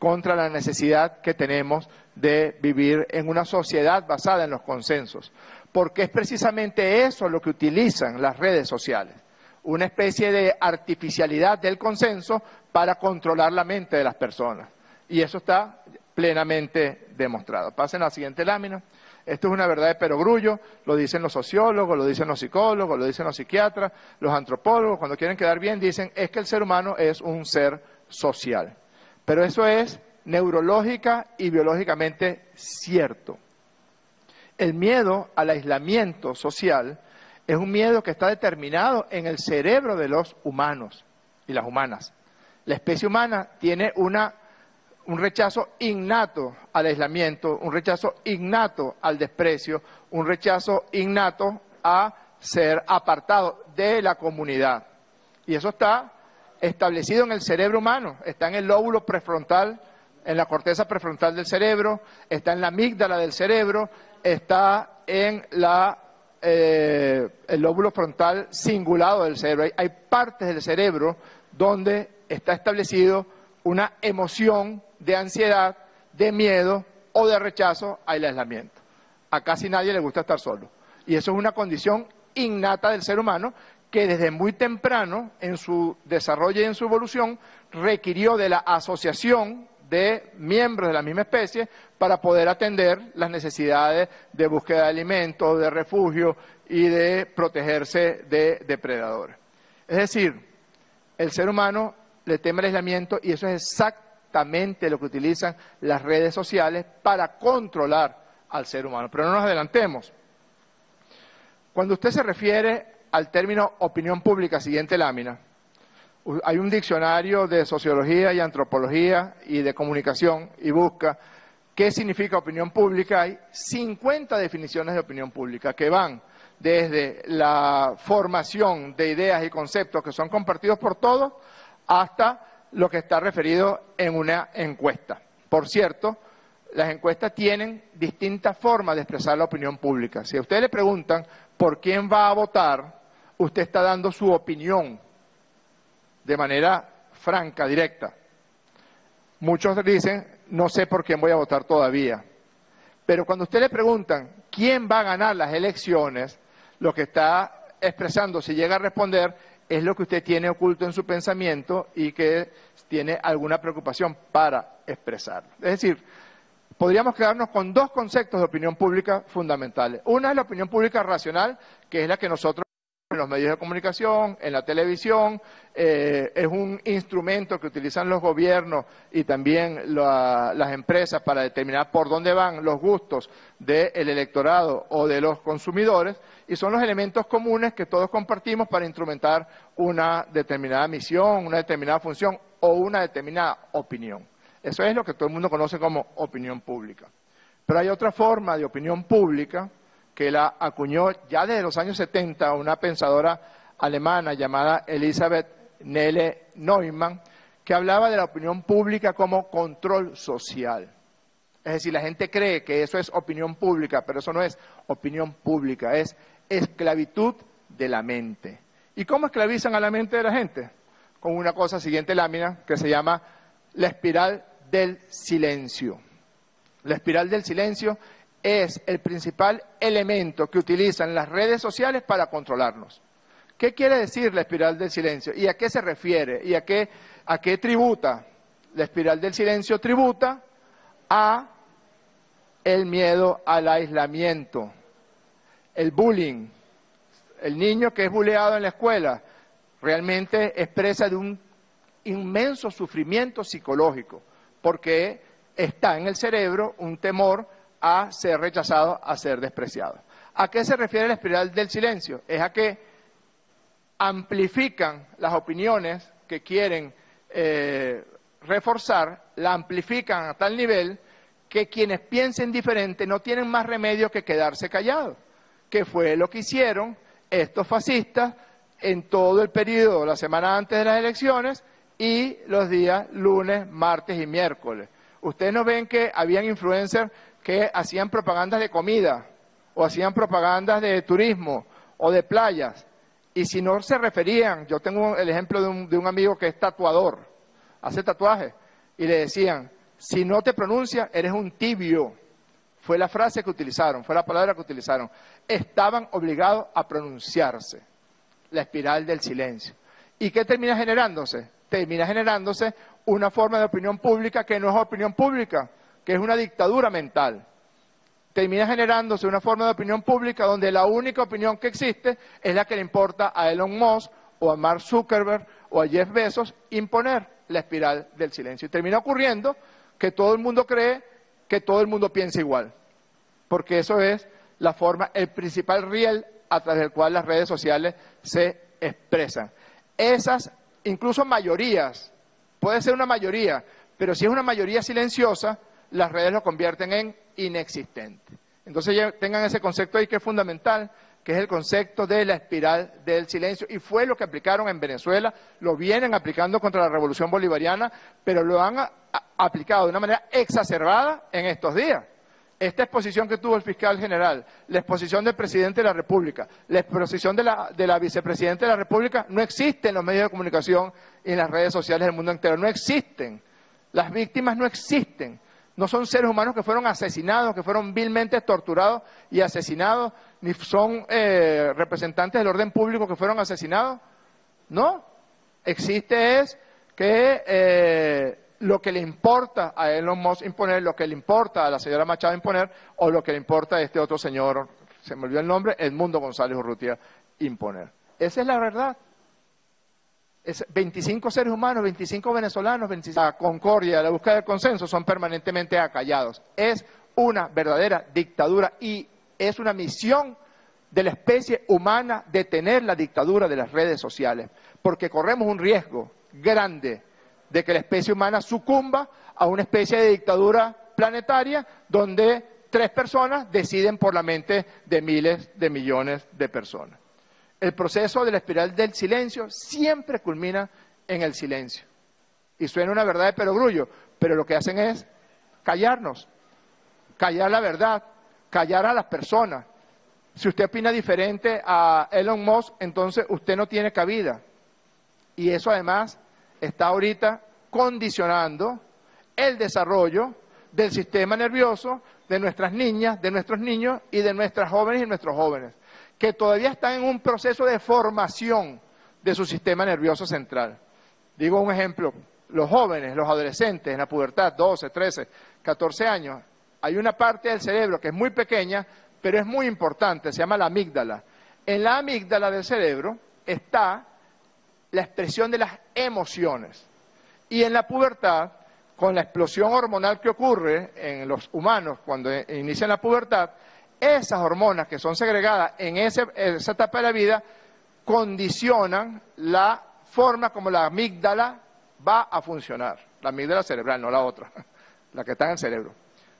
contra la necesidad que tenemos de vivir en una sociedad basada en los consensos, porque es precisamente eso lo que utilizan las redes sociales, una especie de artificialidad del consenso para controlar la mente de las personas, y eso está plenamente demostrado. Pasen a la siguiente lámina. Esto es una verdad de perogrullo, lo dicen los sociólogos, lo dicen los psicólogos, lo dicen los psiquiatras, los antropólogos, cuando quieren quedar bien dicen es que el ser humano es un ser social. Pero eso es neurológica y biológicamente cierto. El miedo al aislamiento social es un miedo que está determinado en el cerebro de los humanos y las humanas. La especie humana tiene una, un rechazo innato al aislamiento, un rechazo innato al desprecio, un rechazo innato a ser apartado de la comunidad. Y eso está establecido en el cerebro humano, está en el lóbulo prefrontal, en la corteza prefrontal del cerebro, está en la amígdala del cerebro, está en la, eh, el lóbulo frontal cingulado del cerebro. Hay, hay partes del cerebro donde está establecido una emoción de ansiedad, de miedo o de rechazo al aislamiento. A casi nadie le gusta estar solo. Y eso es una condición innata del ser humano que desde muy temprano en su desarrollo y en su evolución requirió de la asociación de miembros de la misma especie para poder atender las necesidades de búsqueda de alimentos, de refugio y de protegerse de depredadores. Es decir, el ser humano le teme al aislamiento y eso es exactamente lo que utilizan las redes sociales para controlar al ser humano. Pero no nos adelantemos. Cuando usted se refiere al término opinión pública, siguiente lámina, hay un diccionario de sociología y antropología y de comunicación y busca qué significa opinión pública. Hay cincuenta definiciones de opinión pública que van desde la formación de ideas y conceptos que son compartidos por todos hasta lo que está referido en una encuesta. Por cierto, las encuestas tienen distintas formas de expresar la opinión pública. Si a usted le preguntan por quién va a votar, usted está dando su opinión de manera franca, directa. Muchos dicen, no sé por quién voy a votar todavía. Pero cuando a usted le preguntan quién va a ganar las elecciones, lo que está expresando, si llega a responder, es lo que usted tiene oculto en su pensamiento y que tiene alguna preocupación para expresarlo. Es decir, podríamos quedarnos con dos conceptos de opinión pública fundamentales. Una es la opinión pública racional, que es la que nosotros en los medios de comunicación, en la televisión, eh, es un instrumento que utilizan los gobiernos y también la, las empresas para determinar por dónde van los gustos del electorado o de los consumidores, y son los elementos comunes que todos compartimos para instrumentar una determinada misión, una determinada función o una determinada opinión. Eso es lo que todo el mundo conoce como opinión pública. Pero hay otra forma de opinión pública que la acuñó ya desde los años setenta una pensadora alemana llamada Elisabeth Nele Neumann, que hablaba de la opinión pública como control social. Es decir, la gente cree que eso es opinión pública, pero eso no es opinión pública, es esclavitud de la mente. ¿Y cómo esclavizan a la mente de la gente? Con una cosa, siguiente lámina, que se llama la espiral del silencio. La espiral del silencio es el principal elemento que utilizan las redes sociales para controlarnos. ¿Qué quiere decir la espiral del silencio? ¿Y a qué se refiere? ¿Y a qué, a qué tributa? La espiral del silencio tributa a el miedo al aislamiento, el bullying. El niño que es buleado en la escuela realmente expresa de un inmenso sufrimiento psicológico, porque está en el cerebro un temor a ser rechazado, a ser despreciado. ¿A qué se refiere la espiral del silencio? Es a que amplifican las opiniones que quieren eh, reforzar, la amplifican a tal nivel que quienes piensen diferente no tienen más remedio que quedarse callados, que fue lo que hicieron estos fascistas en todo el periodo, la semana antes de las elecciones y los días lunes, martes y miércoles. Ustedes no ven que habían influencers que hacían propagandas de comida o hacían propagandas de turismo o de playas, y si no se referían, yo tengo el ejemplo de un, de un amigo que es tatuador, hace tatuajes, y le decían, Si no te pronuncias, eres un tibio. Fue la frase que utilizaron, fue la palabra que utilizaron. Estaban obligados a pronunciarse. La espiral del silencio. ¿Y qué termina generándose? Termina generándose una forma de opinión pública que no es opinión pública, que es una dictadura mental. Termina generándose una forma de opinión pública donde la única opinión que existe es la que le importa a Elon Musk o a Mark Zuckerberg o a Jeff Bezos imponer la espiral del silencio. Y termina ocurriendo que todo el mundo cree que todo el mundo piensa igual, porque eso es la forma, el principal riel a través del cual las redes sociales se expresan. Esas, incluso mayorías, puede ser una mayoría, pero si es una mayoría silenciosa, las redes lo convierten en inexistente. Entonces ya tengan ese concepto ahí que es fundamental, que es el concepto de la espiral del silencio, y fue lo que aplicaron en Venezuela, lo vienen aplicando contra la revolución bolivariana, pero lo han a, a, aplicado de una manera exacerbada en estos días. Esta exposición que tuvo el fiscal general, la exposición del presidente de la República, la exposición de la, de la vicepresidenta de la República, no existen en los medios de comunicación y en las redes sociales del mundo entero, no existen. Las víctimas no existen. No son seres humanos que fueron asesinados, que fueron vilmente torturados y asesinados, ni son eh, representantes del orden público que fueron asesinados. No. Existe es que eh, lo que le importa a Elon Musk imponer, lo que le importa a la señora Machado imponer, o lo que le importa a este otro señor, se me olvidó el nombre, Edmundo González Urrutia, imponer. Esa es la verdad. Es veinticinco seres humanos, veinticinco venezolanos, veinticinco... La concordia, la búsqueda del consenso son permanentemente acallados. Es una verdadera dictadura y es una misión de la especie humana detener la dictadura de las redes sociales, porque corremos un riesgo grande de que la especie humana sucumba a una especie de dictadura planetaria donde tres personas deciden por la mente de miles de millones de personas. El proceso de la espiral del silencio siempre culmina en el silencio. Y suena una verdad de perogrullo, pero lo que hacen es callarnos, callar la verdad, callar a las personas. Si usted opina diferente a Elon Musk, entonces usted no tiene cabida. Y eso además está ahorita condicionando el desarrollo del sistema nervioso de nuestras niñas, de nuestros niños y de nuestras jóvenes y nuestros jóvenes, que todavía están en un proceso de formación de su sistema nervioso central. Digo un ejemplo, los jóvenes, los adolescentes en la pubertad, doce, trece, catorce años, hay una parte del cerebro que es muy pequeña, pero es muy importante, se llama la amígdala. En la amígdala del cerebro está la expresión de las emociones. Y en la pubertad, con la explosión hormonal que ocurre en los humanos cuando inician la pubertad, esas hormonas que son segregadas en ese, esa etapa de la vida condicionan la forma como la amígdala va a funcionar. La amígdala cerebral, no la otra, la que está en el cerebro.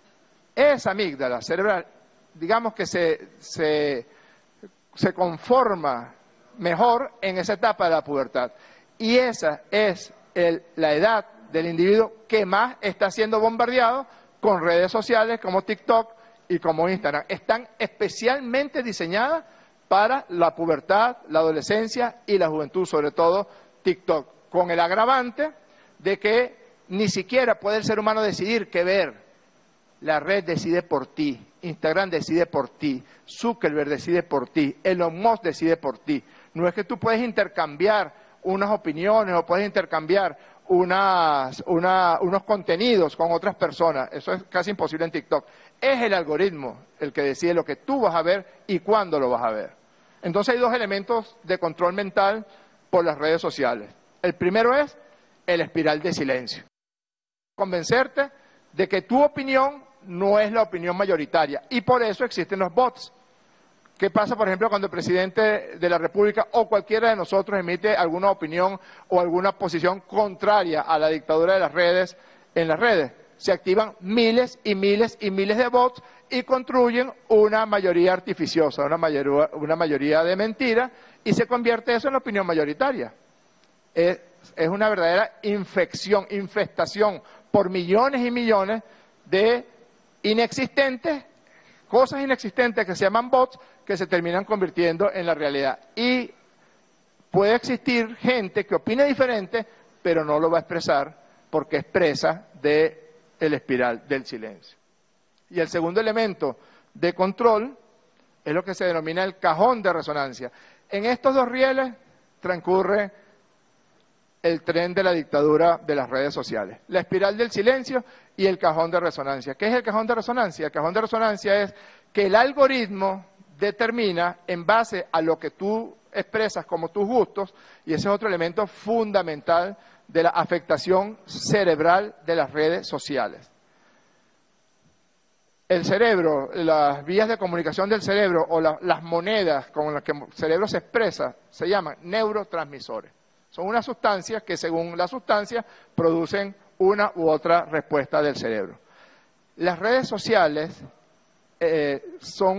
Esa amígdala cerebral, digamos que se, se, se conforma mejor en esa etapa de la pubertad. Y esa es el, la edad del individuo que más está siendo bombardeado con redes sociales como TikTok y como Instagram. Están especialmente diseñadas para la pubertad, la adolescencia y la juventud, sobre todo TikTok, con el agravante de que ni siquiera puede el ser humano decidir qué ver. La red decide por ti, Instagram decide por ti, Zuckerberg decide por ti, Elon Musk decide por ti. No es que tú puedes intercambiar unas opiniones o puedes intercambiar unas, una, unos contenidos con otras personas. Eso es casi imposible en TikTok. Es el algoritmo el que decide lo que tú vas a ver y cuándo lo vas a ver. Entonces hay dos elementos de control mental por las redes sociales. El primero es el espiral de silencio. Convencerte de que tu opinión no es la opinión mayoritaria y por eso existen los bots. ¿Qué pasa, por ejemplo, cuando el presidente de la República o cualquiera de nosotros emite alguna opinión o alguna posición contraria a la dictadura de las redes en las redes? Se activan miles y miles y miles de bots y construyen una mayoría artificiosa, una mayoría, una mayoría de mentira y se convierte eso en la opinión mayoritaria. Es, es una verdadera infección, infestación por millones y millones de inexistentes, cosas inexistentes que se llaman bots, que se terminan convirtiendo en la realidad. Y puede existir gente que opine diferente, pero no lo va a expresar porque es presa de el espiral del silencio. Y el segundo elemento de control es lo que se denomina el cajón de resonancia. En estos dos rieles transcurre el tren de la dictadura de las redes sociales, la espiral del silencio y el cajón de resonancia. ¿Qué es el cajón de resonancia? El cajón de resonancia es que el algoritmo determina en base a lo que tú expresas como tus gustos, y ese es otro elemento fundamental de la afectación cerebral de las redes sociales. El cerebro, las vías de comunicación del cerebro o la, las monedas con las que el cerebro se expresa se llaman neurotransmisores. Son unas sustancias que según la sustancia producen una u otra respuesta del cerebro. Las redes sociales eh,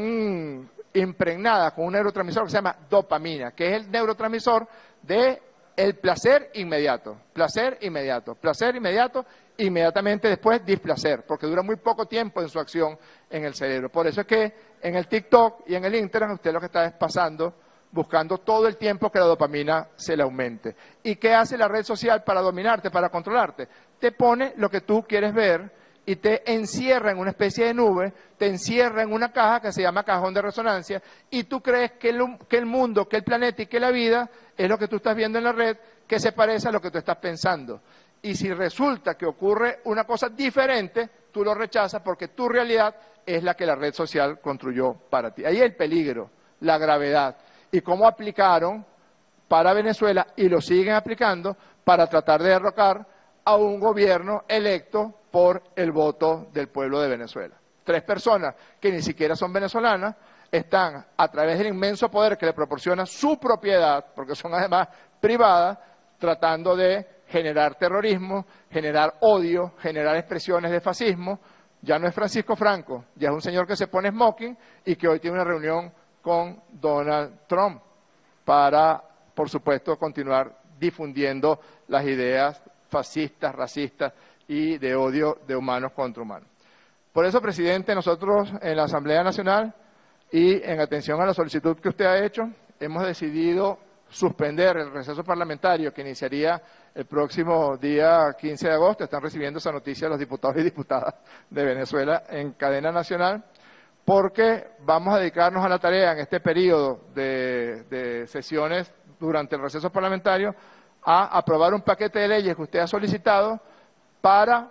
son impregnadas con un neurotransmisor que se llama dopamina, que es el neurotransmisor de el placer inmediato, placer inmediato, placer inmediato, inmediatamente después displacer, porque dura muy poco tiempo en su acción en el cerebro. Por eso es que en el TikTok y en el Instagram usted lo que está es pasando, buscando todo el tiempo que la dopamina se le aumente. ¿Y qué hace la red social para dominarte, para controlarte? Te pone lo que tú quieres ver y te encierra en una especie de nube, te encierra en una caja que se llama cajón de resonancia, y tú crees que el, que el mundo, que el planeta y que la vida es lo que tú estás viendo en la red, que se parece a lo que tú estás pensando. Y si resulta que ocurre una cosa diferente, tú lo rechazas porque tu realidad es la que la red social construyó para ti. Ahí el peligro, la gravedad, y cómo aplicaron para Venezuela, y lo siguen aplicando, para tratar de derrocar a un gobierno electo por el voto del pueblo de Venezuela. Tres personas que ni siquiera son venezolanas están, a través del inmenso poder que le proporciona su propiedad, porque son además privadas, tratando de generar terrorismo, generar odio, generar expresiones de fascismo. Ya no es Francisco Franco, ya es un señor que se pone smoking y que hoy tiene una reunión con Donald Trump para, por supuesto, continuar difundiendo las ideas fascistas, racistas y de odio de humanos contra humanos. Por eso, presidente, nosotros en la Asamblea Nacional y en atención a la solicitud que usted ha hecho, hemos decidido suspender el receso parlamentario que iniciaría el próximo día quince de agosto. Están recibiendo esa noticia los diputados y diputadas de Venezuela en cadena nacional, porque vamos a dedicarnos a la tarea en este periodo de, de sesiones durante el receso parlamentario a aprobar un paquete de leyes que usted ha solicitado para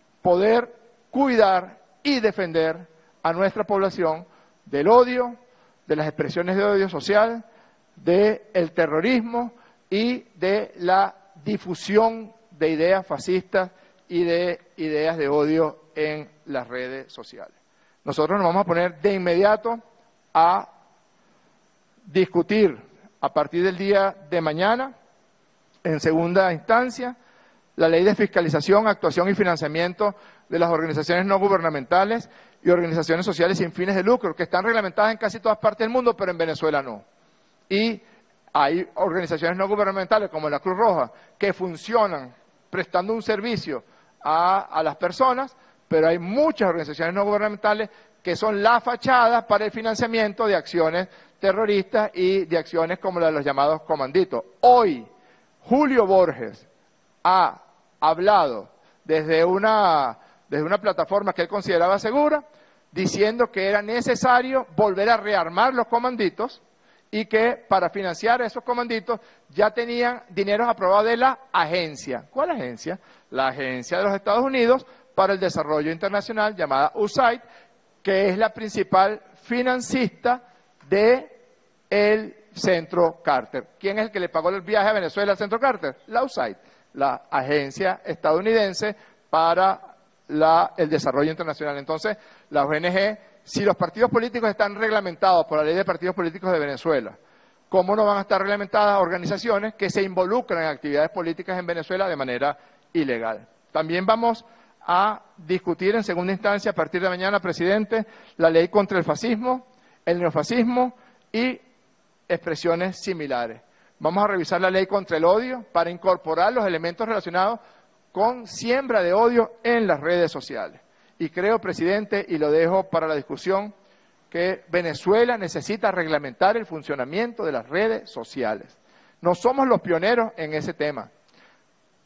poder cuidar y defender a nuestra población del odio, de las expresiones de odio social, del terrorismo y de la difusión de ideas fascistas y de ideas de odio en las redes sociales. Nosotros nos vamos a poner de inmediato a discutir a partir del día de mañana, en segunda instancia, la ley de fiscalización, actuación y financiamiento de las organizaciones no gubernamentales y organizaciones sociales sin fines de lucro, que están reglamentadas en casi todas partes del mundo, pero en Venezuela no. Y hay organizaciones no gubernamentales como la Cruz Roja que funcionan prestando un servicio a, a las personas, pero hay muchas organizaciones no gubernamentales que son la fachada para el financiamiento de acciones terroristas y de acciones como la de los llamados comanditos. Hoy, Julio Borges ha hablado desde una, desde una plataforma que él consideraba segura, diciendo que era necesario volver a rearmar los comanditos y que para financiar esos comanditos ya tenían dineros aprobados de la agencia. ¿Cuál agencia? La Agencia de los Estados Unidos para el Desarrollo Internacional, llamada U S A I D, que es la principal financista del Centro Carter. ¿Quién es el que le pagó el viaje a Venezuela al Centro Carter? La U S A I D, la agencia estadounidense para la, el desarrollo internacional. Entonces, la O N G, si los partidos políticos están reglamentados por la Ley de Partidos Políticos de Venezuela, ¿cómo no van a estar reglamentadas organizaciones que se involucran en actividades políticas en Venezuela de manera ilegal? También vamos a discutir en segunda instancia, a partir de mañana, presidente, la ley contra el fascismo, el neofascismo y expresiones similares. Vamos a revisar la ley contra el odio para incorporar los elementos relacionados con siembra de odio en las redes sociales. Y creo, presidente, y lo dejo para la discusión, que Venezuela necesita reglamentar el funcionamiento de las redes sociales. No somos los pioneros en ese tema.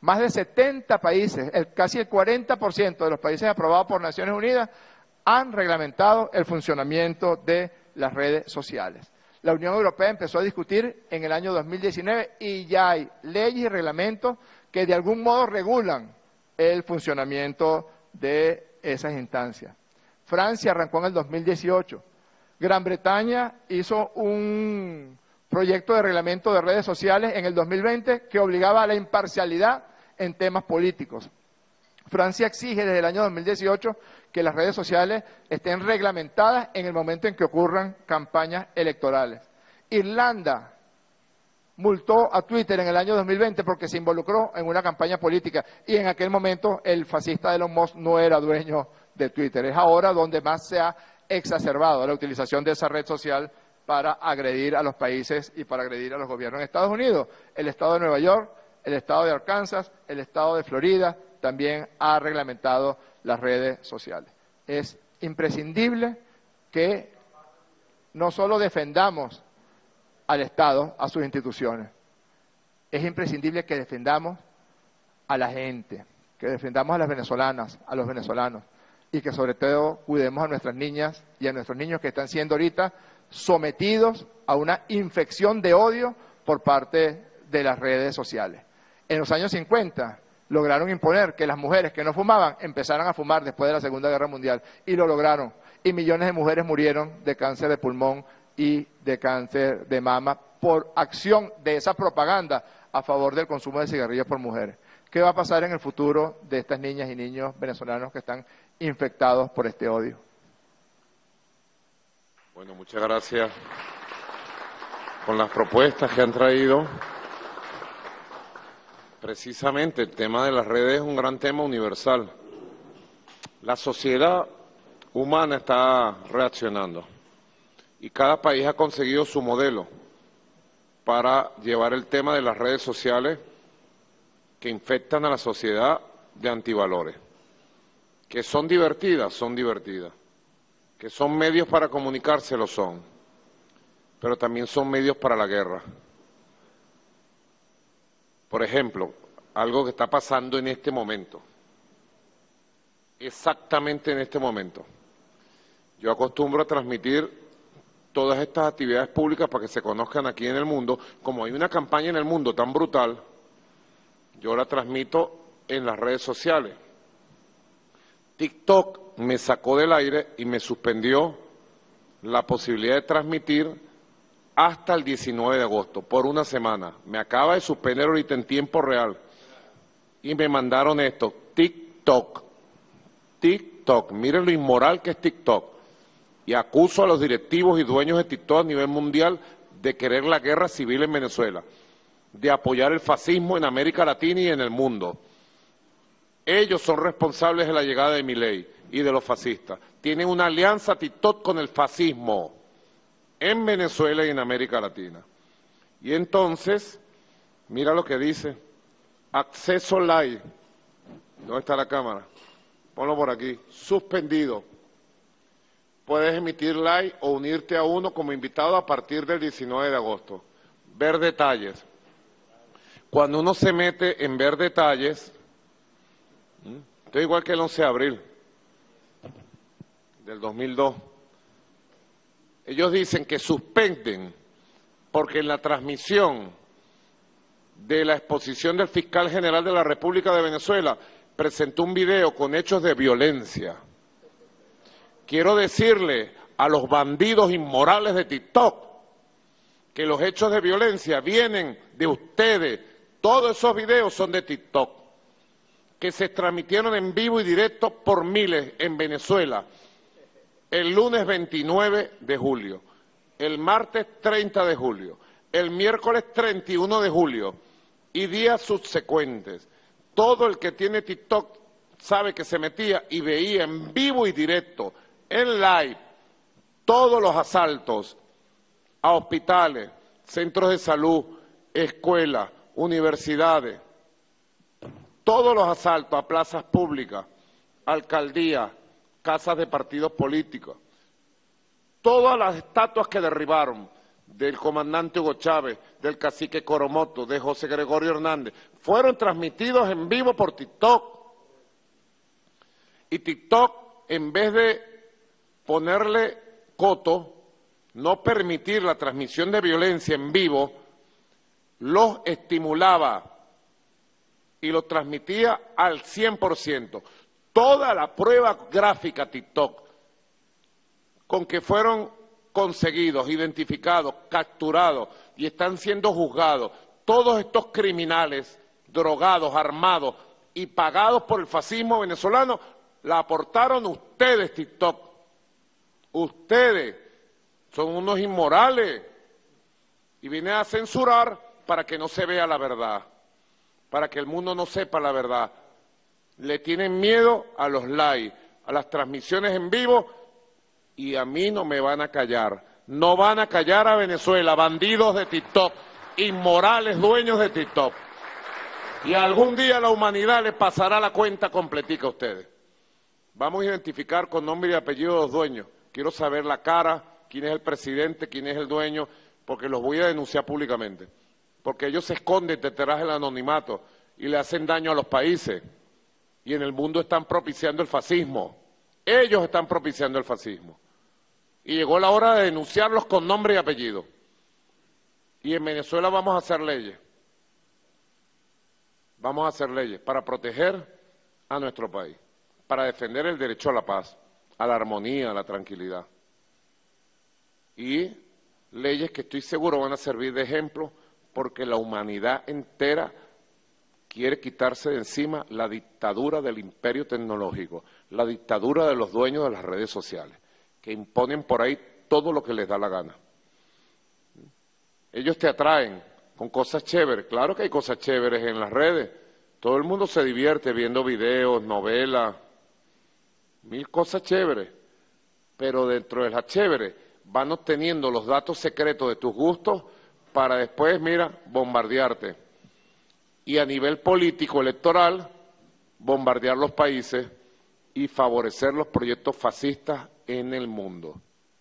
Más de setenta países, el, casi el cuarenta por ciento de los países aprobados por Naciones Unidas han reglamentado el funcionamiento de las redes sociales. La Unión Europea empezó a discutir en el año dos mil diecinueve y ya hay leyes y reglamentos que de algún modo regulan el funcionamiento de esas instancias. Francia arrancó en el dos mil dieciocho. Gran Bretaña hizo un proyecto de reglamento de redes sociales en el dos mil veinte que obligaba a la imparcialidad en temas políticos. Francia exige desde el año dos mil dieciocho que las redes sociales estén reglamentadas en el momento en que ocurran campañas electorales. Irlanda multó a Twitter en el año dos mil veinte porque se involucró en una campaña política y en aquel momento el fascista Elon Musk no era dueño de Twitter. Es ahora donde más se ha exacerbado la utilización de esa red social para agredir a los países y para agredir a los gobiernos. En Estados Unidos, el estado de Nueva York, el estado de Arkansas, el estado de Florida también ha reglamentado las redes sociales. Es imprescindible que no solo defendamos al Estado, a sus instituciones, es imprescindible que defendamos a la gente, que defendamos a las venezolanas, a los venezolanos, y que sobre todo cuidemos a nuestras niñas y a nuestros niños que están siendo ahorita sometidos a una infección de odio por parte de las redes sociales. En los años cincuenta lograron imponer que las mujeres que no fumaban empezaran a fumar después de la Segunda Guerra Mundial, y lo lograron, y millones de mujeres murieron de cáncer de pulmón y de cáncer de mama por acción de esa propaganda a favor del consumo de cigarrillos por mujeres. ¿Qué va a pasar en el futuro de estas niñas y niños venezolanos que están infectados por este odio? Bueno, muchas gracias con las propuestas que han traído. Precisamente el tema de las redes es un gran tema universal. La sociedad humana está reaccionando y cada país ha conseguido su modelo para llevar el tema de las redes sociales que infectan a la sociedad de antivalores. Que son divertidas, son divertidas. Que son medios para comunicarse, lo son. Pero también son medios para la guerra. Por ejemplo, algo que está pasando en este momento. Exactamente en este momento. Yo acostumbro a transmitir todas estas actividades públicas para que se conozcan aquí en el mundo. Como hay una campaña en el mundo tan brutal, yo la transmito en las redes sociales. TikTok me sacó del aire y me suspendió la posibilidad de transmitir hasta el diecinueve de agosto, por una semana. Me acaba de suspender ahorita en tiempo real. Y me mandaron esto, TikTok. TikTok, miren lo inmoral que es TikTok. Y acuso a los directivos y dueños de TikTok a nivel mundial de querer la guerra civil en Venezuela, de apoyar el fascismo en América Latina y en el mundo. Ellos son responsables de la llegada de Milei y de los fascistas. Tienen una alianza TikTok con el fascismo en Venezuela y en América Latina. Y entonces, mira lo que dice, acceso live. ¿Dónde está la cámara? Ponlo por aquí, suspendido. Puedes emitir live o unirte a uno como invitado a partir del diecinueve de agosto. Ver detalles. Cuando uno se mete en ver detalles, esto es igual que el once de abril del dos mil dos. Ellos dicen que suspenden porque en la transmisión de la exposición del fiscal general de la República de Venezuela presentó un video con hechos de violencia. Quiero decirle a los bandidos inmorales de TikTok que los hechos de violencia vienen de ustedes. Todos esos videos son de TikTok, que se transmitieron en vivo y directo por miles en Venezuela el lunes veintinueve de julio, el martes treinta de julio, el miércoles treinta y uno de julio y días subsecuentes. Todo el que tiene TikTok sabe que se metía y veía en vivo y directo, en live, todos los asaltos a hospitales, centros de salud, escuelas, universidades, todos los asaltos a plazas públicas, alcaldías, casas de partidos políticos, todas las estatuas que derribaron, del comandante Hugo Chávez, del cacique Coromoto, de José Gregorio Hernández, fueron transmitidos en vivo por TikTok. Y TikTok, en vez de ponerle coto, no permitir la transmisión de violencia en vivo, los estimulaba y lo transmitía al cien por ciento. Toda la prueba gráfica TikTok con que fueron conseguidos, identificados, capturados y están siendo juzgados todos estos criminales drogados, armados y pagados por el fascismo venezolano, la aportaron ustedes, TikTok. Ustedes son unos inmorales y vienen a censurar para que no se vea la verdad, para que el mundo no sepa la verdad. Le tienen miedo a los likes, a las transmisiones en vivo, y a mí no me van a callar. No van a callar a Venezuela, bandidos de TikTok, inmorales dueños de TikTok. Y algún día la humanidad les pasará la cuenta completica a ustedes. Vamos a identificar con nombre y apellido los dueños. Quiero saber la cara, quién es el presidente, quién es el dueño, porque los voy a denunciar públicamente. Porque ellos se esconden detrás del anonimato y le hacen daño a los países. Y en el mundo están propiciando el fascismo. Ellos están propiciando el fascismo. Y llegó la hora de denunciarlos con nombre y apellido. Y en Venezuela vamos a hacer leyes. Vamos a hacer leyes para proteger a nuestro país, para defender el derecho a la paz, a la armonía, a la tranquilidad. Y leyes que estoy seguro van a servir de ejemplo porque la humanidad entera quiere quitarse de encima la dictadura del imperio tecnológico, la dictadura de los dueños de las redes sociales, que imponen por ahí todo lo que les da la gana. Ellos te atraen con cosas chéveres, claro que hay cosas chéveres en las redes, todo el mundo se divierte viendo videos, novelas, mil cosas chéveres, pero dentro de las chéveres van obteniendo los datos secretos de tus gustos para después, mira, bombardearte. Y a nivel político electoral, bombardear los países y favorecer los proyectos fascistas en el mundo.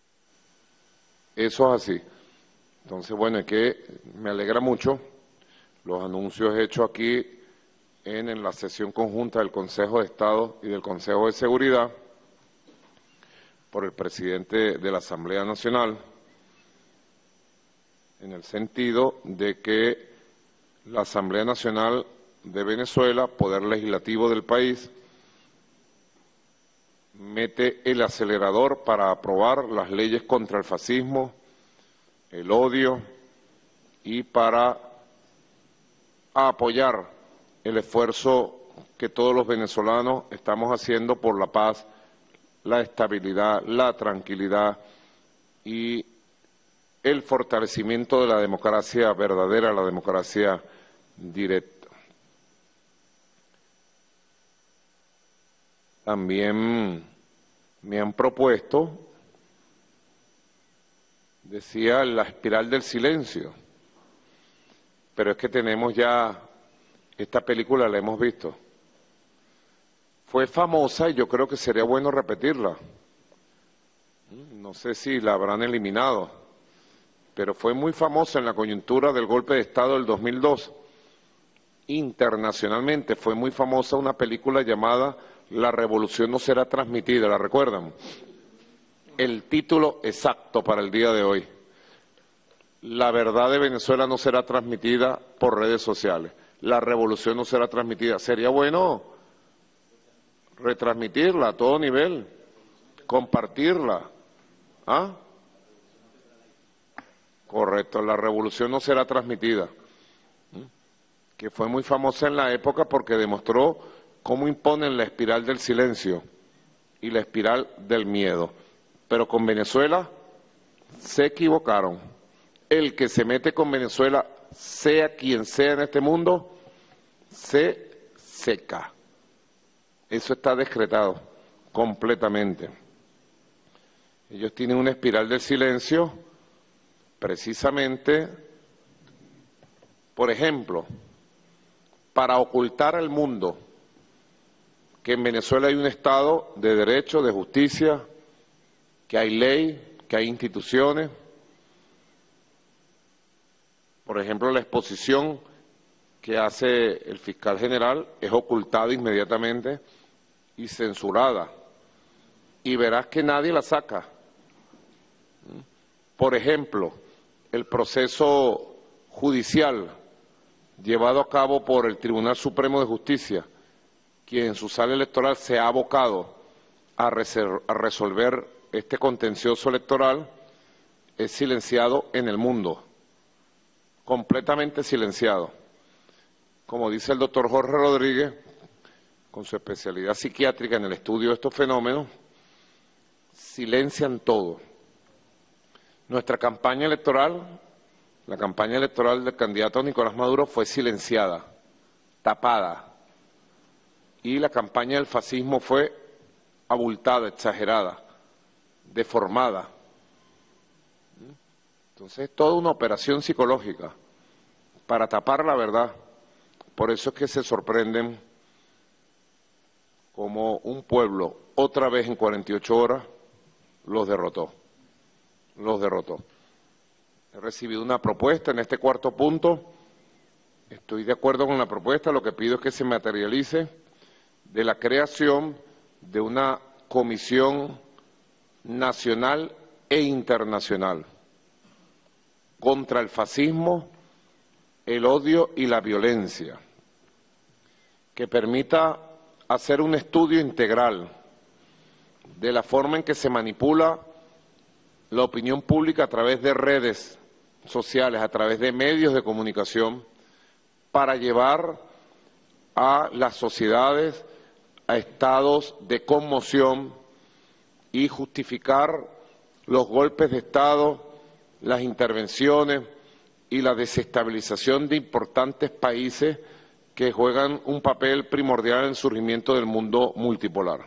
Eso es así. Entonces, bueno, es que me alegra mucho los anuncios hechos aquí en, en la sesión conjunta del Consejo de Estado y del Consejo de Seguridad por el presidente de la Asamblea Nacional, en el sentido de que la Asamblea Nacional de Venezuela, poder legislativo del país, mete el acelerador para aprobar las leyes contra el fascismo, el odio y para apoyar el esfuerzo que todos los venezolanos estamos haciendo por la paz, la estabilidad, la tranquilidad y el fortalecimiento de la democracia verdadera, la democracia directa. También me han propuesto, decía, la espiral del silencio, pero es que tenemos ya, esta película la hemos visto. Fue famosa y yo creo que sería bueno repetirla. No sé si la habrán eliminado, pero fue muy famosa en la coyuntura del golpe de Estado del dos mil dos. Internacionalmente fue muy famosa una película llamada La Revolución no será transmitida, ¿la recuerdan? El título exacto para el día de hoy. La verdad de Venezuela no será transmitida por redes sociales. La revolución no será transmitida. Sería bueno retransmitirla a todo nivel, compartirla. ¿Ah? Correcto, la revolución no será transmitida. ¿Mm? Que fue muy famosa en la época porque demostró cómo imponen la espiral del silencio y la espiral del miedo. Pero con Venezuela se equivocaron. El que se mete con Venezuela, sea quien sea en este mundo, se seca. Eso está decretado completamente. Ellos tienen una espiral del silencio precisamente, por ejemplo, para ocultar al mundo que en Venezuela hay un Estado de derecho, de justicia, que hay ley, que hay instituciones, Por ejemplo, la exposición que hace el fiscal general es ocultada inmediatamente y censurada. Y verás que nadie la saca. Por ejemplo, el proceso judicial llevado a cabo por el Tribunal Supremo de Justicia, quien en su sala electoral se ha abocado a, a resolver este contencioso electoral, es silenciado en el mundo, completamente silenciado. Como dice el doctor Jorge Rodríguez, con su especialidad psiquiátrica en el estudio de estos fenómenos, silencian todo. Nuestra campaña electoral, la campaña electoral del candidato Nicolás Maduro fue silenciada, tapada, y la campaña del fascismo fue abultada, exagerada, deformada. Entonces, toda una operación psicológica para tapar la verdad. Por eso es que se sorprenden como un pueblo, otra vez en cuarenta y ocho horas, los derrotó. Los derrotó. He recibido una propuesta en este cuarto punto. Estoy de acuerdo con la propuesta. Lo que pido es que se materialice de la creación de una comisión nacional e internacional contra el fascismo, el odio y la violencia, que permita hacer un estudio integral de la forma en que se manipula la opinión pública a través de redes sociales, a través de medios de comunicación, para llevar a las sociedades a estados de conmoción y justificar los golpes de Estado, las intervenciones y la desestabilización de importantes países que juegan un papel primordial en el surgimiento del mundo multipolar.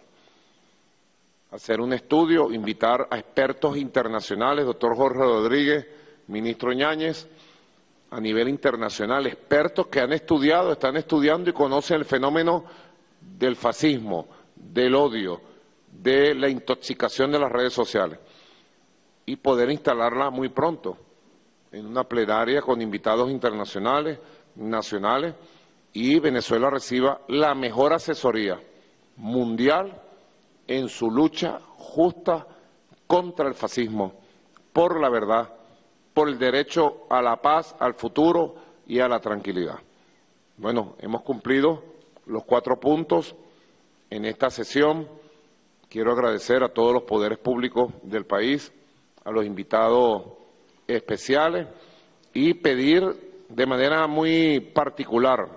Hacer un estudio, invitar a expertos internacionales, doctor Jorge Rodríguez, ministro Yáñez, a nivel internacional, expertos que han estudiado, están estudiando y conocen el fenómeno del fascismo, del odio, de la intoxicación de las redes sociales, y poder instalarla muy pronto en una plenaria con invitados internacionales, nacionales, y Venezuela reciba la mejor asesoría mundial en su lucha justa contra el fascismo, por la verdad, por el derecho a la paz, al futuro y a la tranquilidad. Bueno, hemos cumplido los cuatro puntos en esta sesión. Quiero agradecer a todos los poderes públicos del país, a los invitados especiales, y pedir de manera muy particular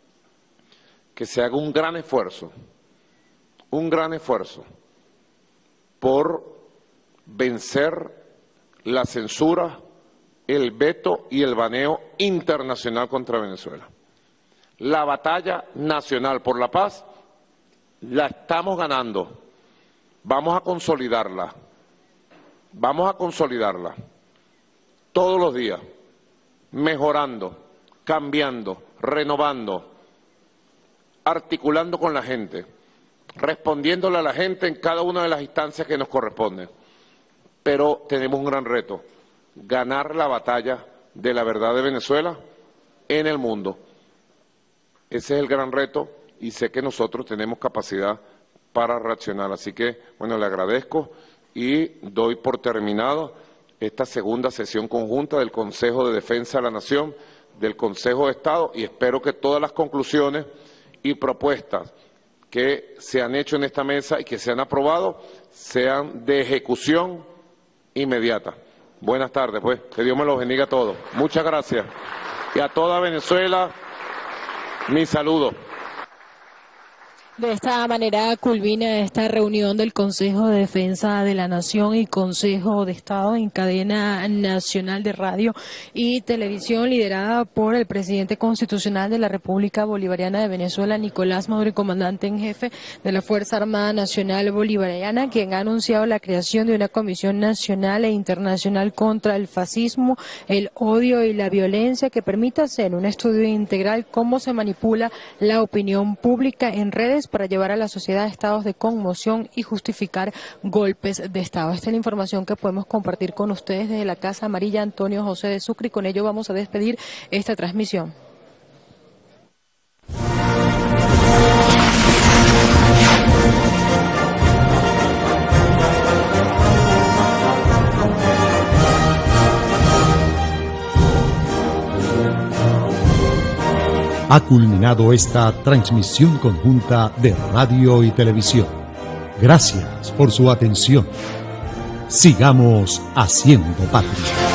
que se haga un gran esfuerzo, un gran esfuerzo por vencer la censura, el veto y el baneo internacional contra Venezuela. La batalla nacional por la paz la estamos ganando. Vamos a consolidarla, vamos a consolidarla todos los días, mejorando, cambiando, renovando, articulando con la gente, respondiéndole a la gente en cada una de las instancias que nos corresponden. Pero tenemos un gran reto, ganar la batalla de la verdad de Venezuela en el mundo. Ese es el gran reto y sé que nosotros tenemos capacidad para reaccionar. Así que, bueno, le agradezco y doy por terminado esta segunda sesión conjunta del Consejo de Defensa de la Nación, del Consejo de Estado, y espero que todas las conclusiones y propuestas que se han hecho en esta mesa y que se han aprobado sean de ejecución inmediata. Buenas tardes, pues. Que Dios me los bendiga a todos. Muchas gracias. Y a toda Venezuela, mi saludo. De esta manera culmina esta reunión del Consejo de Defensa de la Nación y Consejo de Estado en cadena nacional de radio y televisión, liderada por el presidente constitucional de la República Bolivariana de Venezuela, Nicolás Maduro, y comandante en jefe de la Fuerza Armada Nacional Bolivariana, quien ha anunciado la creación de una comisión nacional e internacional contra el fascismo, el odio y la violencia, que permita hacer un estudio integral cómo se manipula la opinión pública en redes razones para llevar a la sociedad a estados de conmoción y justificar golpes de Estado. Esta es la información que podemos compartir con ustedes desde la Casa Amarilla Antonio José de Sucre, y con ello vamos a despedir esta transmisión. Ha culminado esta transmisión conjunta de radio y televisión. Gracias por su atención. Sigamos haciendo patria.